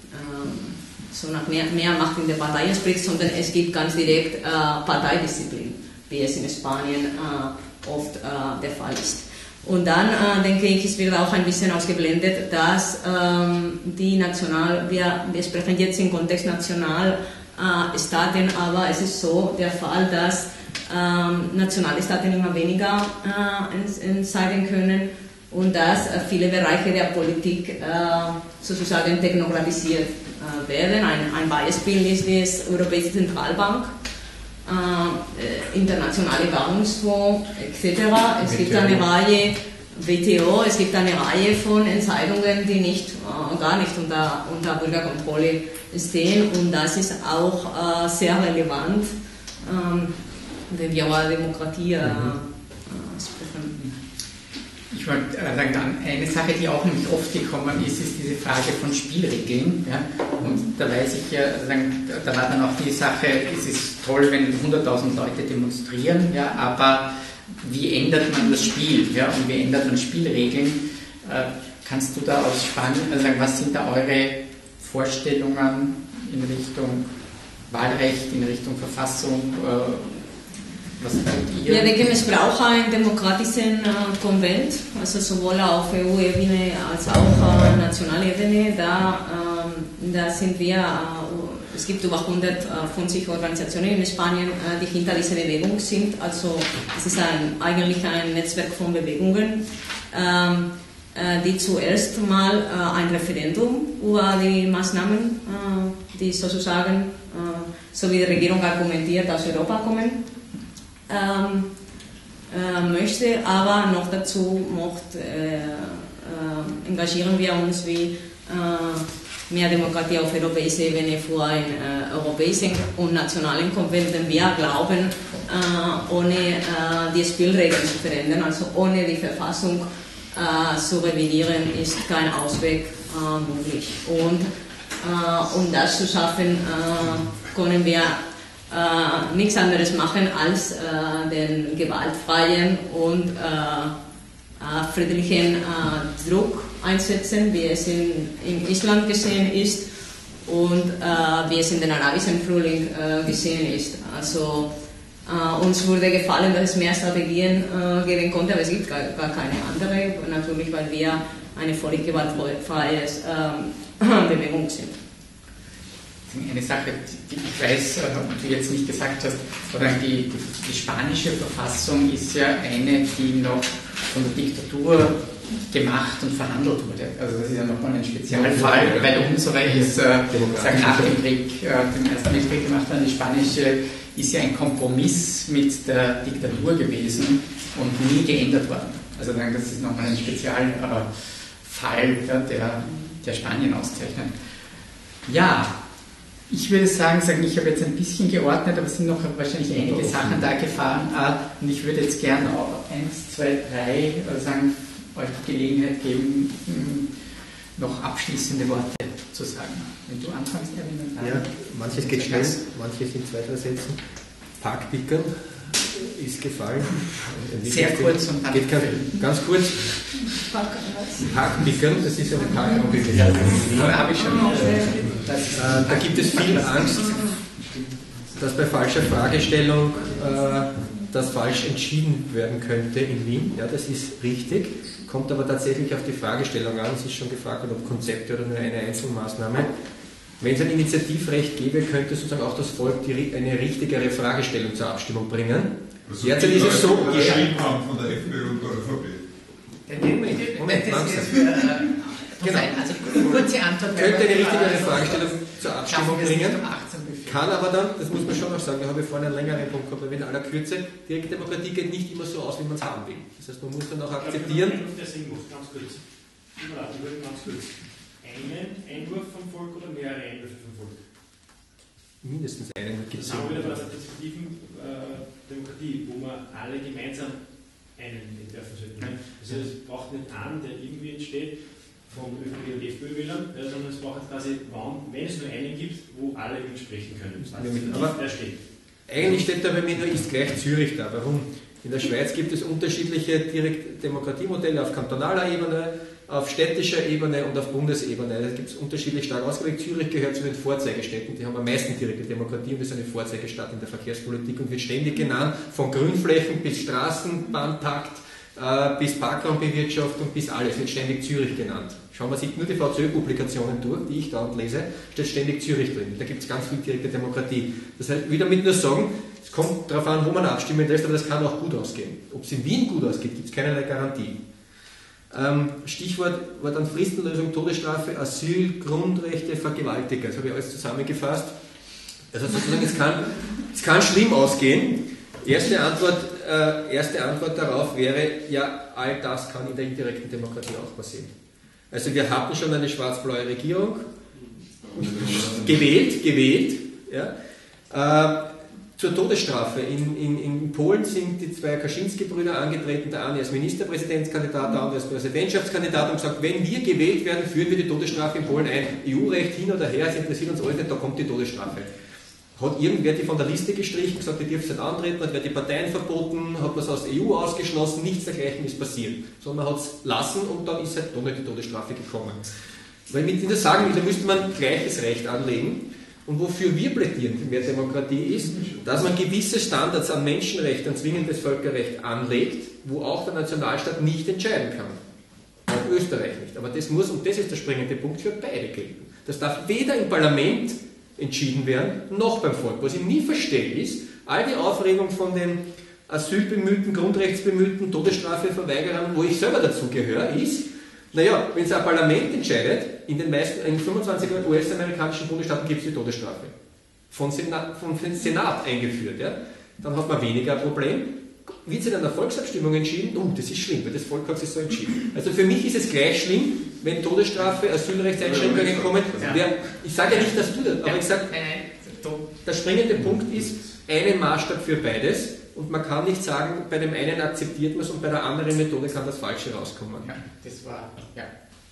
mehr Macht in der Partei spricht, sondern es gibt ganz direkt Parteidisziplin, wie es in Spanien oft der Fall ist. Und dann denke ich, es wird auch ein bisschen ausgeblendet, dass wir sprechen jetzt im Kontext Nationalstaaten, aber es ist so der Fall, dass Nationalstaaten immer weniger entscheiden können und dass viele Bereiche der Politik sozusagen technokratisiert werden. Ein Beispiel ist die Europäische Zentralbank, internationale Währungsfonds etc. Es gibt eine Reihe, WTO, es gibt eine Reihe von Entscheidungen, die gar nicht unter Bürgerkontrolle stehen und das ist auch sehr relevant, wenn wir über Demokratie sprechen. Ich wollte sagen, dann eine Sache, die auch nämlich oft gekommen ist diese Frage von Spielregeln. Ja? Und da weiß ich ja, da war dann auch die Sache, es ist toll, wenn 100.000 Leute demonstrieren, ja, aber wie ändert man das Spiel? Ja? Und wie ändert man Spielregeln? Kannst du da aus Spanien sagen, was sind da eure Vorstellungen in Richtung Wahlrecht, in Richtung Verfassung? Was denkt ihr? Ja, ich denke, es braucht einen demokratischen Konvent, also sowohl auf EU-Ebene als auch Nationalebene. Da sind wir, es gibt über 150 Organisationen in Spanien, die hinter dieser Bewegung sind. Also es ist eigentlich ein Netzwerk von Bewegungen, die zuerst mal ein Referendum über die Maßnahmen, die sozusagen, so wie die Regierung argumentiert, aus Europa kommen. Möchte, aber noch dazu engagieren wir uns wie mehr Demokratie auf europäischer Ebene für einen europäischen und nationalen Konvent, denn wir glauben, ohne die Spielregeln zu verändern, also ohne die Verfassung zu revidieren, ist kein Ausweg möglich. Und um das zu schaffen, können wir nichts anderes machen als den gewaltfreien und friedlichen Druck einsetzen, wie es in Island geschehen ist und wie es in den arabischen Frühling geschehen ist. Also uns wurde gefallen, dass es mehr Strategien geben konnte, aber es gibt gar keine andere, natürlich, weil wir eine völlig gewaltfreie Bewegung sind. Eine Sache, die ich weiß, die du jetzt nicht gesagt hast, die spanische Verfassung ist ja eine, die noch von der Diktatur gemacht und verhandelt wurde. Also das ist ja nochmal ein Spezialfall, weil unsere ist nach dem Krieg, dem Ersten Weltkrieg gemacht worden. Die spanische ist ja ein Kompromiss mit der Diktatur gewesen und nie geändert worden. Also das ist nochmal ein Spezialfall, der Spanien auszeichnet. Ja, ich würde sagen, ich habe jetzt ein bisschen geordnet, aber es sind noch wahrscheinlich einige Sachen da gefahren. Und ich würde jetzt gerne auch 1, 2, 3 euch die Gelegenheit geben, noch abschließende Worte zu sagen. Wenn du anfängst, Erwin. Ja, manches geht schnell, manches in 2, 3 Sätzen. Parkpickern ist gefallen. Sehr kurz und dann. Ganz kurz. Parkpickern, das ist eine Parkpickern. Ja, das habe ich schon. Da gibt es viel Angst, dass bei falscher Fragestellung das falsch entschieden werden könnte in Wien. Ja, das ist richtig, kommt aber tatsächlich auf die Fragestellung an. Es ist schon gefragt worden, ob Konzepte oder nur eine Einzelmaßnahme. Wenn es ein Initiativrecht gäbe, könnte sozusagen auch das Volk eine richtigere Fragestellung zur Abstimmung bringen. Also derzeit ist es so, von der FPÖ und der ÖVP. Moment, langsam. Genau. Also kurze Antwort. Könnte eine richtigere Fragestellung zur Abstimmung bringen, kann aber dann, das muss man schon noch sagen, da habe ich vorhin einen längeren Punkt gehabt, aber in aller Kürze, direkte Demokratie geht nicht immer so aus, wie man es haben will. Das heißt, man muss dann auch akzeptieren. Ganz kurz. Einen Einwurf vom Volk oder mehrere Einwürfe vom Volk? Mindestens einen gibt es. Das haben wir wieder bei der partizipativen Demokratie, wo wir alle gemeinsam einen entwerfen sollten. Also es braucht nicht einen, der irgendwie entsteht von ÖVP und FPÖ-Wählern, sondern es braucht quasi, wenn es nur einen gibt, wo alle mitsprechen können. Aber der steht. Eigentlich steht da bei mir nur ist gleich Zürich da. Warum? In der Schweiz gibt es unterschiedliche Direktdemokratiemodelle auf kantonaler Ebene, auf städtischer Ebene und auf Bundesebene. Da gibt es unterschiedlich stark ausgelegt. Zürich gehört zu den Vorzeigestädten, die haben am meisten direkte Demokratie und ist eine Vorzeigestadt in der Verkehrspolitik und wird ständig genannt, von Grünflächen bis Straßenbahntakt, bis Parkraumbewirtschaftung, bis alles wird ständig Zürich genannt. Schauen wir sich nur die VZÖ-Publikationen durch, die ich dauernd lese, steht ständig Zürich drin. Da gibt es ganz viel direkte Demokratie. Das heißt, ich will damit nur sagen, es kommt darauf an, wo man abstimmen lässt, aber das kann auch gut ausgehen. Ob es in Wien gut ausgeht, gibt es keinerlei Garantie. Stichwort war dann Fristenlösung, Todesstrafe, Asyl, Grundrechte, Vergewaltiger. Das habe ich alles zusammengefasst. Also sozusagen, es kann schlimm ausgehen. Erste Antwort darauf wäre, ja, all das kann in der indirekten Demokratie auch passieren. Also wir hatten schon eine schwarz-blaue Regierung, gewählt, ja. Zur Todesstrafe. In Polen sind die 2 Kaczynski-Brüder angetreten, der eine als Ministerpräsidentskandidat, der andere als Präsidentschaftskandidat und gesagt, wenn wir gewählt werden, führen wir die Todesstrafe in Polen ein. EU-Recht hin oder her, es interessiert uns alles nicht, da kommt die Todesstrafe. Hat irgendwer die von der Liste gestrichen, gesagt, die dürfen nicht antreten, hat wer die Parteien verboten, hat was aus der EU ausgeschlossen, nichts dergleichen ist passiert. Sondern man hat es lassen und dann ist halt doch nicht die Todesstrafe gekommen. Weil mit dieser sagen will, da müsste man gleiches Recht anlegen. Und wofür wir plädieren für mehr Demokratie ist, dass man gewisse Standards an Menschenrecht, an zwingendes Völkerrecht anlegt, wo auch der Nationalstaat nicht entscheiden kann. Auch Österreich nicht. Aber das muss, und das ist der springende Punkt, für beide gelten. Das darf weder im Parlament entschieden werden, noch beim Volk. Was ich nie verstehe ist, all die Aufregung von den Asylbemühten, Grundrechtsbemühten, Todesstrafeverweigerern, wo ich selber dazu gehöre, ist, naja, wenn es ein Parlament entscheidet, in 25 US-amerikanischen Bundesstaaten gibt es die Todesstrafe. Vom Senat eingeführt, ja? Dann hat man weniger ein Problem. Wird es in einer Volksabstimmung entschieden? Das ist schlimm, weil das Volk hat sich so entschieden. Also für mich ist es gleich schlimm, wenn Todesstrafe, Asylrechtseinschränkungen kommen. Ich sage ja nicht, dass du das, aber ich sage, der springende Punkt ist, einen Maßstab für beides. Und man kann nicht sagen, bei dem einen akzeptiert man es und bei der anderen Methode kann das Falsche rauskommen. Ja, das war, ja.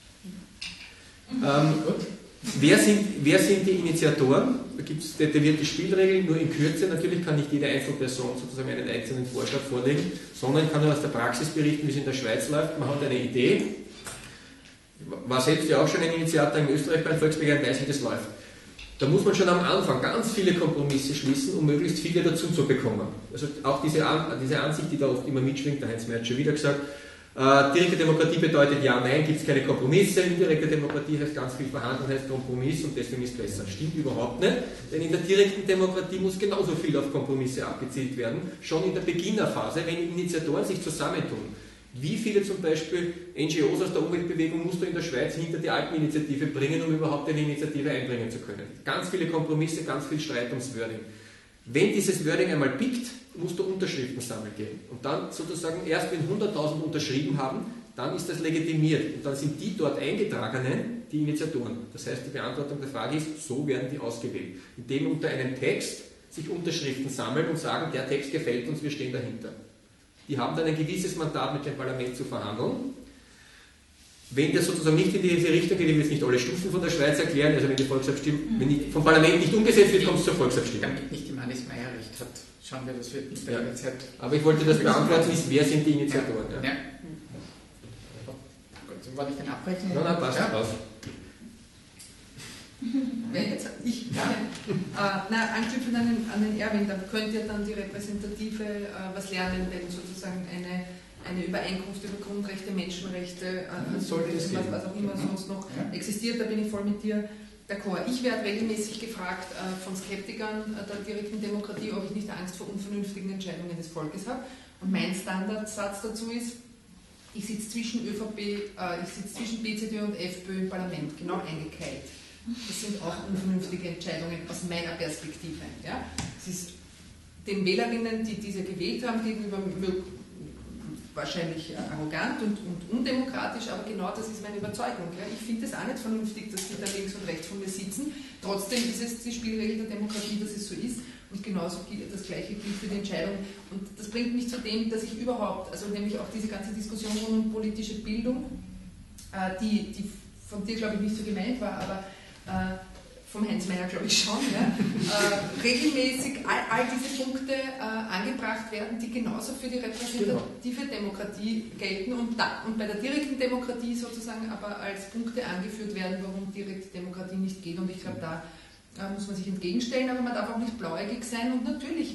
Wer sind die Initiatoren? Da gibt es detaillierte Spielregeln, nur in Kürze. Natürlich kann nicht jede Einzelperson sozusagen einen einzelnen Vorschlag vorlegen, sondern ich kann nur aus der Praxis berichten, wie es in der Schweiz läuft. Man hat eine Idee, war selbst ja auch schon ein Initiator in Österreich beim Volksbegehren, weiß, wie das läuft. Da muss man schon am Anfang ganz viele Kompromisse schließen, um möglichst viele dazu zu bekommen. Also auch diese Ansicht, die da oft immer mitschwingt, der Heinz May hat schon wieder gesagt, direkte Demokratie bedeutet ja, nein, gibt es keine Kompromisse, indirekte Demokratie heißt ganz viel verhandeln, heißt Kompromiss und deswegen ist besser. Stimmt überhaupt nicht, denn in der direkten Demokratie muss genauso viel auf Kompromisse abgezielt werden, schon in der Beginnerphase, wenn Initiatoren sich zusammentun. Wie viele zum Beispiel NGOs aus der Umweltbewegung musst du in der Schweiz hinter die Alpeninitiative bringen, um überhaupt eine Initiative einbringen zu können? Ganz viele Kompromisse, ganz viel Streit ums Wording. Wenn dieses Wording einmal pickt, musst du Unterschriften sammeln gehen. Und dann sozusagen erst wenn 100.000 unterschrieben haben, dann ist das legitimiert. Und dann sind die dort Eingetragenen die Initiatoren. Das heißt, die Beantwortung der Frage ist, so werden die ausgewählt. Indem unter einem Text sich Unterschriften sammeln und sagen, der Text gefällt uns, wir stehen dahinter. Die haben dann ein gewisses Mandat mit dem Parlament zu verhandeln. Wenn das sozusagen nicht in diese Richtung geht, ich will jetzt nicht alle Stufen von der Schweiz erklären, also wenn die Volksabstimmung, wenn vom Parlament nicht umgesetzt wird, kommt es zur Volksabstimmung. Damit nicht die Manis Meier recht hat, schauen wir, das wird nicht bei der Zeit. Aber ich wollte das beantworten, ist, wer sind die Initiatoren? Ja. Gut, wollte ich den abbrechen? Nein, passt drauf. Wer jetzt? Ich? Ja. Anknüpfend an den Erwin, da könnte ja dann die Repräsentative was lernen, wenn sozusagen eine Übereinkunft über Grundrechte, Menschenrechte, was auch immer sonst noch existiert, da bin ich voll mit dir d'accord. Ich werde regelmäßig gefragt von Skeptikern der direkten Demokratie, ob ich nicht Angst vor unvernünftigen Entscheidungen des Volkes habe. Und mein Standardsatz dazu ist, ich sitze zwischen zwischen BZÖ und FPÖ im Parlament, genau eingekeilt. Das sind auch unvernünftige Entscheidungen aus meiner Perspektive. Ja? Es ist den Wählerinnen, die diese gewählt haben, gegenüber wahrscheinlich arrogant und undemokratisch, aber genau das ist meine Überzeugung. Ja? Ich finde es auch nicht vernünftig, dass die da links und rechts von mir sitzen. Trotzdem ist es die Spielregel der Demokratie, dass es so ist. Und genauso das Gleiche gilt für die Entscheidung. Und das bringt mich zu dem, dass ich überhaupt, also nämlich auch diese ganze Diskussion um politische Bildung, die von dir, glaube ich, nicht so gemeint war, aber vom Heinz Meier, glaube ich schon, ja, regelmäßig all diese Punkte angebracht werden, die genauso für die repräsentative Demokratie gelten und bei der direkten Demokratie sozusagen aber als Punkte angeführt werden, warum direkte Demokratie nicht geht. Und ich glaube, da muss man sich entgegenstellen, aber man darf auch nicht blauäugig sein. Und natürlich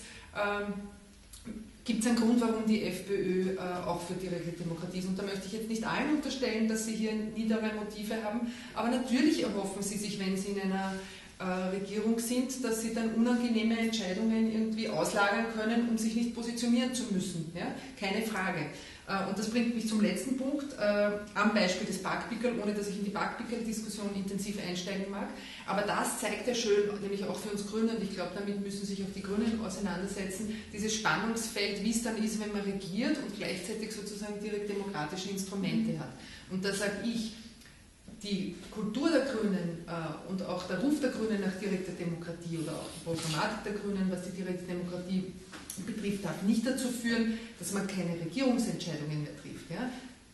gibt es einen Grund, warum die FPÖ auch für direkte Demokratie ist. Und da möchte ich jetzt nicht allen unterstellen, dass sie hier niedere Motive haben, aber natürlich erhoffen sie sich, wenn sie in einer Regierung sind, dass sie dann unangenehme Entscheidungen irgendwie auslagern können, um sich nicht positionieren zu müssen. Ja? Keine Frage. Und das bringt mich zum letzten Punkt, am Beispiel des Parkpickel, ohne dass ich in die Parkpickel-Diskussion intensiv einsteigen mag. Aber das zeigt ja schön, nämlich auch für uns Grüne, und ich glaube, damit müssen sich auch die Grünen auseinandersetzen, dieses Spannungsfeld, wie es dann ist, wenn man regiert und gleichzeitig sozusagen direkt demokratische Instrumente hat. Und da sage ich, die Kultur der Grünen und auch der Ruf der Grünen nach direkter Demokratie oder auch die Programmatik der Grünen, was die direkte Demokratie betrifft, darf nicht dazu führen, dass man keine Regierungsentscheidungen mehr trifft. Ja?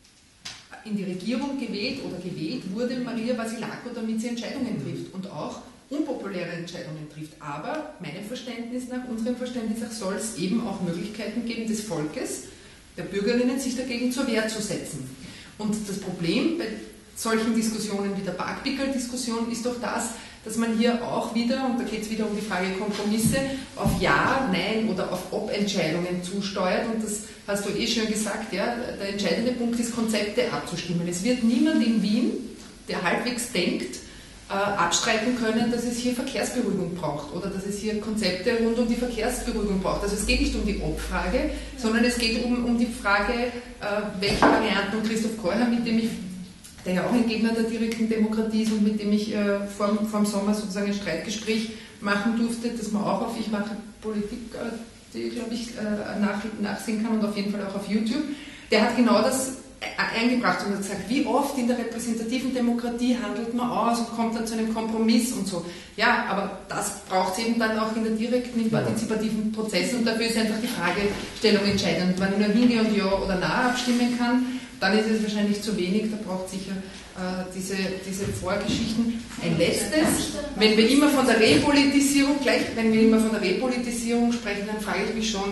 In die Regierung gewählt wurde Maria Vasilako, damit sie Entscheidungen trifft und auch unpopuläre Entscheidungen trifft. Aber meinem Verständnis nach, unserem Verständnis nach, soll es eben auch Möglichkeiten geben des Volkes, der Bürgerinnen, sich dagegen zur Wehr zu setzen. Und das Problem bei solchen Diskussionen wie der Parkpickel-Diskussion ist doch das, dass man hier auch wieder, und da geht es wieder um die Frage Kompromisse, auf Ja, Nein oder auf Ob-Entscheidungen zusteuert. Und das hast du schön gesagt, ja, der entscheidende Punkt ist, Konzepte abzustimmen. Es wird niemand in Wien, der halbwegs denkt, abstreiten können, dass es hier Verkehrsberuhigung braucht oder dass es hier Konzepte rund um die Verkehrsberuhigung braucht. Also es geht nicht um die Ob-Frage, sondern es geht um die Frage, welche Varianten, und Christoph Keurer, mit dem ich, der ja auch ein Gegner der direkten Demokratie ist und mit dem ich vor dem Sommer sozusagen ein Streitgespräch machen durfte, dass man auch auf Ich mache Politik, die, glaube ich, nachsehen kann und auf jeden Fall auch auf YouTube, der hat genau das eingebracht und hat gesagt, wie oft in der repräsentativen Demokratie handelt man aus und kommt dann zu einem Kompromiss und so. Ja, aber das braucht es eben dann auch in der direkten, in partizipativen Prozessen und dafür ist einfach die Fragestellung entscheidend. Wenn ich nur hingehe und Ja oder Nein abstimmen kann, dann ist es wahrscheinlich zu wenig, da braucht es sicher diese Vorgeschichten. Ein letztes, wenn wir immer von der Repolitisierung sprechen, dann frage ich mich schon, ob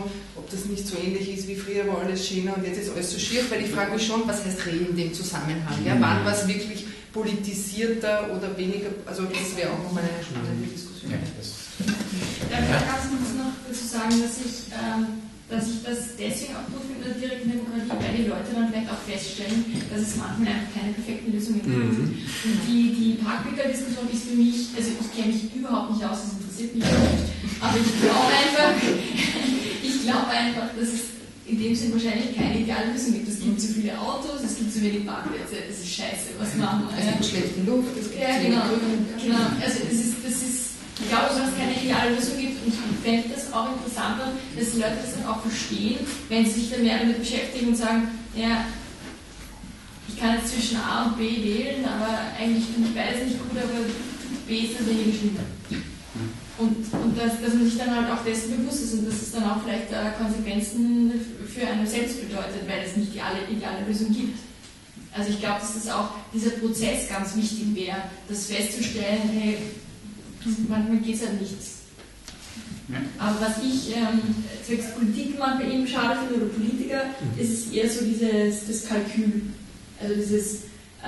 ob das nicht so ähnlich ist wie früher war alles schöner und jetzt ist alles so schief, weil ich frage mich schon, was heißt Reh in dem Zusammenhang? Ja? Wann war es wirklich politisierter oder weniger? Also das wäre auch nochmal eine spannende Diskussion. Darf ich ganz kurz noch dazu sagen, dass ich das deswegen auch gut finde in der direkten Demokratie, weil die Leute dann vielleicht auch feststellen, dass es manchmal einfach keine perfekten Lösungen gibt. Und die Parkbürger-Diskussion ist für mich, also ich kenne mich überhaupt nicht aus, das interessiert mich auch nicht, aber ich glaube einfach, dass es in dem Sinn wahrscheinlich keine ideale Lösung gibt. Es gibt zu viele Autos, es gibt zu wenig Parkplätze, das ist scheiße, was machen wir? Es gibt schlechte Luft, es gibt genau. Also das ist ich glaube, dass es keine ideale Lösung gibt und ich fände das auch interessanter, dass die Leute das dann auch verstehen, wenn sie sich dann mehr damit beschäftigen und sagen, ja, ich kann jetzt zwischen A und B wählen, aber eigentlich finde ich beides nicht gut, aber B ist dann weniger schlimm. Und dass man sich dann halt auch dessen bewusst ist und dass es dann auch vielleicht Konsequenzen für einen selbst bedeutet, weil es nicht die ideale Lösung gibt. Also ich glaube, dass das auch dieser Prozess ganz wichtig wäre, das festzustellen, hey, manchmal geht es halt nichts. Ja. Aber was ich zwecks Politik manchmal eben schade finde, oder Politiker, ist es eher so das Kalkül. Also dieses,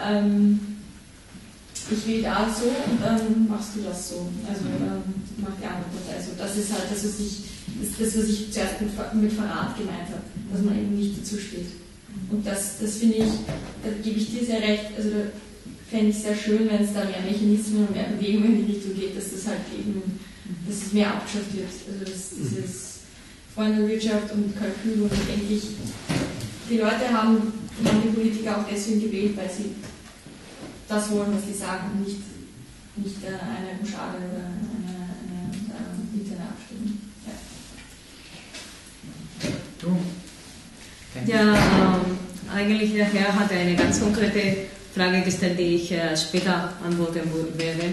ich will da so und dann machst du das so. Also macht die andere Partei so. Das ist halt das, was ich zuerst mit Verrat gemeint habe, dass man eben nicht dazu steht. Und das finde ich, da gebe ich dir sehr recht, also da fände ich sehr schön, wenn es da mehr Mechanismen und mehr Bewegungen in die Richtung geht, dass das halt eben, dass es mehr abgeschafft wird. Also dieses Freundewirtschaft und Kalkül, und da denke ich, die Leute haben die Politiker auch deswegen gewählt, weil sie das wollen, was sie sagen, und nicht eine Rochade oder eine interne Abstimmung. Ja, eigentlich der Herr hat eine ganz konkrete Frage gestellt, die ich später antworten werde,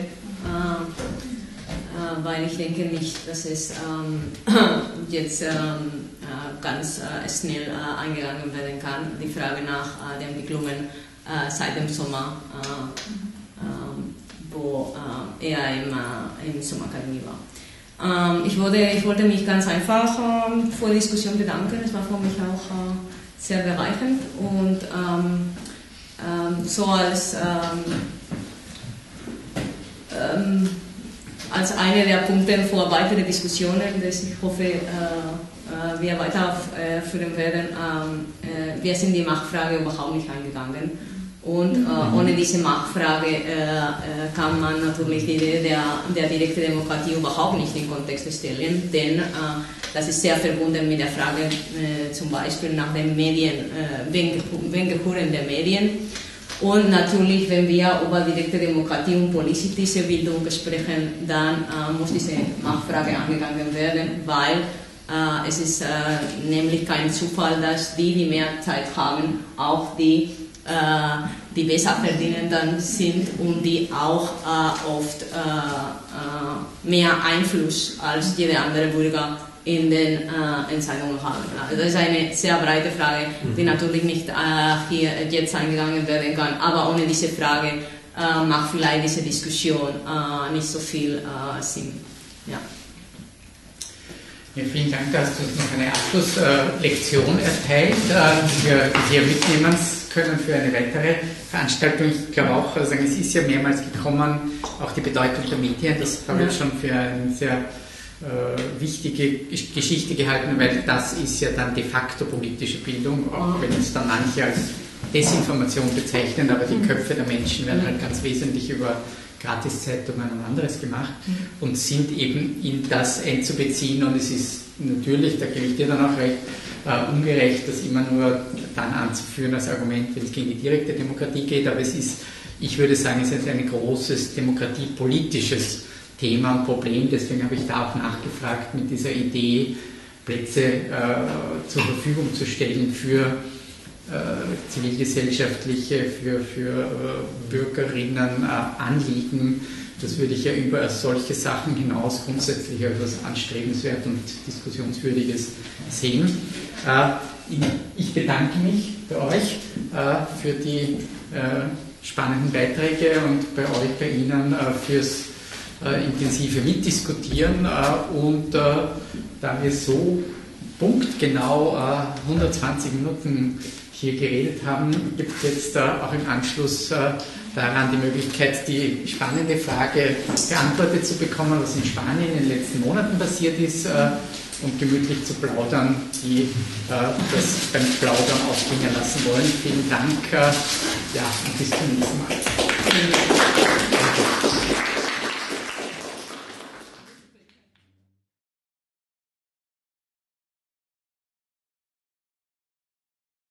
weil ich denke nicht, dass es jetzt ganz schnell eingegangen werden kann. Die Frage nach den Entwicklungen seit dem Sommer, wo er im Sommerakademie war. Ich wollte mich ganz einfach vor der Diskussion bedanken. Es war für mich auch sehr bereichernd und so als einer der Punkte vor weitere Diskussionen, dass ich hoffe, wir weiterführen werden. Wir sind die Machtfrage überhaupt nicht eingegangen. Und ohne diese Machtfrage kann man natürlich die Idee der direkten Demokratie überhaupt nicht in Kontext stellen, denn das ist sehr verbunden mit der Frage zum Beispiel nach den Medien, wen gehören der Medien. Und natürlich, wenn wir über direkte Demokratie und politische Bildung sprechen, dann muss diese Machtfrage angegangen werden, weil es ist nämlich kein Zufall, dass die mehr Zeit haben, auch die besser verdienenden sind und die auch oft mehr Einfluss als jeder andere Bürger in den Entscheidungen haben. Also das ist eine sehr breite Frage, die natürlich nicht hier jetzt eingegangen werden kann, aber ohne diese Frage macht vielleicht diese Diskussion nicht so viel Sinn. Ja. Ja, vielen Dank, dass du uns noch eine Abschlusslektion erteilt, die wir mitnehmen können für eine weitere Veranstaltung. Ich glaube auch, also es ist ja mehrmals gekommen, auch die Bedeutung der Medien, das habe ich schon für eine sehr wichtige Geschichte gehalten, weil das ist ja dann de facto politische Bildung, auch wenn es dann manche als Desinformation bezeichnen, aber die Köpfe der Menschen werden halt ganz wesentlich über Gratiszeitungen und anderes gemacht und sind eben in das einzubeziehen, und es ist natürlich, da gebe ich dir dann auch recht, ungerecht, das immer nur dann anzuführen als Argument, wenn es gegen die direkte Demokratie geht, aber es ist, ich würde sagen, es ist ein großes demokratiepolitisches Thema und Problem, deswegen habe ich da auch nachgefragt mit dieser Idee, Plätze zur Verfügung zu stellen für zivilgesellschaftliche, für Bürgerinnen Anliegen. Das würde ich ja über solche Sachen hinaus grundsätzlich als etwas anstrebenswert und diskussionswürdiges sehen. Ich bedanke mich bei euch für die spannenden Beiträge und bei euch, bei Ihnen fürs intensive Mitdiskutieren, und da wir so punktgenau 120 Minuten hier geredet haben, gibt es jetzt auch im Anschluss daran die Möglichkeit, die spannende Frage beantwortet zu bekommen, was in Spanien in den letzten Monaten passiert ist, und gemütlich zu plaudern, die das beim Plaudern ausklingen lassen wollen. Vielen Dank, und bis zum nächsten Mal.